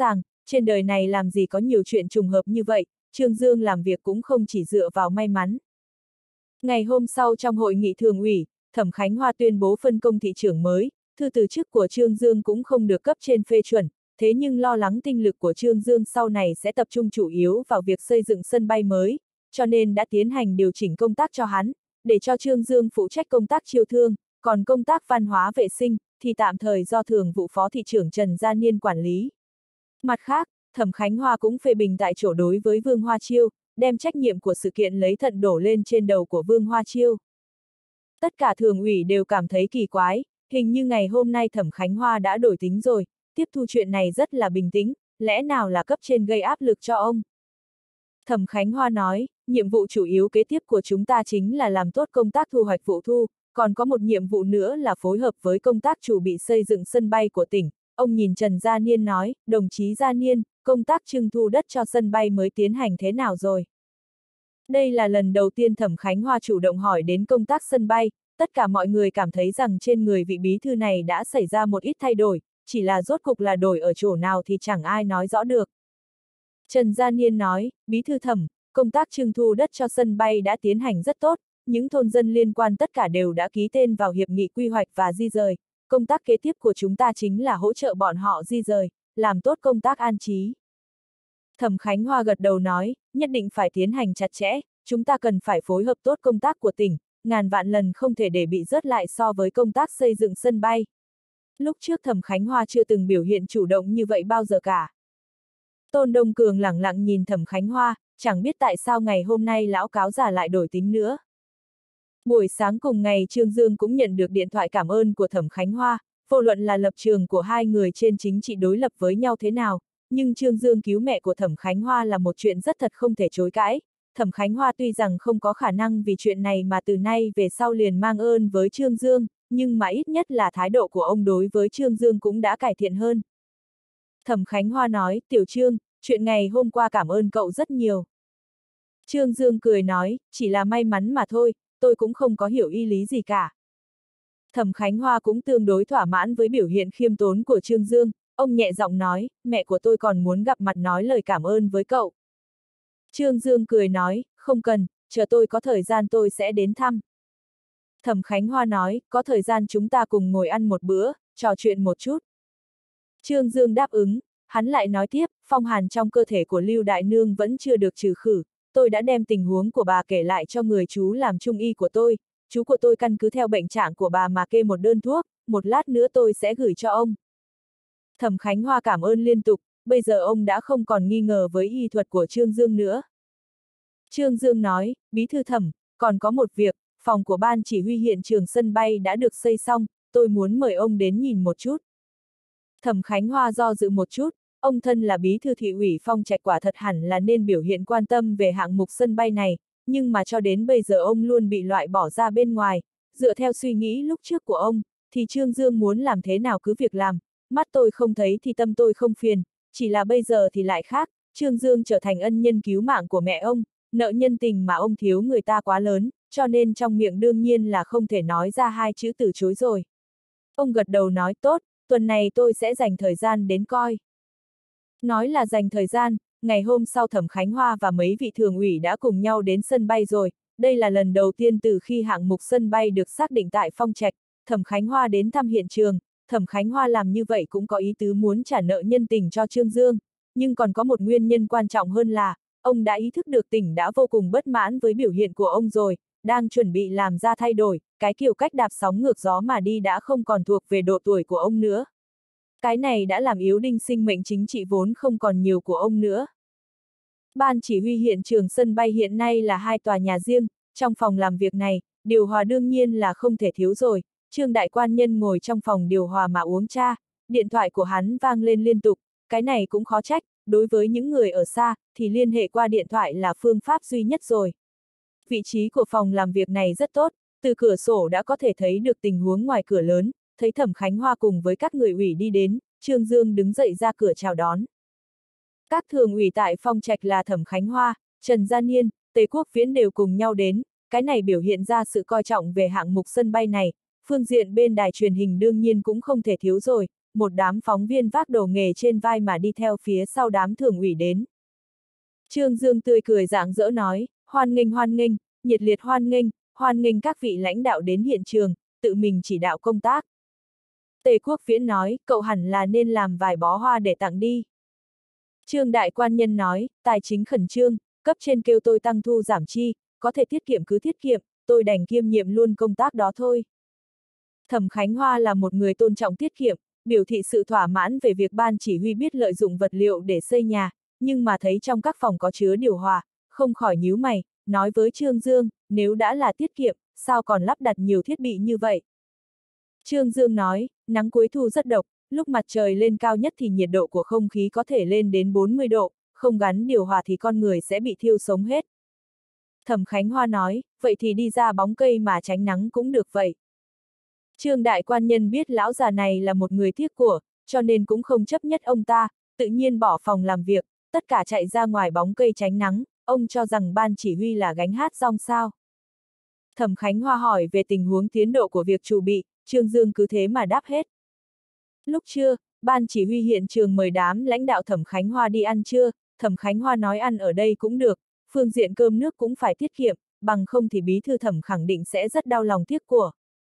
trên đời này làm gì có nhiều chuyện trùng hợp như vậy, Trương Dương làm việc cũng không chỉ dựa vào may mắn. Ngày hôm sau trong hội nghị thường ủy, Thẩm Khánh Hoa tuyên bố phân công thị trưởng mới, thư từ chức của Trương Dương cũng không được cấp trên phê chuẩn, thế nhưng lo lắng tinh lực của Trương Dương sau này sẽ tập trung chủ yếu vào việc xây dựng sân bay mới, cho nên đã tiến hành điều chỉnh công tác cho hắn, để cho Trương Dương phụ trách công tác chiêu thương, còn công tác văn hóa vệ sinh thì tạm thời do thường vụ phó thị trưởng Trần Gia Niên quản lý. Mặt khác, Thẩm Khánh Hoa cũng phê bình tại chỗ đối với Vương Hoa Chiêu, đem trách nhiệm của sự kiện lấy thận đổ lên trên đầu của Vương Hoa Chiêu. Tất cả thường ủy đều cảm thấy kỳ quái, hình như ngày hôm nay Thẩm Khánh Hoa đã đổi tính rồi, tiếp thu chuyện này rất là bình tĩnh, lẽ nào là cấp trên gây áp lực cho ông? Thẩm Khánh Hoa nói, nhiệm vụ chủ yếu kế tiếp của chúng ta chính là làm tốt công tác thu hoạch vụ thu, còn có một nhiệm vụ nữa là phối hợp với công tác chuẩn bị xây dựng sân bay của tỉnh. Ông nhìn Trần Gia Niên nói, đồng chí Gia Niên, công tác trưng thu đất cho sân bay mới tiến hành thế nào rồi? Đây là lần đầu tiên Thẩm Khánh Hoa chủ động hỏi đến công tác sân bay, tất cả mọi người cảm thấy rằng trên người vị bí thư này đã xảy ra một ít thay đổi, chỉ là rốt cục là đổi ở chỗ nào thì chẳng ai nói rõ được. Trần Gia Niên nói, bí thư Thẩm, công tác trưng thu đất cho sân bay đã tiến hành rất tốt, những thôn dân liên quan tất cả đều đã ký tên vào hiệp nghị quy hoạch và di rời, công tác kế tiếp của chúng ta chính là hỗ trợ bọn họ di rời, làm tốt công tác an trí. Thẩm Khánh Hoa gật đầu nói, nhất định phải tiến hành chặt chẽ, chúng ta cần phải phối hợp tốt công tác của tỉnh, ngàn vạn lần không thể để bị rớt lại so với công tác xây dựng sân bay. Lúc trước Thẩm Khánh Hoa chưa từng biểu hiện chủ động như vậy bao giờ cả. Tôn Đông Cường lẳng lặng nhìn Thẩm Khánh Hoa, chẳng biết tại sao ngày hôm nay lão cáo già lại đổi tính nữa. Buổi sáng cùng ngày Trương Dương cũng nhận được điện thoại cảm ơn của Thẩm Khánh Hoa, vô luận là lập trường của hai người trên chính trị đối lập với nhau thế nào, nhưng Trương Dương cứu mẹ của Thẩm Khánh Hoa là một chuyện rất thật không thể chối cãi. Thẩm Khánh Hoa tuy rằng không có khả năng vì chuyện này mà từ nay về sau liền mang ơn với Trương Dương, nhưng mà ít nhất là thái độ của ông đối với Trương Dương cũng đã cải thiện hơn. Thẩm Khánh Hoa nói, Tiểu Trương, chuyện ngày hôm qua cảm ơn cậu rất nhiều. Trương Dương cười nói, chỉ là may mắn mà thôi, tôi cũng không có hiểu ý lý gì cả. Thẩm Khánh Hoa cũng tương đối thỏa mãn với biểu hiện khiêm tốn của Trương Dương, ông nhẹ giọng nói, mẹ của tôi còn muốn gặp mặt nói lời cảm ơn với cậu. Trương Dương cười nói, không cần, chờ tôi có thời gian tôi sẽ đến thăm. Thẩm Khánh Hoa nói, có thời gian chúng ta cùng ngồi ăn một bữa, trò chuyện một chút. Trương Dương đáp ứng, hắn lại nói tiếp, phong hàn trong cơ thể của Lưu Đại Nương vẫn chưa được trừ khử, tôi đã đem tình huống của bà kể lại cho người chú làm trung y của tôi, chú của tôi căn cứ theo bệnh trạng của bà mà kê một đơn thuốc, một lát nữa tôi sẽ gửi cho ông. Thẩm Khánh Hoa cảm ơn liên tục, bây giờ ông đã không còn nghi ngờ với y thuật của Trương Dương nữa. Trương Dương nói, bí thư Thẩm, còn có một việc, phòng của ban chỉ huy hiện trường sân bay đã được xây xong, tôi muốn mời ông đến nhìn một chút. Thẩm Khánh Hoa do dự một chút, ông thân là bí thư thị ủy Phong Trạch quả thật hẳn là nên biểu hiện quan tâm về hạng mục sân bay này, nhưng mà cho đến bây giờ ông luôn bị loại bỏ ra bên ngoài, dựa theo suy nghĩ lúc trước của ông, thì Trương Dương muốn làm thế nào cứ việc làm, mắt tôi không thấy thì tâm tôi không phiền, chỉ là bây giờ thì lại khác, Trương Dương trở thành ân nhân cứu mạng của mẹ ông, nợ nhân tình mà ông thiếu người ta quá lớn, cho nên trong miệng đương nhiên là không thể nói ra hai chữ từ chối rồi. Ông gật đầu nói tốt, tuần này tôi sẽ dành thời gian đến coi. Nói là dành thời gian, ngày hôm sau Thẩm Khánh Hoa và mấy vị thường ủy đã cùng nhau đến sân bay rồi, đây là lần đầu tiên từ khi hạng mục sân bay được xác định tại Phong Trạch, Thẩm Khánh Hoa đến thăm hiện trường, Thẩm Khánh Hoa làm như vậy cũng có ý tứ muốn trả nợ nhân tình cho Trương Dương, nhưng còn có một nguyên nhân quan trọng hơn là, ông đã ý thức được tỉnh đã vô cùng bất mãn với biểu hiện của ông rồi, đang chuẩn bị làm ra thay đổi, cái kiểu cách đạp sóng ngược gió mà đi đã không còn thuộc về độ tuổi của ông nữa. Cái này đã làm yếu đinh sinh mệnh chính trị vốn không còn nhiều của ông nữa. Ban chỉ huy hiện trường sân bay hiện nay là hai tòa nhà riêng, trong phòng làm việc này, điều hòa đương nhiên là không thể thiếu rồi, Trương Đại Quan Nhân ngồi trong phòng điều hòa mà uống trà, điện thoại của hắn vang lên liên tục, cái này cũng khó trách, đối với những người ở xa, thì liên hệ qua điện thoại là phương pháp duy nhất rồi. Vị trí của phòng làm việc này rất tốt, từ cửa sổ đã có thể thấy được tình huống ngoài cửa lớn, thấy Thẩm Khánh Hoa cùng với các người ủy đi đến, Trương Dương đứng dậy ra cửa chào đón. Các thường ủy tại Phong Trạch là Thẩm Khánh Hoa, Trần Gia Niên, Tề Quốc Viễn đều cùng nhau đến, cái này biểu hiện ra sự coi trọng về hạng mục sân bay này, phương diện bên đài truyền hình đương nhiên cũng không thể thiếu rồi, một đám phóng viên vác đồ nghề trên vai mà đi theo phía sau đám thường ủy đến. Trương Dương tươi cười rạng rỡ nói, hoan nghênh hoan nghênh, nhiệt liệt hoan nghênh, hoan nghênh các vị lãnh đạo đến hiện trường, tự mình chỉ đạo công tác. Tề Quốc Viễn nói, cậu hẳn là nên làm vài bó hoa để tặng đi. Trương Đại Quan Nhân nói, tài chính khẩn trương, cấp trên kêu tôi tăng thu giảm chi, có thể tiết kiệm cứ tiết kiệm, tôi đành kiêm nhiệm luôn công tác đó thôi. Thẩm Khánh Hoa là một người tôn trọng tiết kiệm, biểu thị sự thỏa mãn về việc ban chỉ huy biết lợi dụng vật liệu để xây nhà, nhưng mà thấy trong các phòng có chứa điều hòa, không khỏi nhíu mày, nói với Trương Dương, nếu đã là tiết kiệm, sao còn lắp đặt nhiều thiết bị như vậy? Trương Dương nói, nắng cuối thu rất độc, lúc mặt trời lên cao nhất thì nhiệt độ của không khí có thể lên đến bốn mươi độ, không gắn điều hòa thì con người sẽ bị thiêu sống hết. Thẩm Khánh Hoa nói, vậy thì đi ra bóng cây mà tránh nắng cũng được vậy. Trương Đại Quan Nhân biết lão già này là một người tiếc của, cho nên cũng không chấp nhất ông ta, tự nhiên bỏ phòng làm việc, tất cả chạy ra ngoài bóng cây tránh nắng, ông cho rằng ban chỉ huy là gánh hát rong sao. Thẩm Khánh Hoa hỏi về tình huống tiến độ của việc chuẩn bị, Trương Dương cứ thế mà đáp hết. Lúc trưa, ban chỉ huy hiện trường mời đám lãnh đạo Thẩm Khánh Hoa đi ăn trưa, Thẩm Khánh Hoa nói ăn ở đây cũng được, phương diện cơm nước cũng phải tiết kiệm, bằng không thì bí thư Thẩm khẳng định sẽ rất đau lòng tiếc của.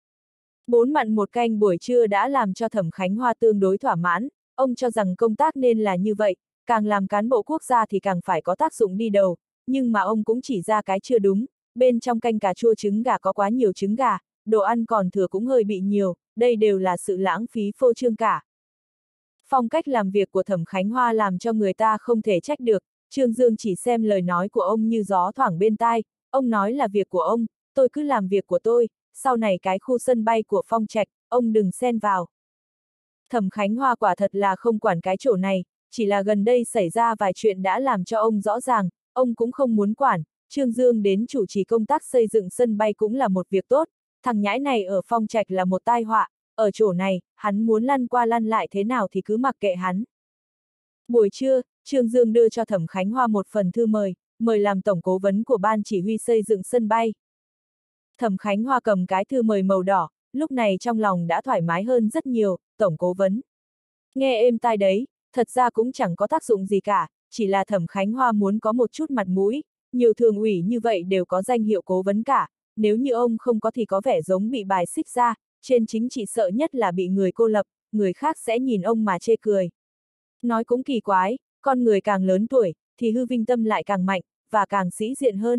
Bốn mặn một canh buổi trưa đã làm cho Thẩm Khánh Hoa tương đối thỏa mãn, ông cho rằng công tác nên là như vậy, càng làm cán bộ quốc gia thì càng phải có tác dụng đi đầu, nhưng mà ông cũng chỉ ra cái chưa đúng, bên trong canh cà chua trứng gà có quá nhiều trứng gà, đồ ăn còn thừa cũng hơi bị nhiều, đây đều là sự lãng phí phô trương cả. Phong cách làm việc của Thẩm Khánh Hoa làm cho người ta không thể trách được, Trương Dương chỉ xem lời nói của ông như gió thoảng bên tai, ông nói là việc của ông, tôi cứ làm việc của tôi, sau này cái khu sân bay của Phong Trạch, ông đừng xen vào. Thẩm Khánh Hoa quả thật là không quản cái chỗ này, chỉ là gần đây xảy ra vài chuyện đã làm cho ông rõ ràng, ông cũng không muốn quản, Trương Dương đến chủ trì công tác xây dựng sân bay cũng là một việc tốt, thằng nhãi này ở Phong Trạch là một tai họa, ở chỗ này, hắn muốn lăn qua lăn lại thế nào thì cứ mặc kệ hắn. Buổi trưa, Trương Dương đưa cho Thẩm Khánh Hoa một phần thư mời, mời làm tổng cố vấn của ban chỉ huy xây dựng sân bay. Thẩm Khánh Hoa cầm cái thư mời màu đỏ, lúc này trong lòng đã thoải mái hơn rất nhiều, tổng cố vấn. Nghe êm tai đấy, thật ra cũng chẳng có tác dụng gì cả, chỉ là Thẩm Khánh Hoa muốn có một chút mặt mũi, nhiều thường ủy như vậy đều có danh hiệu cố vấn cả, nếu như ông không có thì có vẻ giống bị bài xích ra, trên chính trị sợ nhất là bị người cô lập, người khác sẽ nhìn ông mà chê cười. Nói cũng kỳ quái, con người càng lớn tuổi, thì hư vinh tâm lại càng mạnh, và càng sĩ diện hơn.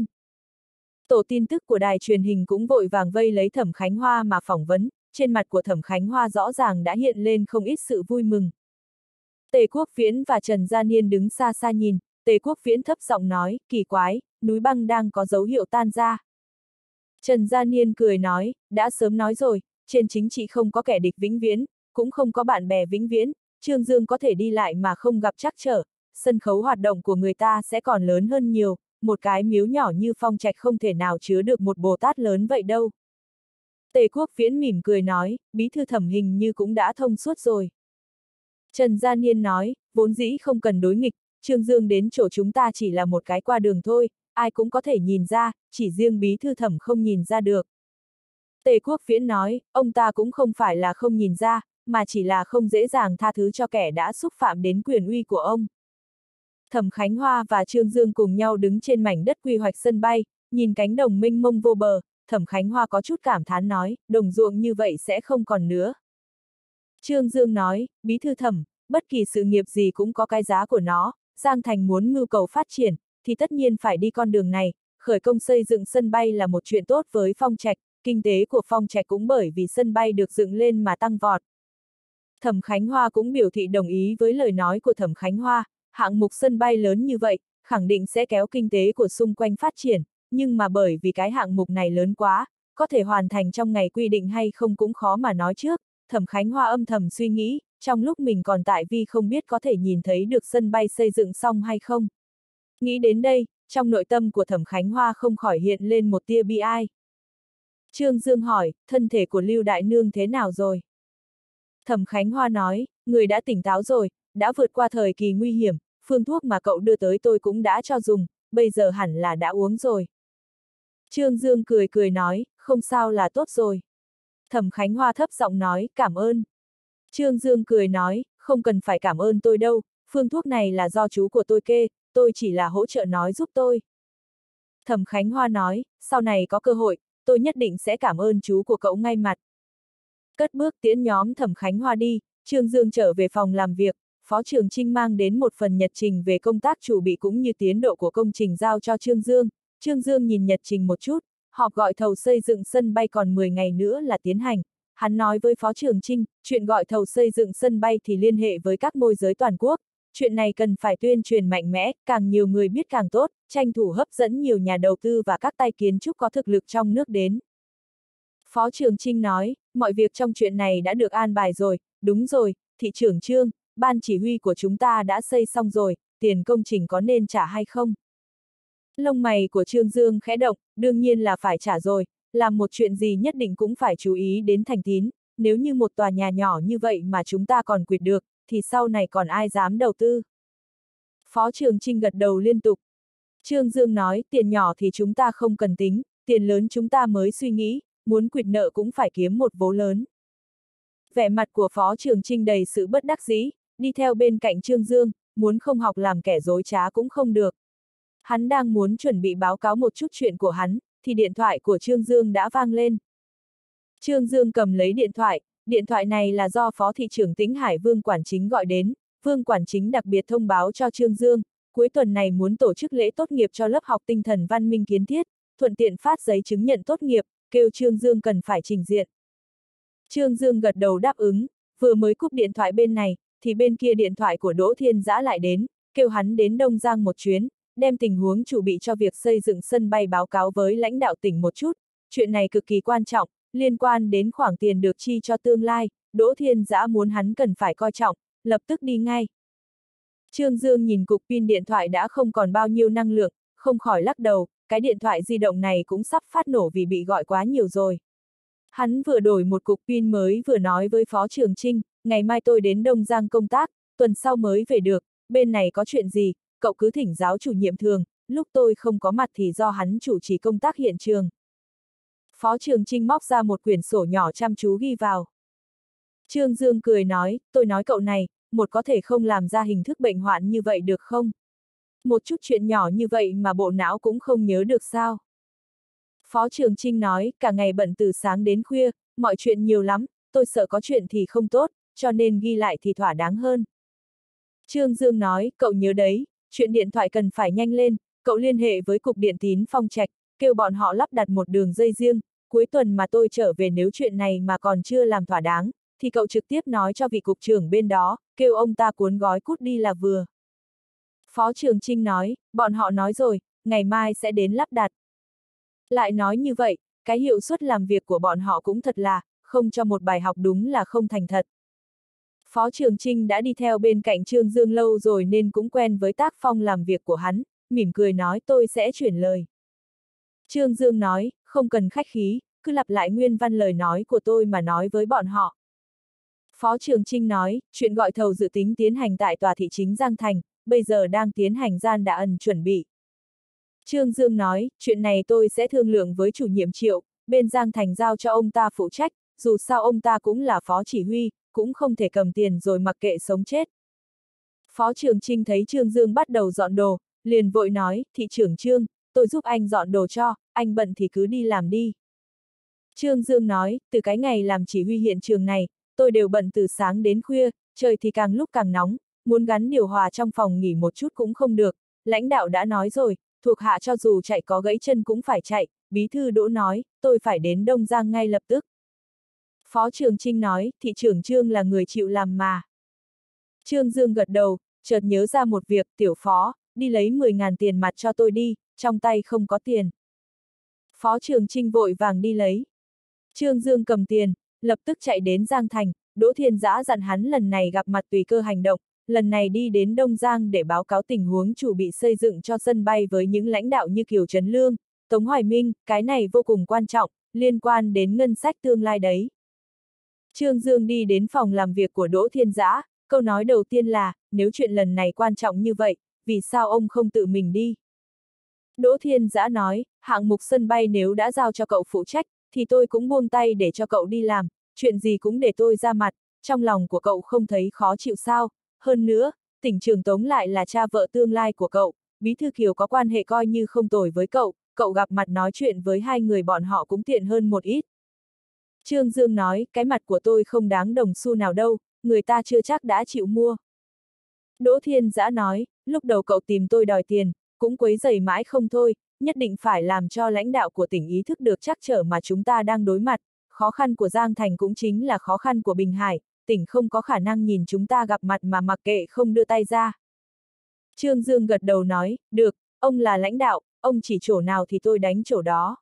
Tổ tin tức của đài truyền hình cũng vội vàng vây lấy Thẩm Khánh Hoa mà phỏng vấn, trên mặt của Thẩm Khánh Hoa rõ ràng đã hiện lên không ít sự vui mừng. Tề Quốc Viễn và Trần Gia Niên đứng xa xa nhìn, Tề Quốc Viễn thấp giọng nói, kỳ quái, núi băng đang có dấu hiệu tan ra. Trần Gia Niên cười nói, đã sớm nói rồi, trên chính trị không có kẻ địch vĩnh viễn, cũng không có bạn bè vĩnh viễn, Trương Dương có thể đi lại mà không gặp trắc trở, sân khấu hoạt động của người ta sẽ còn lớn hơn nhiều, một cái miếu nhỏ như Phong Trạch không thể nào chứa được một Bồ Tát lớn vậy đâu. Tề Quốc Viễn mỉm cười nói, bí thư Thẩm hình như cũng đã thông suốt rồi. Trần Gia Niên nói, vốn dĩ không cần đối nghịch, Trương Dương đến chỗ chúng ta chỉ là một cái qua đường thôi, ai cũng có thể nhìn ra, chỉ riêng bí thư Thẩm không nhìn ra được. Tề Quốc Viễn nói, ông ta cũng không phải là không nhìn ra, mà chỉ là không dễ dàng tha thứ cho kẻ đã xúc phạm đến quyền uy của ông. Thẩm Khánh Hoa và Trương Dương cùng nhau đứng trên mảnh đất quy hoạch sân bay, nhìn cánh đồng mênh mông vô bờ, Thẩm Khánh Hoa có chút cảm thán nói, đồng ruộng như vậy sẽ không còn nữa. Trương Dương nói, bí thư Thẩm, bất kỳ sự nghiệp gì cũng có cái giá của nó, Giang Thành muốn mưu cầu phát triển, thì tất nhiên phải đi con đường này, khởi công xây dựng sân bay là một chuyện tốt với Phong Trạch, kinh tế của Phong Trạch cũng bởi vì sân bay được dựng lên mà tăng vọt. Thẩm Khánh Hoa cũng biểu thị đồng ý với lời nói của Thẩm Khánh Hoa, hạng mục sân bay lớn như vậy, khẳng định sẽ kéo kinh tế của xung quanh phát triển, nhưng mà bởi vì cái hạng mục này lớn quá, có thể hoàn thành trong ngày quy định hay không cũng khó mà nói trước, Thẩm Khánh Hoa âm thầm suy nghĩ, trong lúc mình còn tại vi không biết có thể nhìn thấy được sân bay xây dựng xong hay không. Nghĩ đến đây, trong nội tâm của Thẩm Khánh Hoa không khỏi hiện lên một tia bi ai. Trương Dương hỏi, thân thể của Lưu Đại Nương thế nào rồi? Thẩm Khánh Hoa nói, người đã tỉnh táo rồi, đã vượt qua thời kỳ nguy hiểm, phương thuốc mà cậu đưa tới tôi cũng đã cho dùng, bây giờ hẳn là đã uống rồi. Trương Dương cười cười nói, không sao là tốt rồi. Thẩm Khánh Hoa thấp giọng nói, cảm ơn. Trương Dương cười nói, không cần phải cảm ơn tôi đâu, phương thuốc này là do chú của tôi kê, tôi chỉ là hỗ trợ nói giúp tôi. Thẩm Khánh Hoa nói, sau này có cơ hội, tôi nhất định sẽ cảm ơn chú của cậu ngay mặt. Cất bước tiễn nhóm Thẩm Khánh Hoa đi, Trương Dương trở về phòng làm việc, Phó Trường Chinh mang đến một phần nhật trình về công tác chuẩn bị cũng như tiến độ của công trình giao cho Trương Dương. Trương Dương nhìn nhật trình một chút, họp gọi thầu xây dựng sân bay còn mười ngày nữa là tiến hành. Hắn nói với Phó Trường Chinh, chuyện gọi thầu xây dựng sân bay thì liên hệ với các môi giới toàn quốc. Chuyện này cần phải tuyên truyền mạnh mẽ, càng nhiều người biết càng tốt, tranh thủ hấp dẫn nhiều nhà đầu tư và các tay kiến trúc có thực lực trong nước đến. Phó Trường Chinh nói, mọi việc trong chuyện này đã được an bài rồi, đúng rồi, thị trưởng Trương, ban chỉ huy của chúng ta đã xây xong rồi, tiền công trình có nên trả hay không? Lông mày của Trương Dương khẽ động, đương nhiên là phải trả rồi, làm một chuyện gì nhất định cũng phải chú ý đến thành tín, nếu như một tòa nhà nhỏ như vậy mà chúng ta còn quỵt được, thì sau này còn ai dám đầu tư? Phó Trường Chinh gật đầu liên tục. Trương Dương nói, tiền nhỏ thì chúng ta không cần tính, tiền lớn chúng ta mới suy nghĩ, muốn quỵt nợ cũng phải kiếm một vố lớn. Vẻ mặt của Phó Trường Chinh đầy sự bất đắc dĩ, đi theo bên cạnh Trương Dương, muốn không học làm kẻ dối trá cũng không được. Hắn đang muốn chuẩn bị báo cáo một chút chuyện của hắn, thì điện thoại của Trương Dương đã vang lên. Trương Dương cầm lấy điện thoại, điện thoại này là do Phó Thị trưởng Tĩnh Hải Vương Quản Chính gọi đến, Vương Quản Chính đặc biệt thông báo cho Trương Dương, cuối tuần này muốn tổ chức lễ tốt nghiệp cho lớp học tinh thần văn minh kiến thiết, thuận tiện phát giấy chứng nhận tốt nghiệp, kêu Trương Dương cần phải trình diện. Trương Dương gật đầu đáp ứng, vừa mới cúp điện thoại bên này, thì bên kia điện thoại của Đỗ Thiên Dã lại đến, kêu hắn đến Đông Giang một chuyến, đem tình huống chuẩn bị cho việc xây dựng sân bay báo cáo với lãnh đạo tỉnh một chút, chuyện này cực kỳ quan trọng, liên quan đến khoản tiền được chi cho tương lai, Đỗ Thiên Dã muốn hắn cần phải coi trọng, lập tức đi ngay. Trương Dương nhìn cục pin điện thoại đã không còn bao nhiêu năng lượng, không khỏi lắc đầu, cái điện thoại di động này cũng sắp phát nổ vì bị gọi quá nhiều rồi. Hắn vừa đổi một cục pin mới vừa nói với Phó Trường Chinh, ngày mai tôi đến Đông Giang công tác, tuần sau mới về được, bên này có chuyện gì, cậu cứ thỉnh giáo chủ nhiệm thường, lúc tôi không có mặt thì do hắn chủ trì công tác hiện trường. Phó Trường Chinh móc ra một quyển sổ nhỏ chăm chú ghi vào. Trương Dương cười nói, tôi nói cậu này, một có thể không làm ra hình thức bệnh hoạn như vậy được không? Một chút chuyện nhỏ như vậy mà bộ não cũng không nhớ được sao? Phó Trường Chinh nói, cả ngày bận từ sáng đến khuya, mọi chuyện nhiều lắm, tôi sợ có chuyện thì không tốt, cho nên ghi lại thì thỏa đáng hơn. Trương Dương nói, cậu nhớ đấy, chuyện điện thoại cần phải nhanh lên, cậu liên hệ với Cục Điện tín Phong Trạch, kêu bọn họ lắp đặt một đường dây riêng, cuối tuần mà tôi trở về nếu chuyện này mà còn chưa làm thỏa đáng, thì cậu trực tiếp nói cho vị cục trưởng bên đó, kêu ông ta cuốn gói cút đi là vừa. Phó Trường Chinh nói, bọn họ nói rồi, ngày mai sẽ đến lắp đặt. Lại nói như vậy, cái hiệu suất làm việc của bọn họ cũng thật là, không cho một bài học đúng là không thành thật. Phó Trường Chinh đã đi theo bên cạnh Trương Dương lâu rồi nên cũng quen với tác phong làm việc của hắn, mỉm cười nói tôi sẽ chuyển lời. Trương Dương nói, không cần khách khí, cứ lặp lại nguyên văn lời nói của tôi mà nói với bọn họ. Phó Trường Chinh nói, chuyện gọi thầu dự tính tiến hành tại tòa thị chính Giang Thành, bây giờ đang tiến hành gian đà ẩn chuẩn bị. Trương Dương nói, chuyện này tôi sẽ thương lượng với chủ nhiệm Triệu, bên Giang Thành giao cho ông ta phụ trách, dù sao ông ta cũng là phó chỉ huy, cũng không thể cầm tiền rồi mặc kệ sống chết. Phó Trường Chinh thấy Trương Dương bắt đầu dọn đồ, liền vội nói, thị trưởng Trương, tôi giúp anh dọn đồ cho, anh bận thì cứ đi làm đi. Trương Dương nói, từ cái ngày làm chỉ huy hiện trường này, tôi đều bận từ sáng đến khuya, trời thì càng lúc càng nóng, muốn gắn điều hòa trong phòng nghỉ một chút cũng không được, lãnh đạo đã nói rồi, thuộc hạ cho dù chạy có gãy chân cũng phải chạy, bí thư Đỗ nói, tôi phải đến Đông Giang ngay lập tức. Phó Trường Chinh nói, thị trưởng Trương là người chịu làm mà. Trương Dương gật đầu, chợt nhớ ra một việc, tiểu phó, đi lấy mười ngàn tiền mặt cho tôi đi, trong tay không có tiền. Phó Trường Chinh vội vàng đi lấy. Trương Dương cầm tiền, lập tức chạy đến Giang Thành, Đỗ Thiên Dã dặn hắn lần này gặp mặt tùy cơ hành động, lần này đi đến Đông Giang để báo cáo tình huống chuẩn bị xây dựng cho sân bay với những lãnh đạo như Kiều Trấn Lương, Tống Hoài Minh, cái này vô cùng quan trọng, liên quan đến ngân sách tương lai đấy. Trương Dương đi đến phòng làm việc của Đỗ Thiên Dã, câu nói đầu tiên là, nếu chuyện lần này quan trọng như vậy, vì sao ông không tự mình đi? Đỗ Thiên Dã nói, hạng mục sân bay nếu đã giao cho cậu phụ trách, thì tôi cũng buông tay để cho cậu đi làm, chuyện gì cũng để tôi ra mặt, trong lòng của cậu không thấy khó chịu sao, hơn nữa, Tỉnh Trường Tống lại là cha vợ tương lai của cậu, Bí thư Kiều có quan hệ coi như không tồi với cậu, cậu gặp mặt nói chuyện với hai người bọn họ cũng tiện hơn một ít. Trương Dương nói, cái mặt của tôi không đáng đồng xu nào đâu, người ta chưa chắc đã chịu mua. Đỗ Thiên Dã nói, lúc đầu cậu tìm tôi đòi tiền, cũng quấy rầy mãi không thôi, nhất định phải làm cho lãnh đạo của tỉnh ý thức được trắc trở mà chúng ta đang đối mặt, khó khăn của Giang Thành cũng chính là khó khăn của Bình Hải, tỉnh không có khả năng nhìn chúng ta gặp mặt mà mặc kệ không đưa tay ra. Trương Dương gật đầu nói, được, ông là lãnh đạo, ông chỉ chỗ nào thì tôi đánh chỗ đó.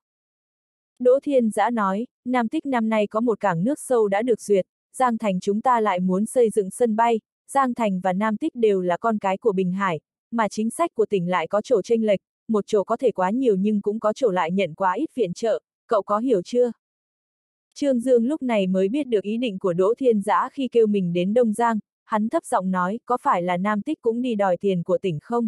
Đỗ Thiên Dã nói, Nam Tích năm nay có một cảng nước sâu đã được duyệt, Giang Thành chúng ta lại muốn xây dựng sân bay, Giang Thành và Nam Tích đều là con cái của Bình Hải, mà chính sách của tỉnh lại có chỗ chênh lệch, một chỗ có thể quá nhiều nhưng cũng có chỗ lại nhận quá ít viện trợ, cậu có hiểu chưa? Trương Dương lúc này mới biết được ý định của Đỗ Thiên Dã khi kêu mình đến Đông Giang, hắn thấp giọng nói, có phải là Nam Tích cũng đi đòi tiền của tỉnh không?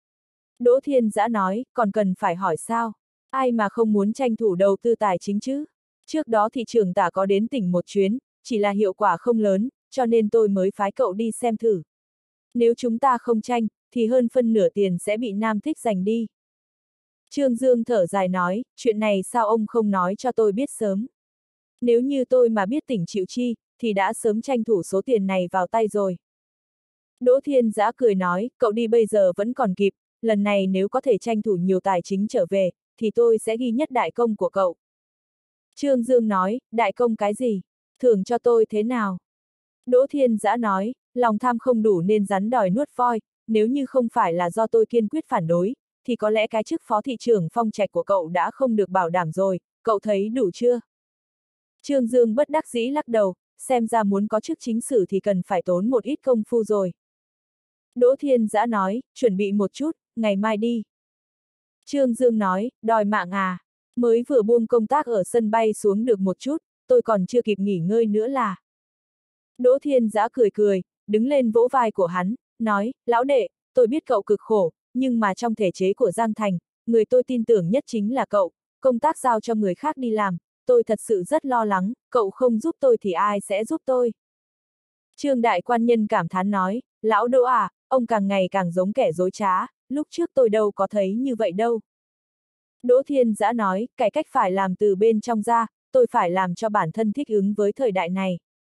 Đỗ Thiên Dã nói, còn cần phải hỏi sao? Ai mà không muốn tranh thủ đầu tư tài chính chứ? Trước đó thị trưởng Tả có đến tỉnh một chuyến, chỉ là hiệu quả không lớn, cho nên tôi mới phái cậu đi xem thử. Nếu chúng ta không tranh, thì hơn phân nửa tiền sẽ bị Nam Tích giành đi. Trương Dương thở dài nói, chuyện này sao ông không nói cho tôi biết sớm? Nếu như tôi mà biết tỉnh chịu chi, thì đã sớm tranh thủ số tiền này vào tay rồi. Đỗ Thiên Dã cười nói, cậu đi bây giờ vẫn còn kịp, lần này nếu có thể tranh thủ nhiều tài chính trở về, thì tôi sẽ ghi nhất đại công của cậu. Trương Dương nói, đại công cái gì? Thưởng cho tôi thế nào? Đỗ Thiên Dã nói, lòng tham không đủ nên rắn đòi nuốt voi, nếu như không phải là do tôi kiên quyết phản đối, thì có lẽ cái chức phó thị trưởng Phong Trạch của cậu đã không được bảo đảm rồi, cậu thấy đủ chưa? Trương Dương bất đắc dĩ lắc đầu, xem ra muốn có chức chính sử thì cần phải tốn một ít công phu rồi. Đỗ Thiên Dã nói, chuẩn bị một chút, ngày mai đi. Trương Dương nói, đòi mạng à, mới vừa buông công tác ở sân bay xuống được một chút, tôi còn chưa kịp nghỉ ngơi nữa là. Đỗ Thiên Dã cười cười, đứng lên vỗ vai của hắn, nói, lão đệ, tôi biết cậu cực khổ, nhưng mà trong thể chế của Giang Thành, người tôi tin tưởng nhất chính là cậu, công tác giao cho người khác đi làm, tôi thật sự rất lo lắng, cậu không giúp tôi thì ai sẽ giúp tôi. Trương Đại Quan Nhân cảm thán nói, lão Đỗ à, ông càng ngày càng giống kẻ dối trá, lúc trước tôi đâu có thấy như vậy đâu. Đỗ Thiên Dã nói, cải cách phải làm từ bên trong ra, tôi phải làm cho bản thân thích ứng với thời đại này.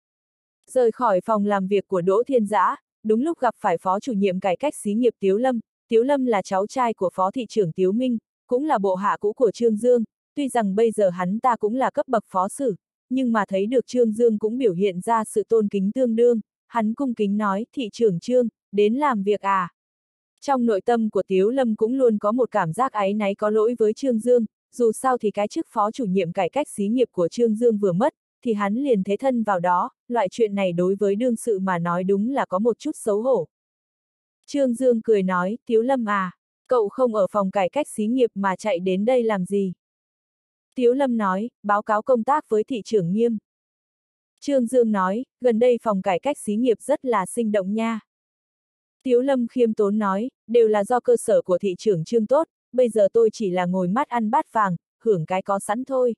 Rời khỏi phòng làm việc của Đỗ Thiên Dã, đúng lúc gặp phải phó chủ nhiệm cải cách xí nghiệp Tiếu Lâm. Tiếu Lâm là cháu trai của phó thị trưởng Tiếu Minh, cũng là bộ hạ cũ của Trương Dương, tuy rằng bây giờ hắn ta cũng là cấp bậc phó sử, nhưng mà thấy được Trương Dương cũng biểu hiện ra sự tôn kính tương đương, hắn cung kính nói, thị trưởng Trương, đến làm việc à. Trong nội tâm của Tiếu Lâm cũng luôn có một cảm giác áy náy có lỗi với Trương Dương, dù sao thì cái chức phó chủ nhiệm cải cách xí nghiệp của Trương Dương vừa mất, thì hắn liền thế thân vào đó, loại chuyện này đối với đương sự mà nói đúng là có một chút xấu hổ. Trương Dương cười nói, Tiếu Lâm à, cậu không ở phòng cải cách xí nghiệp mà chạy đến đây làm gì? Tiếu Lâm nói, báo cáo công tác với thị trưởng Nghiêm. Trương Dương nói, gần đây phòng cải cách xí nghiệp rất là sinh động nha. Tiếu Lâm khiêm tốn nói, đều là do cơ sở của thị trưởng Trương tốt, bây giờ tôi chỉ là ngồi mắt ăn bát vàng, hưởng cái có sẵn thôi.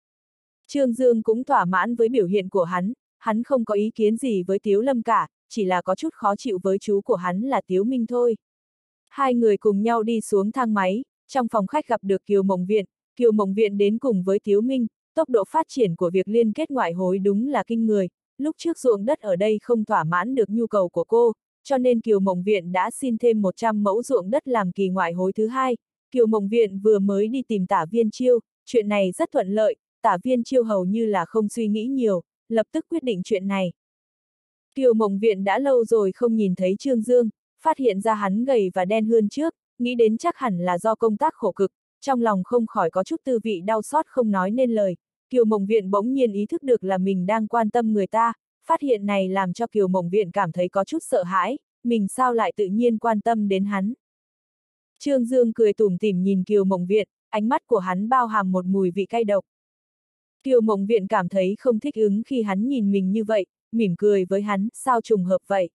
Trương Dương cũng thỏa mãn với biểu hiện của hắn, hắn không có ý kiến gì với Tiếu Lâm cả, chỉ là có chút khó chịu với chú của hắn là Tiếu Minh thôi. Hai người cùng nhau đi xuống thang máy, trong phòng khách gặp được Kiều Mộng Viện, Kiều Mộng Viện đến cùng với Tiếu Minh, tốc độ phát triển của việc liên kết ngoại hối đúng là kinh người, lúc trước ruộng đất ở đây không thỏa mãn được nhu cầu của cô, cho nên Kiều Mộng Viện đã xin thêm một trăm mẫu ruộng đất làm kỳ ngoại hối thứ hai. Kiều Mộng Viện vừa mới đi tìm Tả Viên Chiêu, chuyện này rất thuận lợi, Tả Viên Chiêu hầu như là không suy nghĩ nhiều, lập tức quyết định chuyện này. Kiều Mộng Viện đã lâu rồi không nhìn thấy Trương Dương, phát hiện ra hắn gầy và đen hơn trước, nghĩ đến chắc hẳn là do công tác khổ cực, trong lòng không khỏi có chút tư vị đau xót không nói nên lời. Kiều Mộng Viện bỗng nhiên ý thức được là mình đang quan tâm người ta, phát hiện này làm cho Kiều Mộng Viện cảm thấy có chút sợ hãi, mình sao lại tự nhiên quan tâm đến hắn. Trương Dương cười tủm tỉm nhìn Kiều Mộng Viện, ánh mắt của hắn bao hàm một mùi vị cay độc. Kiều Mộng Viện cảm thấy không thích ứng khi hắn nhìn mình như vậy, mỉm cười với hắn, sao trùng hợp vậy?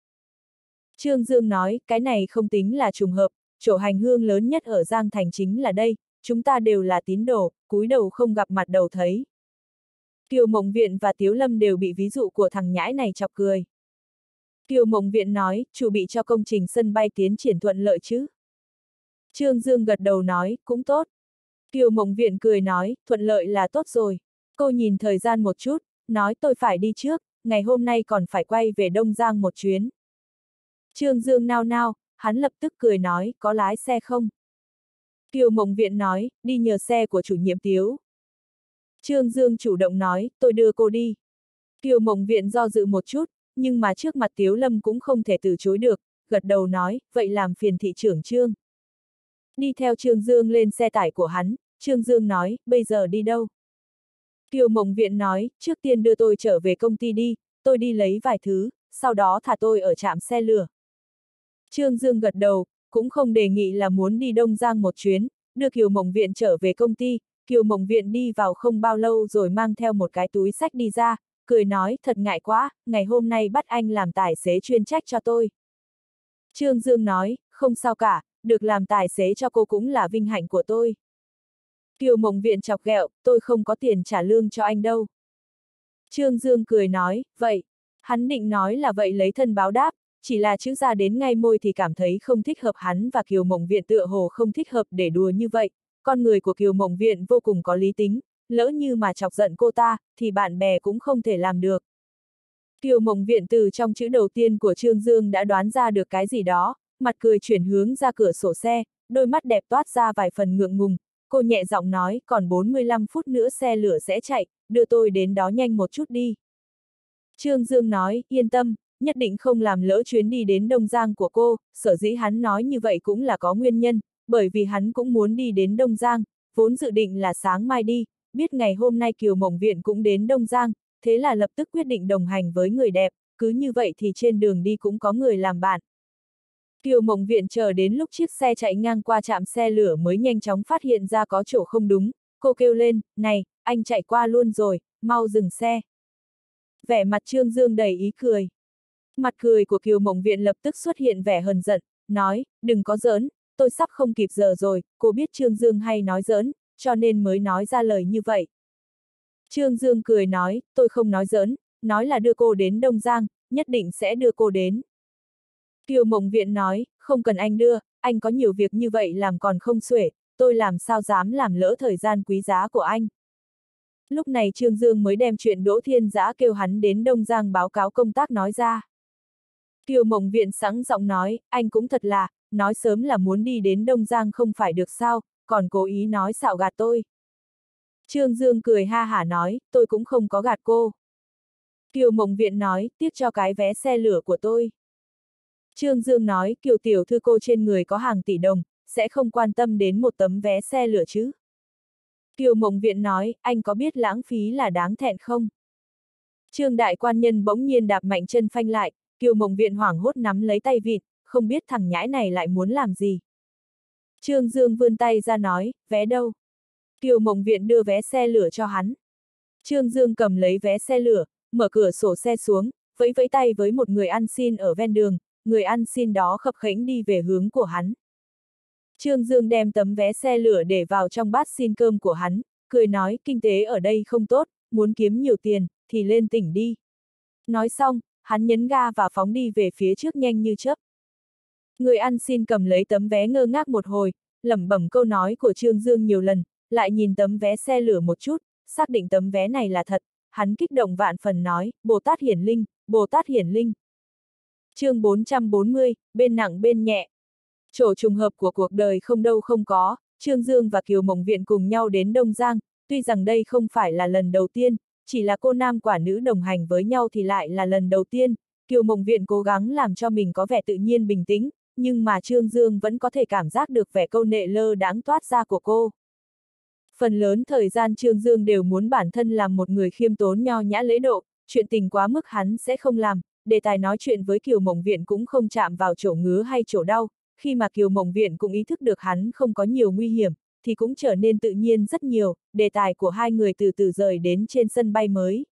Trương Dương nói, cái này không tính là trùng hợp, chỗ hành hương lớn nhất ở Giang Thành chính là đây, chúng ta đều là tín đồ, cúi đầu không gặp mặt đầu thấy. Kiều Mộng Viện và Tiếu Lâm đều bị ví dụ của thằng nhãi này chọc cười. Kiều Mộng Viện nói, chuẩn bị cho công trình sân bay tiến triển thuận lợi chứ? Trương Dương gật đầu nói, cũng tốt. Kiều Mộng Viện cười nói, thuận lợi là tốt rồi. Cô nhìn thời gian một chút, nói tôi phải đi trước, ngày hôm nay còn phải quay về Đông Giang một chuyến. Trương Dương nao nao, hắn lập tức cười nói, có lái xe không? Kiều Mộng Viện nói, đi nhờ xe của chủ nhiệm Tiếu. Trương Dương chủ động nói, tôi đưa cô đi. Kiều Mộng Viện do dự một chút, nhưng mà trước mặt Tiếu Lâm cũng không thể từ chối được, gật đầu nói, vậy làm phiền thị trưởng Trương. Đi theo Trương Dương lên xe tải của hắn, Trương Dương nói, bây giờ đi đâu? Kiều Mộng Viện nói, trước tiên đưa tôi trở về công ty đi, tôi đi lấy vài thứ, sau đó thả tôi ở trạm xe lửa. Trương Dương gật đầu, cũng không đề nghị là muốn đi Đông Giang một chuyến, đưa Kiều Mộng Viện trở về công ty. Kiều Mộng Viện đi vào không bao lâu rồi mang theo một cái túi xách đi ra, cười nói, thật ngại quá, ngày hôm nay bắt anh làm tài xế chuyên trách cho tôi. Trương Dương nói, không sao cả, được làm tài xế cho cô cũng là vinh hạnh của tôi. Kiều Mộng Viện chọc ghẹo, tôi không có tiền trả lương cho anh đâu. Trương Dương cười nói, vậy. Hắn định nói là vậy lấy thân báo đáp, chỉ là chữ ra đến ngay môi thì cảm thấy không thích hợp, hắn và Kiều Mộng Viện tựa hồ không thích hợp để đùa như vậy. Con người của Kiều Mộng Viện vô cùng có lý tính, lỡ như mà chọc giận cô ta, thì bạn bè cũng không thể làm được. Kiều Mộng Viện từ trong chữ đầu tiên của Trương Dương đã đoán ra được cái gì đó, mặt cười chuyển hướng ra cửa sổ xe, đôi mắt đẹp toát ra vài phần ngượng ngùng, cô nhẹ giọng nói, còn bốn mươi lăm phút nữa xe lửa sẽ chạy, đưa tôi đến đó nhanh một chút đi. Trương Dương nói, yên tâm, nhất định không làm lỡ chuyến đi đến Đông Giang của cô, sở dĩ hắn nói như vậy cũng là có nguyên nhân, bởi vì hắn cũng muốn đi đến Đông Giang, vốn dự định là sáng mai đi, biết ngày hôm nay Kiều Mộng Viện cũng đến Đông Giang, thế là lập tức quyết định đồng hành với người đẹp, cứ như vậy thì trên đường đi cũng có người làm bạn. Kiều Mộng Viện chờ đến lúc chiếc xe chạy ngang qua trạm xe lửa mới nhanh chóng phát hiện ra có chỗ không đúng, cô kêu lên, này, anh chạy qua luôn rồi, mau dừng xe. Vẻ mặt Trương Dương đầy ý cười. Mặt cười của Kiều Mộng Viện lập tức xuất hiện vẻ hờn giận, nói, đừng có giỡn, tôi sắp không kịp giờ rồi, cô biết Trương Dương hay nói giỡn, cho nên mới nói ra lời như vậy. Trương Dương cười nói, tôi không nói giỡn, nói là đưa cô đến Đông Giang, nhất định sẽ đưa cô đến. Kiều Mộng Viện nói, không cần anh đưa, anh có nhiều việc như vậy làm còn không xuể, tôi làm sao dám làm lỡ thời gian quý giá của anh. Lúc này Trương Dương mới đem chuyện Đỗ Thiên Dã kêu hắn đến Đông Giang báo cáo công tác nói ra. Kiều Mộng Viện sẵn giọng nói, anh cũng thật là, nói sớm là muốn đi đến Đông Giang không phải được sao, còn cố ý nói xạo gạt tôi. Trương Dương cười ha hả nói, tôi cũng không có gạt cô. Kiều Mộng Viện nói, tiếc cho cái vé xe lửa của tôi. Trương Dương nói, Kiều tiểu thư cô trên người có hàng tỷ đồng, sẽ không quan tâm đến một tấm vé xe lửa chứ. Kiều Mộng Viện nói, anh có biết lãng phí là đáng thẹn không? Trương đại quan nhân bỗng nhiên đạp mạnh chân phanh lại, Kiều Mộng Viện hoảng hốt nắm lấy tay vịt, không biết thằng nhãi này lại muốn làm gì. Trương Dương vươn tay ra nói, vé đâu? Kiều Mộng Viện đưa vé xe lửa cho hắn. Trương Dương cầm lấy vé xe lửa, mở cửa sổ xe xuống, vẫy vẫy tay với một người ăn xin ở ven đường, người ăn xin đó khập khiễng đi về hướng của hắn. Trương Dương đem tấm vé xe lửa để vào trong bát xin cơm của hắn, cười nói, kinh tế ở đây không tốt, muốn kiếm nhiều tiền, thì lên tỉnh đi. Nói xong, hắn nhấn ga và phóng đi về phía trước nhanh như chớp. Người ăn xin cầm lấy tấm vé ngơ ngác một hồi, lẩm bẩm câu nói của Trương Dương nhiều lần, lại nhìn tấm vé xe lửa một chút, xác định tấm vé này là thật, hắn kích động vạn phần nói, Bồ Tát Hiển Linh, Bồ Tát Hiển Linh. Chương bốn trăm bốn mươi, bên nặng bên nhẹ. Chỗ trùng hợp của cuộc đời không đâu không có, Trương Dương và Kiều Mộng Viện cùng nhau đến Đông Giang, tuy rằng đây không phải là lần đầu tiên, chỉ là cô nam quả nữ đồng hành với nhau thì lại là lần đầu tiên, Kiều Mộng Viện cố gắng làm cho mình có vẻ tự nhiên bình tĩnh, nhưng mà Trương Dương vẫn có thể cảm giác được vẻ câu nệ lơ đãng toát ra của cô. Phần lớn thời gian Trương Dương đều muốn bản thân làm một người khiêm tốn nho nhã lễ độ, chuyện tình quá mức hắn sẽ không làm, đề tài nói chuyện với Kiều Mộng Viện cũng không chạm vào chỗ ngứa hay chỗ đau, khi mà Kiều Mộng Viện cũng ý thức được hắn không có nhiều nguy hiểm, thì cũng trở nên tự nhiên rất nhiều, đề tài của hai người từ từ rời đến trên sân bay mới.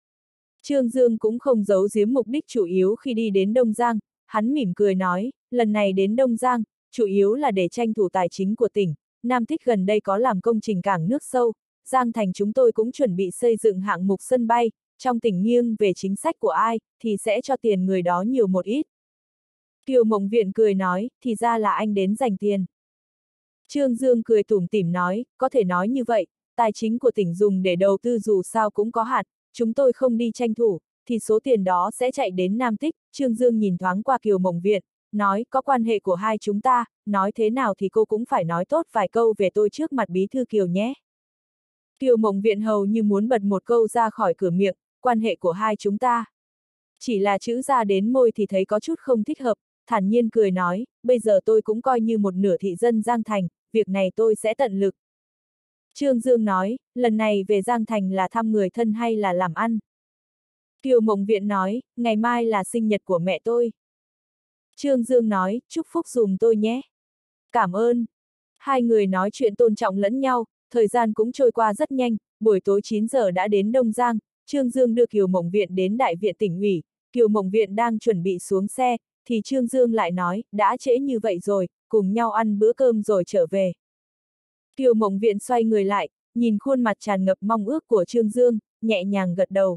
Trương Dương cũng không giấu giếm mục đích chủ yếu khi đi đến Đông Giang, hắn mỉm cười nói, lần này đến Đông Giang, chủ yếu là để tranh thủ tài chính của tỉnh, Nam Tích gần đây có làm công trình cảng nước sâu, Giang Thành chúng tôi cũng chuẩn bị xây dựng hạng mục sân bay, trong tỉnh nghiêng về chính sách của ai, thì sẽ cho tiền người đó nhiều một ít. Kiều Mộng Viện cười nói, thì ra là anh đến dành tiền. Trương Dương cười tủm tỉm nói, có thể nói như vậy, tài chính của tỉnh dùng để đầu tư dù sao cũng có hạn, chúng tôi không đi tranh thủ, thì số tiền đó sẽ chạy đến Nam Tích. Trương Dương nhìn thoáng qua Kiều Mộng Viện, nói, có quan hệ của hai chúng ta, nói thế nào thì cô cũng phải nói tốt vài câu về tôi trước mặt bí thư Kiều nhé. Kiều Mộng Viện hầu như muốn bật một câu ra khỏi cửa miệng, quan hệ của hai chúng ta. Chỉ là chữ ra đến môi thì thấy có chút không thích hợp, thản nhiên cười nói, bây giờ tôi cũng coi như một nửa thị dân Giang Thành, việc này tôi sẽ tận lực. Trương Dương nói, lần này về Giang Thành là thăm người thân hay là làm ăn? Kiều Mộng Viện nói, ngày mai là sinh nhật của mẹ tôi. Trương Dương nói, chúc phúc dùm tôi nhé. Cảm ơn. Hai người nói chuyện tôn trọng lẫn nhau, thời gian cũng trôi qua rất nhanh, buổi tối chín giờ đã đến Đông Giang, Trương Dương đưa Kiều Mộng Viện đến Đại viện tỉnh ủy, Kiều Mộng Viện đang chuẩn bị xuống xe, thì Trương Dương lại nói, đã trễ như vậy rồi, cùng nhau ăn bữa cơm rồi trở về. Kiều Mộng Viện xoay người lại, nhìn khuôn mặt tràn ngập mong ước của Trương Dương, nhẹ nhàng gật đầu.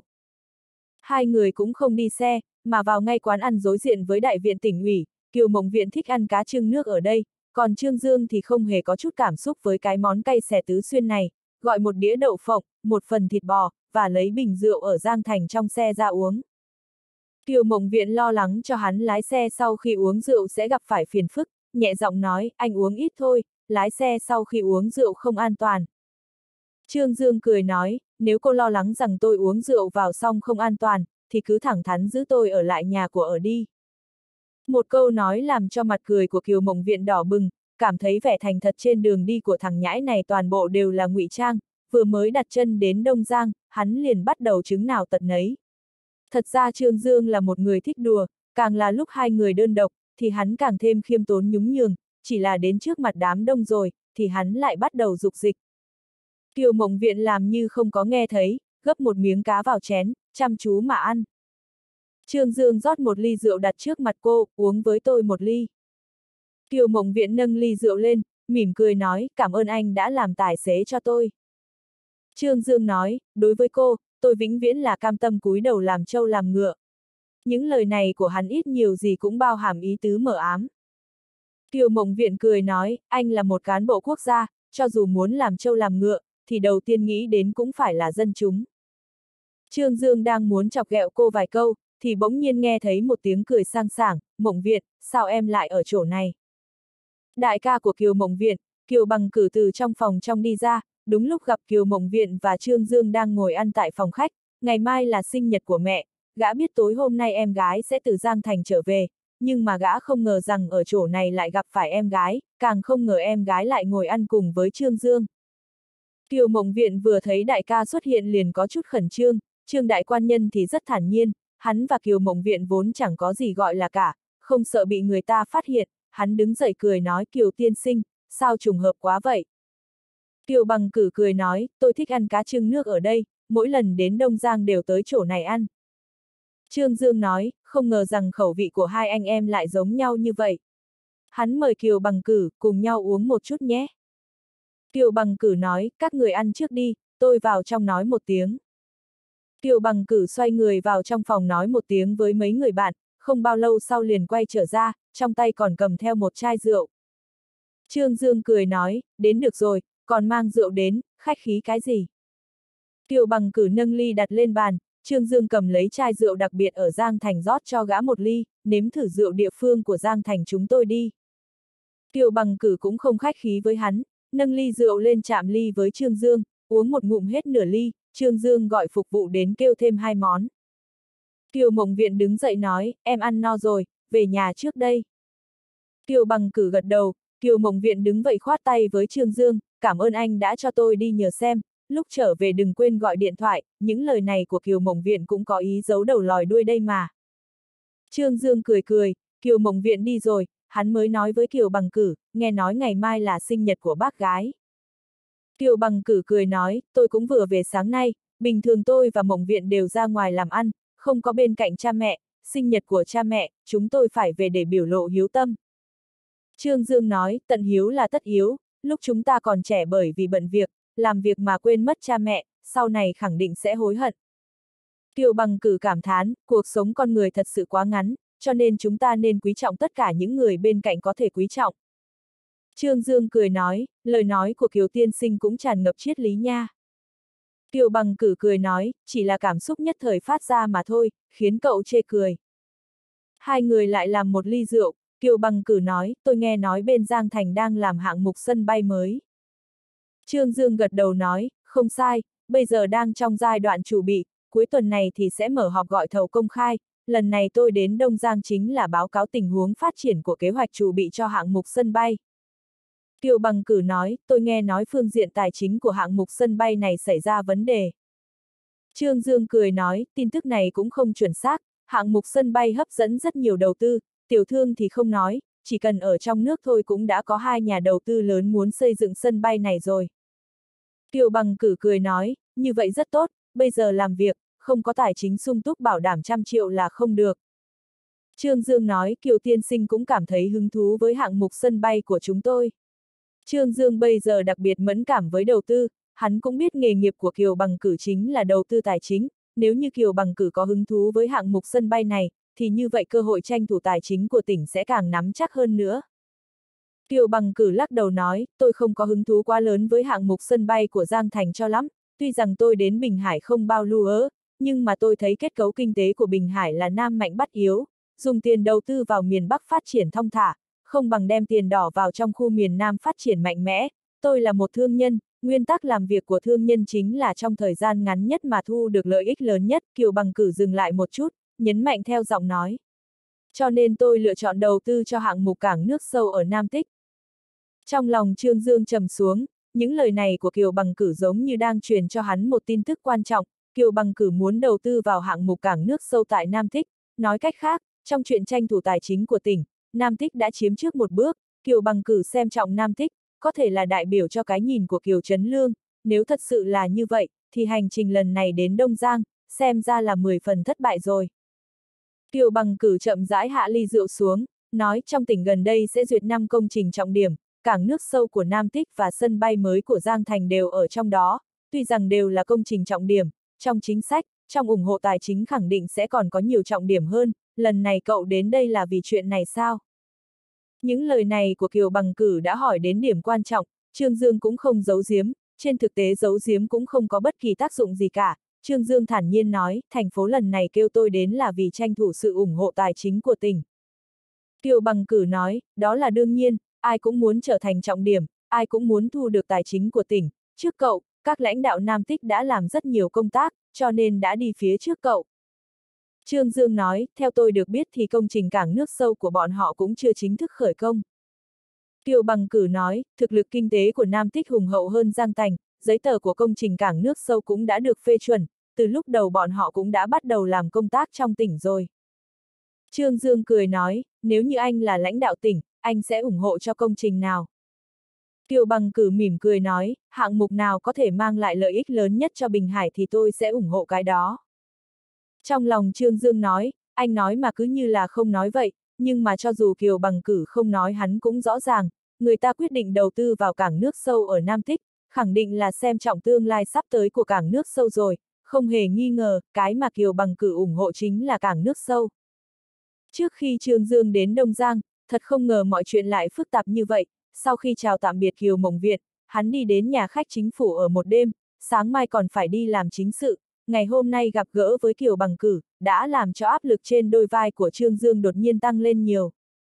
Hai người cũng không đi xe, mà vào ngay quán ăn đối diện với Đại viện tỉnh ủy, Kiều Mộng Viện thích ăn cá trưng nước ở đây, còn Trương Dương thì không hề có chút cảm xúc với cái món cay xẻ tứ xuyên này, gọi một đĩa đậu phộng, một phần thịt bò, và lấy bình rượu ở Giang Thành trong xe ra uống. Kiều Mộng Viện lo lắng cho hắn lái xe sau khi uống rượu sẽ gặp phải phiền phức, nhẹ giọng nói, anh uống ít thôi, lái xe sau khi uống rượu không an toàn. Trương Dương cười nói, nếu cô lo lắng rằng tôi uống rượu vào xong không an toàn, thì cứ thẳng thắn giữ tôi ở lại nhà của ở đi. Một câu nói làm cho mặt cười của Kiều Mộng Viện đỏ bừng, cảm thấy vẻ thành thật trên đường đi của thằng nhãi này toàn bộ đều là ngụy trang, vừa mới đặt chân đến Đông Giang, hắn liền bắt đầu chứng nào tật nấy. Thật ra Trương Dương là một người thích đùa, càng là lúc hai người đơn độc, thì hắn càng thêm khiêm tốn nhún nhường, chỉ là đến trước mặt đám đông rồi, thì hắn lại bắt đầu dục dịch. Kiều Mộng Viện làm như không có nghe thấy, gấp một miếng cá vào chén, chăm chú mà ăn. Trương Dương rót một ly rượu đặt trước mặt cô, uống với tôi một ly. Kiều Mộng Viện nâng ly rượu lên, mỉm cười nói, cảm ơn anh đã làm tài xế cho tôi. Trương Dương nói, đối với cô, tôi vĩnh viễn là cam tâm cúi đầu làm trâu làm ngựa. Những lời này của hắn ít nhiều gì cũng bao hàm ý tứ mờ ám. Kiều Mộng Viện cười nói, anh là một cán bộ quốc gia, cho dù muốn làm trâu làm ngựa, thì đầu tiên nghĩ đến cũng phải là dân chúng. Trương Dương đang muốn chọc ghẹo cô vài câu, thì bỗng nhiên nghe thấy một tiếng cười sang sảng, Mộng Viện, sao em lại ở chỗ này? Đại ca của Kiều Mộng Viện, Kiều Bằng Cử từ trong phòng trong đi ra, đúng lúc gặp Kiều Mộng Viện và Trương Dương đang ngồi ăn tại phòng khách, ngày mai là sinh nhật của mẹ, gã biết tối hôm nay em gái sẽ từ Giang Thành trở về, nhưng mà gã không ngờ rằng ở chỗ này lại gặp phải em gái, càng không ngờ em gái lại ngồi ăn cùng với Trương Dương. Kiều Mộng Viện vừa thấy đại ca xuất hiện liền có chút khẩn trương, Trương đại quan nhân thì rất thản nhiên, hắn và Kiều Mộng Viện vốn chẳng có gì gọi là cả, không sợ bị người ta phát hiện, hắn đứng dậy cười nói Kiều tiên sinh, sao trùng hợp quá vậy? Kiều Bằng Cử cười nói, tôi thích ăn cá trưng nước ở đây, mỗi lần đến Đông Giang đều tới chỗ này ăn. Trương Dương nói, không ngờ rằng khẩu vị của hai anh em lại giống nhau như vậy. Hắn mời Kiều Bằng Cử, cùng nhau uống một chút nhé. Kiều Bằng Cử nói, các người ăn trước đi, tôi vào trong nói một tiếng. Kiều Bằng Cử xoay người vào trong phòng nói một tiếng với mấy người bạn, không bao lâu sau liền quay trở ra, trong tay còn cầm theo một chai rượu. Trương Dương cười nói, đến được rồi, còn mang rượu đến, khách khí cái gì? Kiều Bằng Cử nâng ly đặt lên bàn, Trương Dương cầm lấy chai rượu đặc biệt ở Giang Thành rót cho gã một ly, nếm thử rượu địa phương của Giang Thành chúng tôi đi. Kiều Bằng Cử cũng không khách khí với hắn, nâng ly rượu lên chạm ly với Trương Dương, uống một ngụm hết nửa ly, Trương Dương gọi phục vụ đến kêu thêm hai món. Kiều Mộng Viện đứng dậy nói, em ăn no rồi, về nhà trước đây. Kiều Bằng Cử gật đầu, Kiều Mộng Viện đứng vậy khoát tay với Trương Dương, cảm ơn anh đã cho tôi đi nhờ xem, lúc trở về đừng quên gọi điện thoại, những lời này của Kiều Mộng Viện cũng có ý giấu đầu lòi đuôi đây mà. Trương Dương cười cười, Kiều Mộng Viện đi rồi, hắn mới nói với Kiều Bằng Cử, nghe nói ngày mai là sinh nhật của bác gái. Kiều Bằng Cử cười nói, tôi cũng vừa về sáng nay, bình thường tôi và Mộng Viện đều ra ngoài làm ăn, không có bên cạnh cha mẹ, sinh nhật của cha mẹ, chúng tôi phải về để biểu lộ hiếu tâm. Trương Dương nói, tận hiếu là tất yếu, lúc chúng ta còn trẻ bởi vì bận việc, làm việc mà quên mất cha mẹ, sau này khẳng định sẽ hối hận. Kiều Bằng Cử cảm thán, cuộc sống con người thật sự quá ngắn, cho nên chúng ta nên quý trọng tất cả những người bên cạnh có thể quý trọng. Trương Dương cười nói, lời nói của Kiều tiên sinh cũng tràn ngập triết lý nha. Kiều Bằng Cử cười nói, chỉ là cảm xúc nhất thời phát ra mà thôi, khiến cậu chê cười. Hai người lại làm một ly rượu, Kiều Bằng Cử nói, tôi nghe nói bên Giang Thành đang làm hạng mục sân bay mới. Trương Dương gật đầu nói, không sai, bây giờ đang trong giai đoạn chuẩn bị, cuối tuần này thì sẽ mở họp gọi thầu công khai, lần này tôi đến Đông Giang chính là báo cáo tình huống phát triển của kế hoạch chuẩn bị cho hạng mục sân bay. Kiều Bằng Cử nói, tôi nghe nói phương diện tài chính của hạng mục sân bay này xảy ra vấn đề. Trương Dương cười nói, tin tức này cũng không chuẩn xác, hạng mục sân bay hấp dẫn rất nhiều đầu tư, tiểu thương thì không nói, chỉ cần ở trong nước thôi cũng đã có hai nhà đầu tư lớn muốn xây dựng sân bay này rồi. Kiều Bằng Cử cười nói, như vậy rất tốt, bây giờ làm việc, không có tài chính sung túc bảo đảm trăm triệu là không được. Trương Dương nói, Kiều tiên sinh cũng cảm thấy hứng thú với hạng mục sân bay của chúng tôi. Trương Dương bây giờ đặc biệt mẫn cảm với đầu tư, hắn cũng biết nghề nghiệp của Kiều Bằng Cử chính là đầu tư tài chính, nếu như Kiều Bằng Cử có hứng thú với hạng mục sân bay này, thì như vậy cơ hội tranh thủ tài chính của tỉnh sẽ càng nắm chắc hơn nữa. Kiều Bằng Cử lắc đầu nói, tôi không có hứng thú quá lớn với hạng mục sân bay của Giang Thành cho lắm, tuy rằng tôi đến Bình Hải không bao lưu ớ, nhưng mà tôi thấy kết cấu kinh tế của Bình Hải là Nam mạnh Bắc yếu, dùng tiền đầu tư vào miền Bắc phát triển thong thả, không bằng đem tiền đỏ vào trong khu miền Nam phát triển mạnh mẽ. Tôi là một thương nhân, nguyên tắc làm việc của thương nhân chính là trong thời gian ngắn nhất mà thu được lợi ích lớn nhất. Kiều Bằng Cử dừng lại một chút, nhấn mạnh theo giọng nói. Cho nên tôi lựa chọn đầu tư cho hạng mục cảng nước sâu ở Nam Tích. Trong lòng Trương Dương trầm xuống, những lời này của Kiều Bằng Cử giống như đang truyền cho hắn một tin tức quan trọng. Kiều Bằng Cử muốn đầu tư vào hạng mục cảng nước sâu tại Nam Tích, nói cách khác, trong chuyện tranh thủ tài chính của tỉnh, Nam Tích đã chiếm trước một bước. Kiều Bằng Cử xem trọng Nam Tích, có thể là đại biểu cho cái nhìn của Kiều Trấn Lương, nếu thật sự là như vậy, thì hành trình lần này đến Đông Giang, xem ra là mười phần thất bại rồi. Kiều Bằng Cử chậm rãi hạ ly rượu xuống, nói trong tỉnh gần đây sẽ duyệt năm công trình trọng điểm, cảng nước sâu của Nam Tích và sân bay mới của Giang Thành đều ở trong đó, tuy rằng đều là công trình trọng điểm, trong chính sách, trong ủng hộ tài chính khẳng định sẽ còn có nhiều trọng điểm hơn, lần này cậu đến đây là vì chuyện này sao? Những lời này của Kiều Bằng Cử đã hỏi đến điểm quan trọng, Trương Dương cũng không giấu giếm, trên thực tế giấu giếm cũng không có bất kỳ tác dụng gì cả. Trương Dương thản nhiên nói, thành phố lần này kêu tôi đến là vì tranh thủ sự ủng hộ tài chính của tỉnh. Kiều Bằng Cử nói, đó là đương nhiên, ai cũng muốn trở thành trọng điểm, ai cũng muốn thu được tài chính của tỉnh. Trước cậu, các lãnh đạo Nam Tích đã làm rất nhiều công tác, cho nên đã đi phía trước cậu. Trương Dương nói, theo tôi được biết thì công trình cảng nước sâu của bọn họ cũng chưa chính thức khởi công. Kiều Bằng Cử nói, thực lực kinh tế của Nam Tích hùng hậu hơn Giang Thành, giấy tờ của công trình cảng nước sâu cũng đã được phê chuẩn, từ lúc đầu bọn họ cũng đã bắt đầu làm công tác trong tỉnh rồi. Trương Dương cười nói, nếu như anh là lãnh đạo tỉnh, anh sẽ ủng hộ cho công trình nào? Kiều Bằng Cử mỉm cười nói, hạng mục nào có thể mang lại lợi ích lớn nhất cho Bình Hải thì tôi sẽ ủng hộ cái đó. Trong lòng Trương Dương nói, anh nói mà cứ như là không nói vậy, nhưng mà cho dù Kiều Bằng Cử không nói hắn cũng rõ ràng, người ta quyết định đầu tư vào cảng nước sâu ở Nam Tích, khẳng định là xem trọng tương lai sắp tới của cảng nước sâu rồi, không hề nghi ngờ, cái mà Kiều Bằng Cử ủng hộ chính là cảng nước sâu. Trước khi Trương Dương đến Đông Giang, thật không ngờ mọi chuyện lại phức tạp như vậy, sau khi chào tạm biệt Kiều Mộng Việt, hắn đi đến nhà khách chính phủ ở một đêm, sáng mai còn phải đi làm chính sự. Ngày hôm nay gặp gỡ với Kiều Bằng Cử, đã làm cho áp lực trên đôi vai của Trương Dương đột nhiên tăng lên nhiều.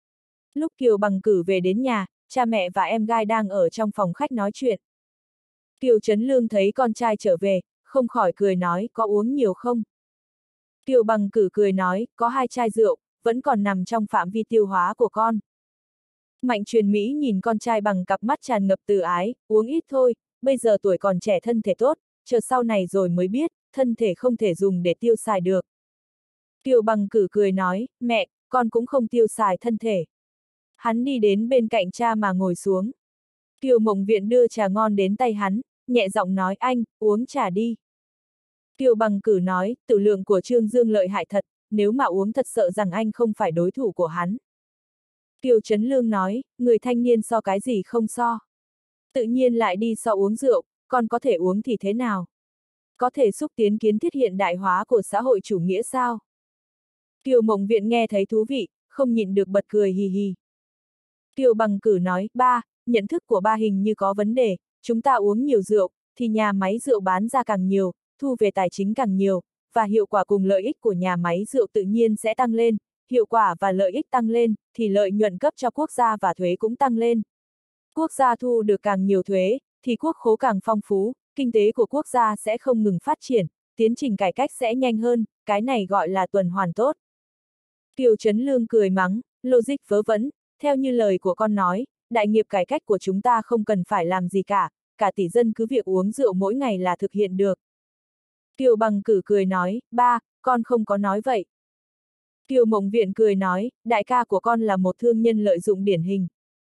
Lúc Kiều Bằng Cử về đến nhà, cha mẹ và em gái đang ở trong phòng khách nói chuyện. Kiều Trấn Lương thấy con trai trở về, không khỏi cười nói, có uống nhiều không? Kiều Bằng Cử cười nói, có hai chai rượu, vẫn còn nằm trong phạm vi tiêu hóa của con. Mạnh Truyền Mỹ nhìn con trai bằng cặp mắt tràn ngập từ ái, uống ít thôi, bây giờ tuổi còn trẻ thân thể tốt, chờ sau này rồi mới biết, thân thể không thể dùng để tiêu xài được. Kiều Bằng Cử cười nói, mẹ, con cũng không tiêu xài thân thể. Hắn đi đến bên cạnh cha mà ngồi xuống. Kiều Mộng Viện đưa trà ngon đến tay hắn, nhẹ giọng nói anh, uống trà đi. Kiều Bằng Cử nói, tử lượng của Trương Dương lợi hại thật, nếu mà uống thật sợ rằng anh không phải đối thủ của hắn. Kiều Trấn Lương nói, người thanh niên so cái gì không so. Tự nhiên lại đi so uống rượu, con có thể uống thì thế nào? Có thể xúc tiến kiến thiết hiện đại hóa của xã hội chủ nghĩa sao? Kiều Mộng Viện nghe thấy thú vị, không nhịn được bật cười hì hì. Kiều Bằng Cử nói, ba, nhận thức của ba hình như có vấn đề, chúng ta uống nhiều rượu, thì nhà máy rượu bán ra càng nhiều, thu về tài chính càng nhiều, và hiệu quả cùng lợi ích của nhà máy rượu tự nhiên sẽ tăng lên, hiệu quả và lợi ích tăng lên, thì lợi nhuận cấp cho quốc gia và thuế cũng tăng lên. Quốc gia thu được càng nhiều thuế, thì quốc khố càng phong phú, kinh tế của quốc gia sẽ không ngừng phát triển, tiến trình cải cách sẽ nhanh hơn, cái này gọi là tuần hoàn tốt. Kiều Trấn Lương cười mắng, logic vớ vẩn, theo như lời của con nói, đại nghiệp cải cách của chúng ta không cần phải làm gì cả, cả tỷ dân cứ việc uống rượu mỗi ngày là thực hiện được. Kiều Bằng Cử cười nói, ba, con không có nói vậy. Kiều Mộng Viện cười nói, đại ca của con là một thương nhân lợi dụng điển hình.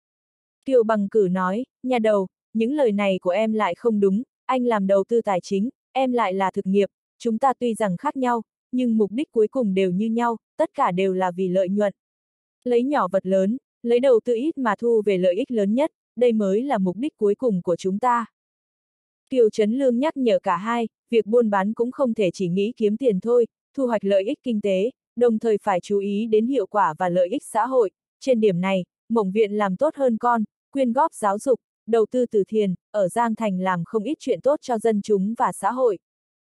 Kiều Bằng Cử nói, nhà đầu, những lời này của em lại không đúng, anh làm đầu tư tài chính, em lại là thực nghiệp, chúng ta tuy rằng khác nhau, nhưng mục đích cuối cùng đều như nhau, tất cả đều là vì lợi nhuận. Lấy nhỏ vật lớn, lấy đầu tư ít mà thu về lợi ích lớn nhất, đây mới là mục đích cuối cùng của chúng ta. Kiều Trấn Lương nhắc nhở cả hai, việc buôn bán cũng không thể chỉ nghĩ kiếm tiền thôi, thu hoạch lợi ích kinh tế, đồng thời phải chú ý đến hiệu quả và lợi ích xã hội. Trên điểm này, Mộng Viện làm tốt hơn con, quyên góp giáo dục, đầu tư từ thiện, ở Giang Thành làm không ít chuyện tốt cho dân chúng và xã hội.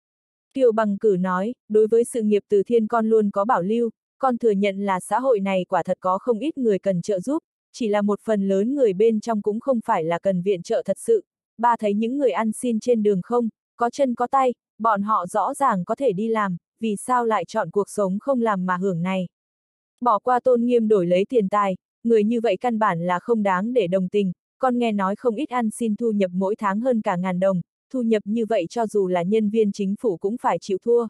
Kiều Bằng Cử nói, đối với sự nghiệp từ thiện con luôn có bảo lưu, con thừa nhận là xã hội này quả thật có không ít người cần trợ giúp, chỉ là một phần lớn người bên trong cũng không phải là cần viện trợ thật sự. Ba thấy những người ăn xin trên đường không, có chân có tay, bọn họ rõ ràng có thể đi làm, vì sao lại chọn cuộc sống không làm mà hưởng này. Bỏ qua tôn nghiêm đổi lấy tiền tài, người như vậy căn bản là không đáng để đồng tình, con nghe nói không ít ăn xin thu nhập mỗi tháng hơn cả ngàn đồng, thu nhập như vậy cho dù là nhân viên chính phủ cũng phải chịu thua.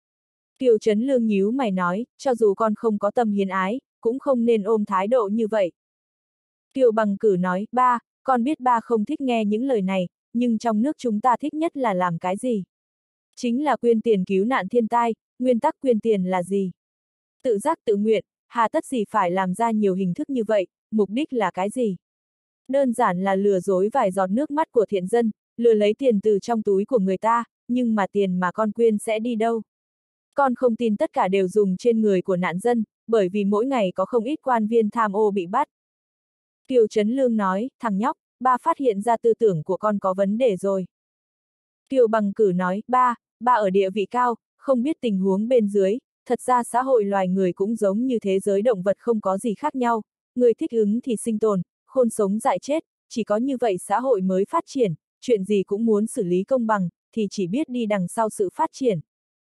Kiều Trấn Lương nhíu mày nói, cho dù con không có tâm hiến ái, cũng không nên ôm thái độ như vậy. Kiều Bằng Cử nói, ba, con biết ba không thích nghe những lời này, nhưng trong nước chúng ta thích nhất là làm cái gì? Chính là quyên tiền cứu nạn thiên tai, nguyên tắc quyên tiền là gì? Tự giác tự nguyện, hà tất gì phải làm ra nhiều hình thức như vậy, mục đích là cái gì? Đơn giản là lừa dối vài giọt nước mắt của thiện dân, lừa lấy tiền từ trong túi của người ta, nhưng mà tiền mà con quyên sẽ đi đâu? Con không tin tất cả đều dùng trên người của nạn dân, bởi vì mỗi ngày có không ít quan viên tham ô bị bắt. Kiều Trấn Lương nói, thằng nhóc, ba phát hiện ra tư tưởng của con có vấn đề rồi. Kiều Bằng Cử nói, ba, ba ở địa vị cao, không biết tình huống bên dưới, thật ra xã hội loài người cũng giống như thế giới động vật không có gì khác nhau, người thích ứng thì sinh tồn, khôn sống dại chết, chỉ có như vậy xã hội mới phát triển, chuyện gì cũng muốn xử lý công bằng, thì chỉ biết đi đằng sau sự phát triển.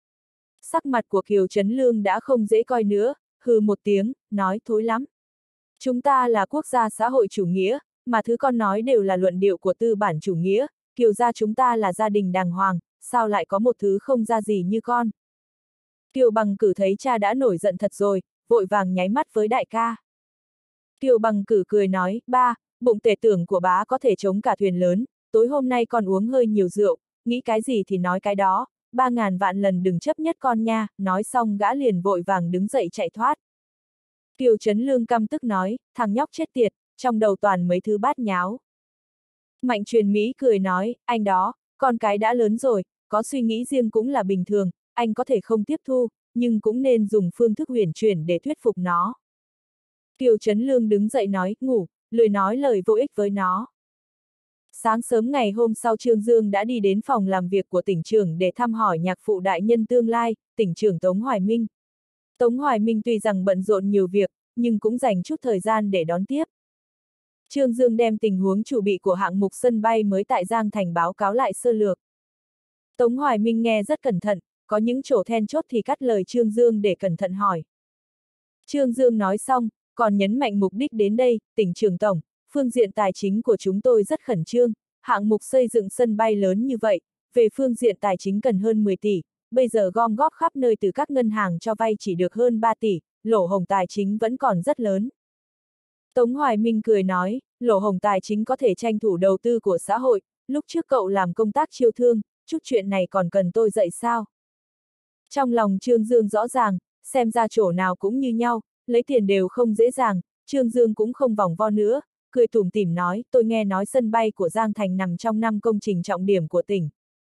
Sắc mặt của Kiều Trấn Lương đã không dễ coi nữa, hừ một tiếng, nói thối lắm. Chúng ta là quốc gia xã hội chủ nghĩa, mà thứ con nói đều là luận điệu của tư bản chủ nghĩa, Kiều gia chúng ta là gia đình đàng hoàng, sao lại có một thứ không ra gì như con. Kiều Bằng Cử thấy cha đã nổi giận thật rồi, vội vàng nháy mắt với đại ca. Kiều Bằng Cử cười nói, ba, bụng tể tưởng của bá có thể chống cả thuyền lớn, tối hôm nay con uống hơi nhiều rượu, nghĩ cái gì thì nói cái đó, ba ngàn vạn lần đừng chấp nhất con nha, nói xong gã liền vội vàng đứng dậy chạy thoát. Kiều Trấn Lương căm tức nói, thằng nhóc chết tiệt, trong đầu toàn mấy thứ bát nháo. Mạnh Truyền Mỹ cười nói, anh đó, con cái đã lớn rồi, có suy nghĩ riêng cũng là bình thường, anh có thể không tiếp thu, nhưng cũng nên dùng phương thức huyền chuyển để thuyết phục nó. Kiều Trấn Lương đứng dậy nói, ngủ, lười nói lời vô ích với nó. Sáng sớm ngày hôm sau Trương Dương đã đi đến phòng làm việc của tỉnh trưởng để thăm hỏi nhạc phụ đại nhân tương lai, tỉnh trưởng Tống Hoài Minh. Tống Hoài Minh tuy rằng bận rộn nhiều việc, nhưng cũng dành chút thời gian để đón tiếp. Trương Dương đem tình huống chuẩn bị của hạng mục sân bay mới tại Giang Thành báo cáo lại sơ lược. Tống Hoài Minh nghe rất cẩn thận, có những chỗ then chốt thì cắt lời Trương Dương để cẩn thận hỏi. Trương Dương nói xong, còn nhấn mạnh mục đích đến đây, tỉnh trưởng tổng, phương diện tài chính của chúng tôi rất khẩn trương, hạng mục xây dựng sân bay lớn như vậy, về phương diện tài chính cần hơn mười tỷ, bây giờ gom góp khắp nơi từ các ngân hàng cho vay chỉ được hơn ba tỷ, lỗ hổng tài chính vẫn còn rất lớn. Tống Hoài Minh cười nói, lỗ hổng tài chính có thể tranh thủ đầu tư của xã hội, lúc trước cậu làm công tác chiêu thương, chút chuyện này còn cần tôi dạy sao? Trong lòng Trương Dương rõ ràng, xem ra chỗ nào cũng như nhau, lấy tiền đều không dễ dàng, Trương Dương cũng không vòng vo nữa, cười tủm tỉm nói, tôi nghe nói sân bay của Giang Thành nằm trong năm công trình trọng điểm của tỉnh.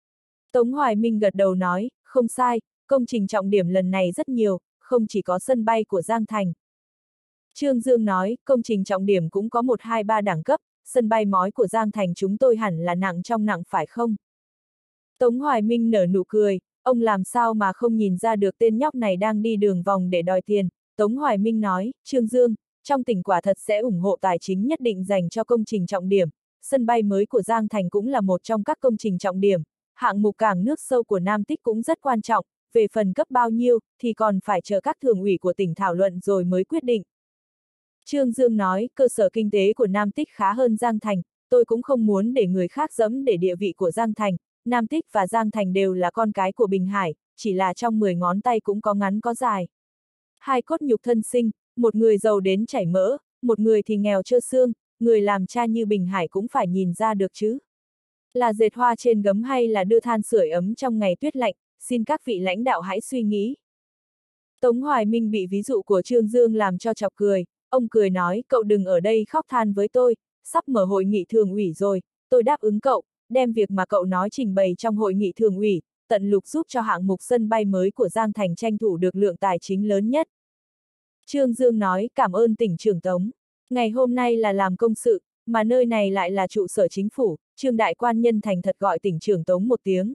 Tống Hoài Minh gật đầu nói, không sai, công trình trọng điểm lần này rất nhiều, không chỉ có sân bay của Giang Thành. Trương Dương nói, công trình trọng điểm cũng có một hai ba đẳng cấp, sân bay mói của Giang Thành chúng tôi hẳn là nặng trong nặng phải không? Tống Hoài Minh nở nụ cười, ông làm sao mà không nhìn ra được tên nhóc này đang đi đường vòng để đòi tiền. Tống Hoài Minh nói, Trương Dương, trong tỉnh quả thật sẽ ủng hộ tài chính nhất định dành cho công trình trọng điểm, sân bay mới của Giang Thành cũng là một trong các công trình trọng điểm, hạng mục cảng nước sâu của Nam Tích cũng rất quan trọng, về phần cấp bao nhiêu, thì còn phải chờ các thường ủy của tỉnh thảo luận rồi mới quyết định. Trương Dương nói, cơ sở kinh tế của Nam Tích khá hơn Giang Thành, tôi cũng không muốn để người khác dẫm để địa vị của Giang Thành, Nam Tích và Giang Thành đều là con cái của Bình Hải, chỉ là trong mười ngón tay cũng có ngắn có dài. Hai cốt nhục thân sinh, một người giàu đến chảy mỡ, một người thì nghèo trơ xương, người làm cha như Bình Hải cũng phải nhìn ra được chứ. Là dệt hoa trên gấm hay là đưa than sưởi ấm trong ngày tuyết lạnh, xin các vị lãnh đạo hãy suy nghĩ. Tống Hoài Minh bị ví dụ của Trương Dương làm cho chọc cười, ông cười nói, cậu đừng ở đây khóc than với tôi, sắp mở hội nghị thường ủy rồi, tôi đáp ứng cậu, đem việc mà cậu nói trình bày trong hội nghị thường ủy, tận lục giúp cho hạng mục sân bay mới của Giang Thành tranh thủ được lượng tài chính lớn nhất. Trương Dương nói, cảm ơn tỉnh trưởng Tống. Ngày hôm nay là làm công sự, mà nơi này lại là trụ sở chính phủ, Trương đại quan nhân thành thật gọi tỉnh trưởng Tống một tiếng.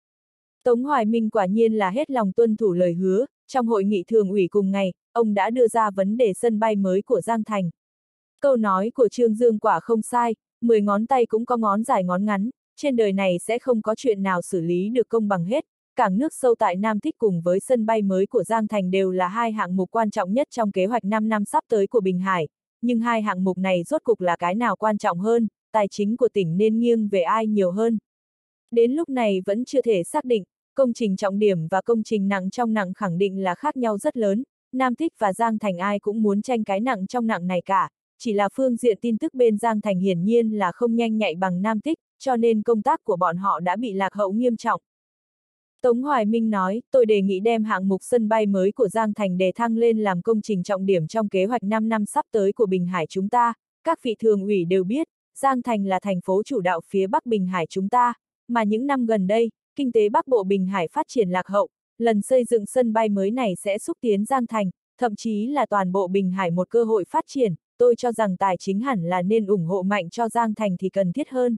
Tống Hoài Minh quả nhiên là hết lòng tuân thủ lời hứa, trong hội nghị thường ủy cùng ngày, ông đã đưa ra vấn đề sân bay mới của Giang Thành. Câu nói của Trương Dương quả không sai, mười ngón tay cũng có ngón dài ngón ngắn, trên đời này sẽ không có chuyện nào xử lý được công bằng hết. Cảng nước sâu tại Nam Tích cùng với sân bay mới của Giang Thành đều là hai hạng mục quan trọng nhất trong kế hoạch năm năm sắp tới của Bình Hải, nhưng hai hạng mục này rốt cục là cái nào quan trọng hơn, tài chính của tỉnh nên nghiêng về ai nhiều hơn. Đến lúc này vẫn chưa thể xác định, công trình trọng điểm và công trình nặng trong nặng khẳng định là khác nhau rất lớn, Nam Tích và Giang Thành ai cũng muốn tranh cái nặng trong nặng này cả, chỉ là phương diện tin tức bên Giang Thành hiển nhiên là không nhanh nhạy bằng Nam Tích, cho nên công tác của bọn họ đã bị lạc hậu nghiêm trọng. Tống Hoài Minh nói, tôi đề nghị đem hạng mục sân bay mới của Giang Thành đề thăng lên làm công trình trọng điểm trong kế hoạch năm năm sắp tới của Bình Hải chúng ta, các vị thường ủy đều biết, Giang Thành là thành phố chủ đạo phía Bắc Bình Hải chúng ta, mà những năm gần đây, kinh tế Bắc Bộ Bình Hải phát triển lạc hậu, lần xây dựng sân bay mới này sẽ xúc tiến Giang Thành, thậm chí là toàn bộ Bình Hải một cơ hội phát triển, tôi cho rằng tài chính hẳn là nên ủng hộ mạnh cho Giang Thành thì cần thiết hơn.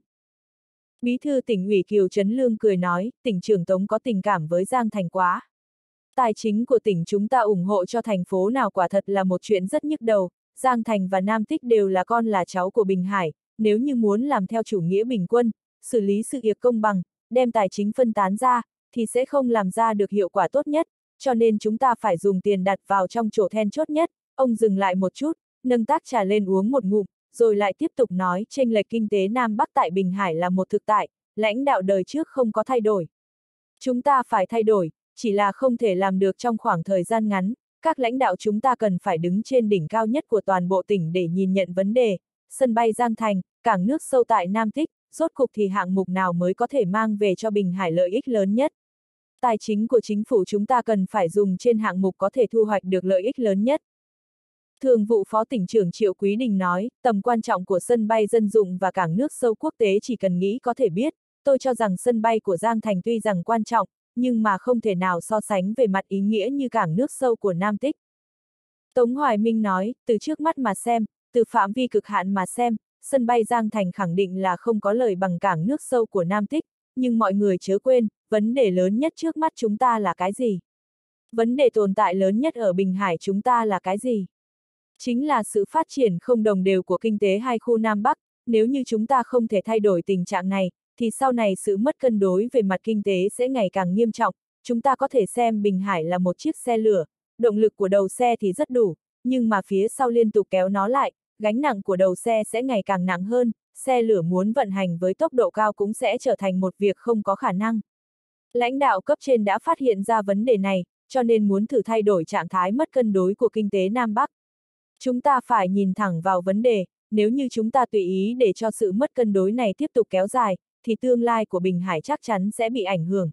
Bí thư tỉnh ủy Kiều Trấn Lương cười nói, tỉnh trưởng Tống có tình cảm với Giang Thành quá. Tài chính của tỉnh chúng ta ủng hộ cho thành phố nào quả thật là một chuyện rất nhức đầu, Giang Thành và Nam Tích đều là con là cháu của Bình Hải, nếu như muốn làm theo chủ nghĩa bình quân, xử lý sự việc công bằng, đem tài chính phân tán ra, thì sẽ không làm ra được hiệu quả tốt nhất, cho nên chúng ta phải dùng tiền đặt vào trong chỗ then chốt nhất. Ông dừng lại một chút, nâng tách trà lên uống một ngụm, rồi lại tiếp tục nói, chênh lệch kinh tế Nam Bắc tại Bình Hải là một thực tại, lãnh đạo đời trước không có thay đổi. Chúng ta phải thay đổi, chỉ là không thể làm được trong khoảng thời gian ngắn, các lãnh đạo chúng ta cần phải đứng trên đỉnh cao nhất của toàn bộ tỉnh để nhìn nhận vấn đề, sân bay Giang Thành, cảng nước sâu tại Nam Tích, rốt cục thì hạng mục nào mới có thể mang về cho Bình Hải lợi ích lớn nhất. Tài chính của chính phủ chúng ta cần phải dùng trên hạng mục có thể thu hoạch được lợi ích lớn nhất. Thường vụ Phó tỉnh trưởng Triệu Quý Đình nói, tầm quan trọng của sân bay dân dụng và cảng nước sâu quốc tế chỉ cần nghĩ có thể biết, tôi cho rằng sân bay của Giang Thành tuy rằng quan trọng, nhưng mà không thể nào so sánh về mặt ý nghĩa như cảng nước sâu của Nam Tích. Tống Hoài Minh nói, từ trước mắt mà xem, từ phạm vi cực hạn mà xem, sân bay Giang Thành khẳng định là không có lợi bằng cảng nước sâu của Nam Tích, nhưng mọi người chớ quên, vấn đề lớn nhất trước mắt chúng ta là cái gì? Vấn đề tồn tại lớn nhất ở Bình Hải chúng ta là cái gì? Chính là sự phát triển không đồng đều của kinh tế hai khu Nam Bắc, nếu như chúng ta không thể thay đổi tình trạng này, thì sau này sự mất cân đối về mặt kinh tế sẽ ngày càng nghiêm trọng, chúng ta có thể xem Bình Hải là một chiếc xe lửa, động lực của đầu xe thì rất đủ, nhưng mà phía sau liên tục kéo nó lại, gánh nặng của đầu xe sẽ ngày càng nặng hơn, xe lửa muốn vận hành với tốc độ cao cũng sẽ trở thành một việc không có khả năng. Lãnh đạo cấp trên đã phát hiện ra vấn đề này, cho nên muốn thử thay đổi trạng thái mất cân đối của kinh tế Nam Bắc. Chúng ta phải nhìn thẳng vào vấn đề, nếu như chúng ta tùy ý để cho sự mất cân đối này tiếp tục kéo dài, thì tương lai của Bình Hải chắc chắn sẽ bị ảnh hưởng.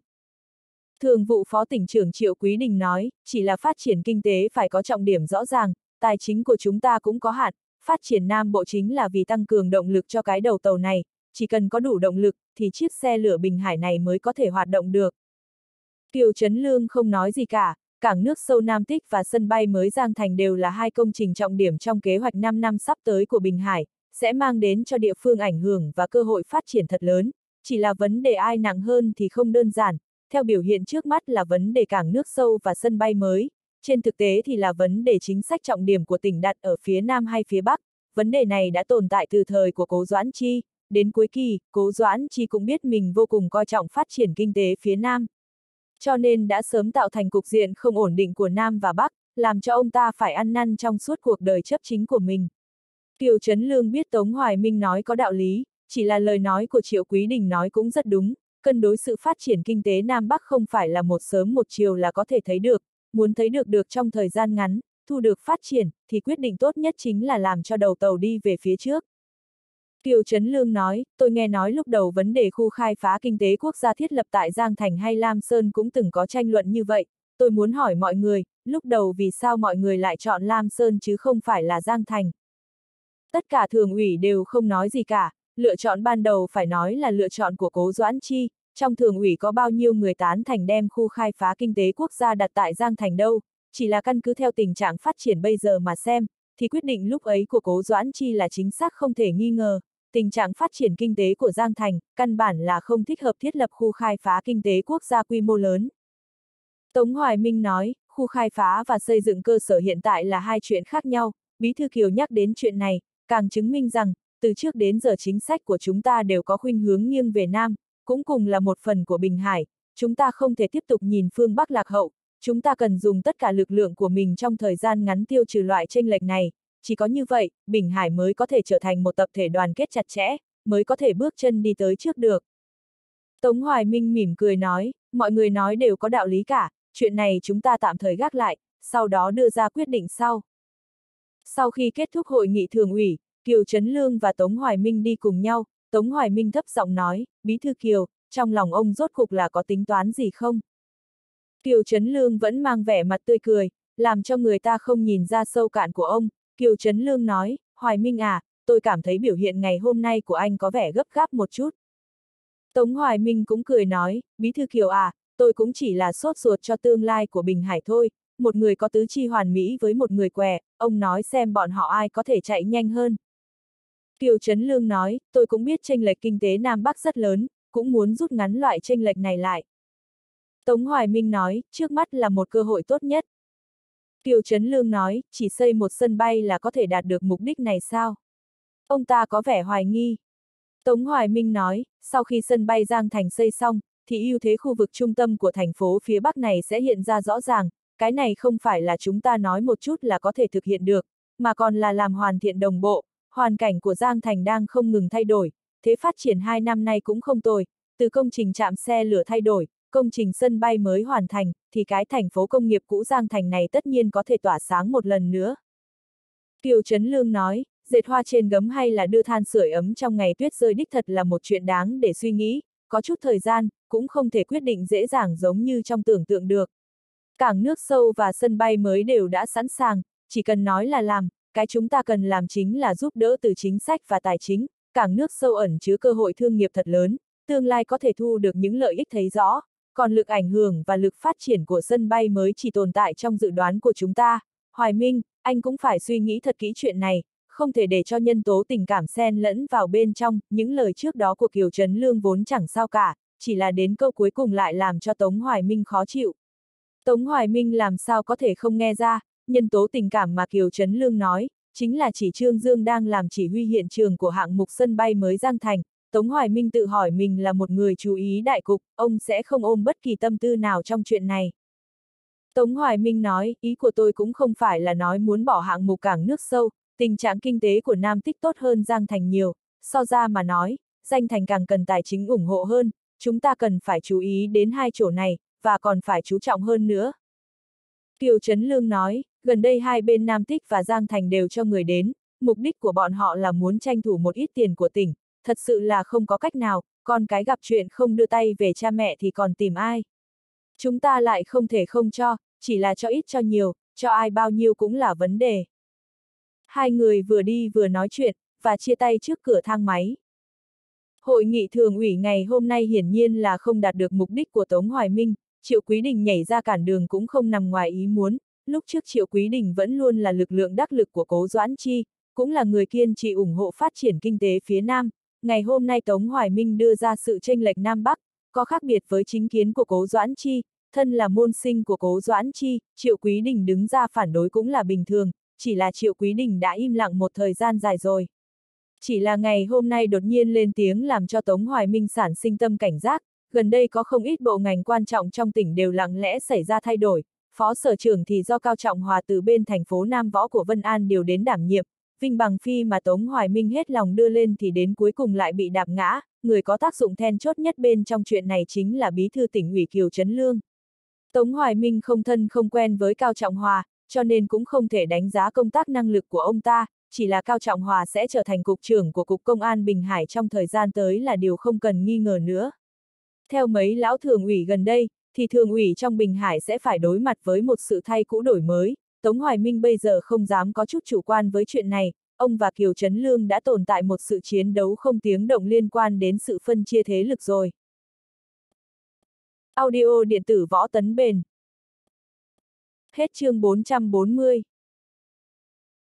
Thường vụ Phó tỉnh trưởng Triệu Quý Đình nói, chỉ là phát triển kinh tế phải có trọng điểm rõ ràng, tài chính của chúng ta cũng có hạn, phát triển Nam Bộ chính là vì tăng cường động lực cho cái đầu tàu này, chỉ cần có đủ động lực, thì chiếc xe lửa Bình Hải này mới có thể hoạt động được. Kiều Trấn Lương không nói gì cả, cảng nước sâu Nam Tích và sân bay mới Giang Thành đều là hai công trình trọng điểm trong kế hoạch năm năm sắp tới của Bình Hải, sẽ mang đến cho địa phương ảnh hưởng và cơ hội phát triển thật lớn, chỉ là vấn đề ai nặng hơn thì không đơn giản, theo biểu hiện trước mắt là vấn đề cảng nước sâu và sân bay mới, trên thực tế thì là vấn đề chính sách trọng điểm của tỉnh đặt ở phía Nam hay phía Bắc, vấn đề này đã tồn tại từ thời của Cố Doãn Chi, đến cuối kỳ, Cố Doãn Chi cũng biết mình vô cùng coi trọng phát triển kinh tế phía Nam. Cho nên đã sớm tạo thành cục diện không ổn định của Nam và Bắc, làm cho ông ta phải ăn năn trong suốt cuộc đời chấp chính của mình. Kiều Trấn Lương biết Tống Hoài Minh nói có đạo lý, chỉ là lời nói của Triệu Quý Đình nói cũng rất đúng, cân đối sự phát triển kinh tế Nam Bắc không phải là một sớm một chiều là có thể thấy được, muốn thấy được được trong thời gian ngắn, thu được phát triển, thì quyết định tốt nhất chính là làm cho đầu tàu đi về phía trước. Kiều Trấn Lương nói, tôi nghe nói lúc đầu vấn đề khu khai phá kinh tế quốc gia thiết lập tại Giang Thành hay Lam Sơn cũng từng có tranh luận như vậy, tôi muốn hỏi mọi người, lúc đầu vì sao mọi người lại chọn Lam Sơn chứ không phải là Giang Thành? Tất cả thường ủy đều không nói gì cả, lựa chọn ban đầu phải nói là lựa chọn của Cố Doãn Chi, trong thường ủy có bao nhiêu người tán thành đem khu khai phá kinh tế quốc gia đặt tại Giang Thành đâu, chỉ là căn cứ theo tình trạng phát triển bây giờ mà xem, thì quyết định lúc ấy của Cố Doãn Chi là chính xác không thể nghi ngờ. Tình trạng phát triển kinh tế của Giang Thành, căn bản là không thích hợp thiết lập khu khai phá kinh tế quốc gia quy mô lớn. Tống Hoài Minh nói, khu khai phá và xây dựng cơ sở hiện tại là hai chuyện khác nhau, Bí thư Kiều nhắc đến chuyện này, càng chứng minh rằng, từ trước đến giờ chính sách của chúng ta đều có khuynh hướng nghiêng về Nam, cũng cùng là một phần của Bình Hải, chúng ta không thể tiếp tục nhìn phương Bắc lạc hậu, chúng ta cần dùng tất cả lực lượng của mình trong thời gian ngắn tiêu trừ loại chênh lệch này. Chỉ có như vậy, Bình Hải mới có thể trở thành một tập thể đoàn kết chặt chẽ, mới có thể bước chân đi tới trước được. Tống Hoài Minh mỉm cười nói, mọi người nói đều có đạo lý cả, chuyện này chúng ta tạm thời gác lại, sau đó đưa ra quyết định sau. Sau khi kết thúc hội nghị thường ủy, Kiều Trấn Lương và Tống Hoài Minh đi cùng nhau, Tống Hoài Minh thấp giọng nói, Bí thư Kiều, trong lòng ông rốt cuộc là có tính toán gì không? Kiều Trấn Lương vẫn mang vẻ mặt tươi cười, làm cho người ta không nhìn ra sâu cạn của ông. Kiều Trấn Lương nói, Hoài Minh à, tôi cảm thấy biểu hiện ngày hôm nay của anh có vẻ gấp gáp một chút. Tống Hoài Minh cũng cười nói, Bí thư Kiều à, tôi cũng chỉ là sốt ruột cho tương lai của Bình Hải thôi, một người có tứ chi hoàn mỹ với một người què, ông nói xem bọn họ ai có thể chạy nhanh hơn. Kiều Trấn Lương nói, tôi cũng biết chênh lệch kinh tế Nam Bắc rất lớn, cũng muốn rút ngắn loại chênh lệch này lại. Tống Hoài Minh nói, trước mắt là một cơ hội tốt nhất. Kiều Trấn Lương nói, chỉ xây một sân bay là có thể đạt được mục đích này sao? Ông ta có vẻ hoài nghi. Tống Hoài Minh nói, sau khi sân bay Giang Thành xây xong, thì ưu thế khu vực trung tâm của thành phố phía Bắc này sẽ hiện ra rõ ràng, cái này không phải là chúng ta nói một chút là có thể thực hiện được, mà còn là làm hoàn thiện đồng bộ, hoàn cảnh của Giang Thành đang không ngừng thay đổi, thế phát triển hai năm nay cũng không tồi, từ công trình trạm xe lửa thay đổi, công trình sân bay mới hoàn thành, thì cái thành phố công nghiệp cũ Giang Thành này tất nhiên có thể tỏa sáng một lần nữa. Kiều Trấn Lương nói, dệt hoa trên gấm hay là đưa than sưởi ấm trong ngày tuyết rơi đích thật là một chuyện đáng để suy nghĩ, có chút thời gian, cũng không thể quyết định dễ dàng giống như trong tưởng tượng được. Cảng nước sâu và sân bay mới đều đã sẵn sàng, chỉ cần nói là làm, cái chúng ta cần làm chính là giúp đỡ từ chính sách và tài chính, cảng nước sâu ẩn chứa cơ hội thương nghiệp thật lớn, tương lai có thể thu được những lợi ích thấy rõ. Còn lực ảnh hưởng và lực phát triển của sân bay mới chỉ tồn tại trong dự đoán của chúng ta. Hoài Minh, anh cũng phải suy nghĩ thật kỹ chuyện này, không thể để cho nhân tố tình cảm xen lẫn vào bên trong, những lời trước đó của Kiều Trấn Lương vốn chẳng sao cả, chỉ là đến câu cuối cùng lại làm cho Tống Hoài Minh khó chịu. Tống Hoài Minh làm sao có thể không nghe ra, nhân tố tình cảm mà Kiều Trấn Lương nói, chính là chỉ Trương Dương đang làm chỉ huy hiện trường của hạng mục sân bay mới Giang Thành. Tống Hoài Minh tự hỏi mình là một người chú ý đại cục, ông sẽ không ôm bất kỳ tâm tư nào trong chuyện này. Tống Hoài Minh nói, ý của tôi cũng không phải là nói muốn bỏ hạng mục cảng nước sâu, tình trạng kinh tế của Nam Tích tốt hơn Giang Thành nhiều, so ra mà nói, Giang Thành càng cần tài chính ủng hộ hơn, chúng ta cần phải chú ý đến hai chỗ này, và còn phải chú trọng hơn nữa. Kiều Trấn Lương nói, gần đây hai bên Nam Tích và Giang Thành đều cho người đến, mục đích của bọn họ là muốn tranh thủ một ít tiền của tỉnh. Thật sự là không có cách nào, con cái gặp chuyện không đưa tay về cha mẹ thì còn tìm ai. Chúng ta lại không thể không cho, chỉ là cho ít cho nhiều, cho ai bao nhiêu cũng là vấn đề. Hai người vừa đi vừa nói chuyện, và chia tay trước cửa thang máy. Hội nghị thường ủy ngày hôm nay hiển nhiên là không đạt được mục đích của Tống Hoài Minh, Triệu Quý Đình nhảy ra cản đường cũng không nằm ngoài ý muốn, lúc trước Triệu Quý Đình vẫn luôn là lực lượng đắc lực của Cố Doãn Chi, cũng là người kiên trì ủng hộ phát triển kinh tế phía Nam. Ngày hôm nay Tống Hoài Minh đưa ra sự chênh lệch Nam Bắc, có khác biệt với chính kiến của Cố Doãn Chi, thân là môn sinh của Cố Doãn Chi, Triệu Quý Đình đứng ra phản đối cũng là bình thường, chỉ là Triệu Quý Đình đã im lặng một thời gian dài rồi. Chỉ là ngày hôm nay đột nhiên lên tiếng làm cho Tống Hoài Minh sản sinh tâm cảnh giác, gần đây có không ít bộ ngành quan trọng trong tỉnh đều lặng lẽ xảy ra thay đổi, phó sở trưởng thì do Cao Trọng Hòa từ bên thành phố Nam Võ của Vân An điều đến đảm nhiệm, Vinh Bằng Phi mà Tống Hoài Minh hết lòng đưa lên thì đến cuối cùng lại bị đạp ngã, người có tác dụng then chốt nhất bên trong chuyện này chính là bí thư tỉnh ủy Kiều Trấn Lương. Tống Hoài Minh không thân không quen với Cao Trọng Hòa, cho nên cũng không thể đánh giá công tác năng lực của ông ta, chỉ là Cao Trọng Hòa sẽ trở thành cục trưởng của Cục Công an Bình Hải trong thời gian tới là điều không cần nghi ngờ nữa. Theo mấy lão thường ủy gần đây, thì thường ủy trong Bình Hải sẽ phải đối mặt với một sự thay cũ đổi mới, Tống Hoài Minh bây giờ không dám có chút chủ quan với chuyện này, ông và Kiều Trấn Lương đã tồn tại một sự chiến đấu không tiếng động liên quan đến sự phân chia thế lực rồi. Audio điện tử Võ Tấn Bền. Hết chương bốn trăm bốn mươi.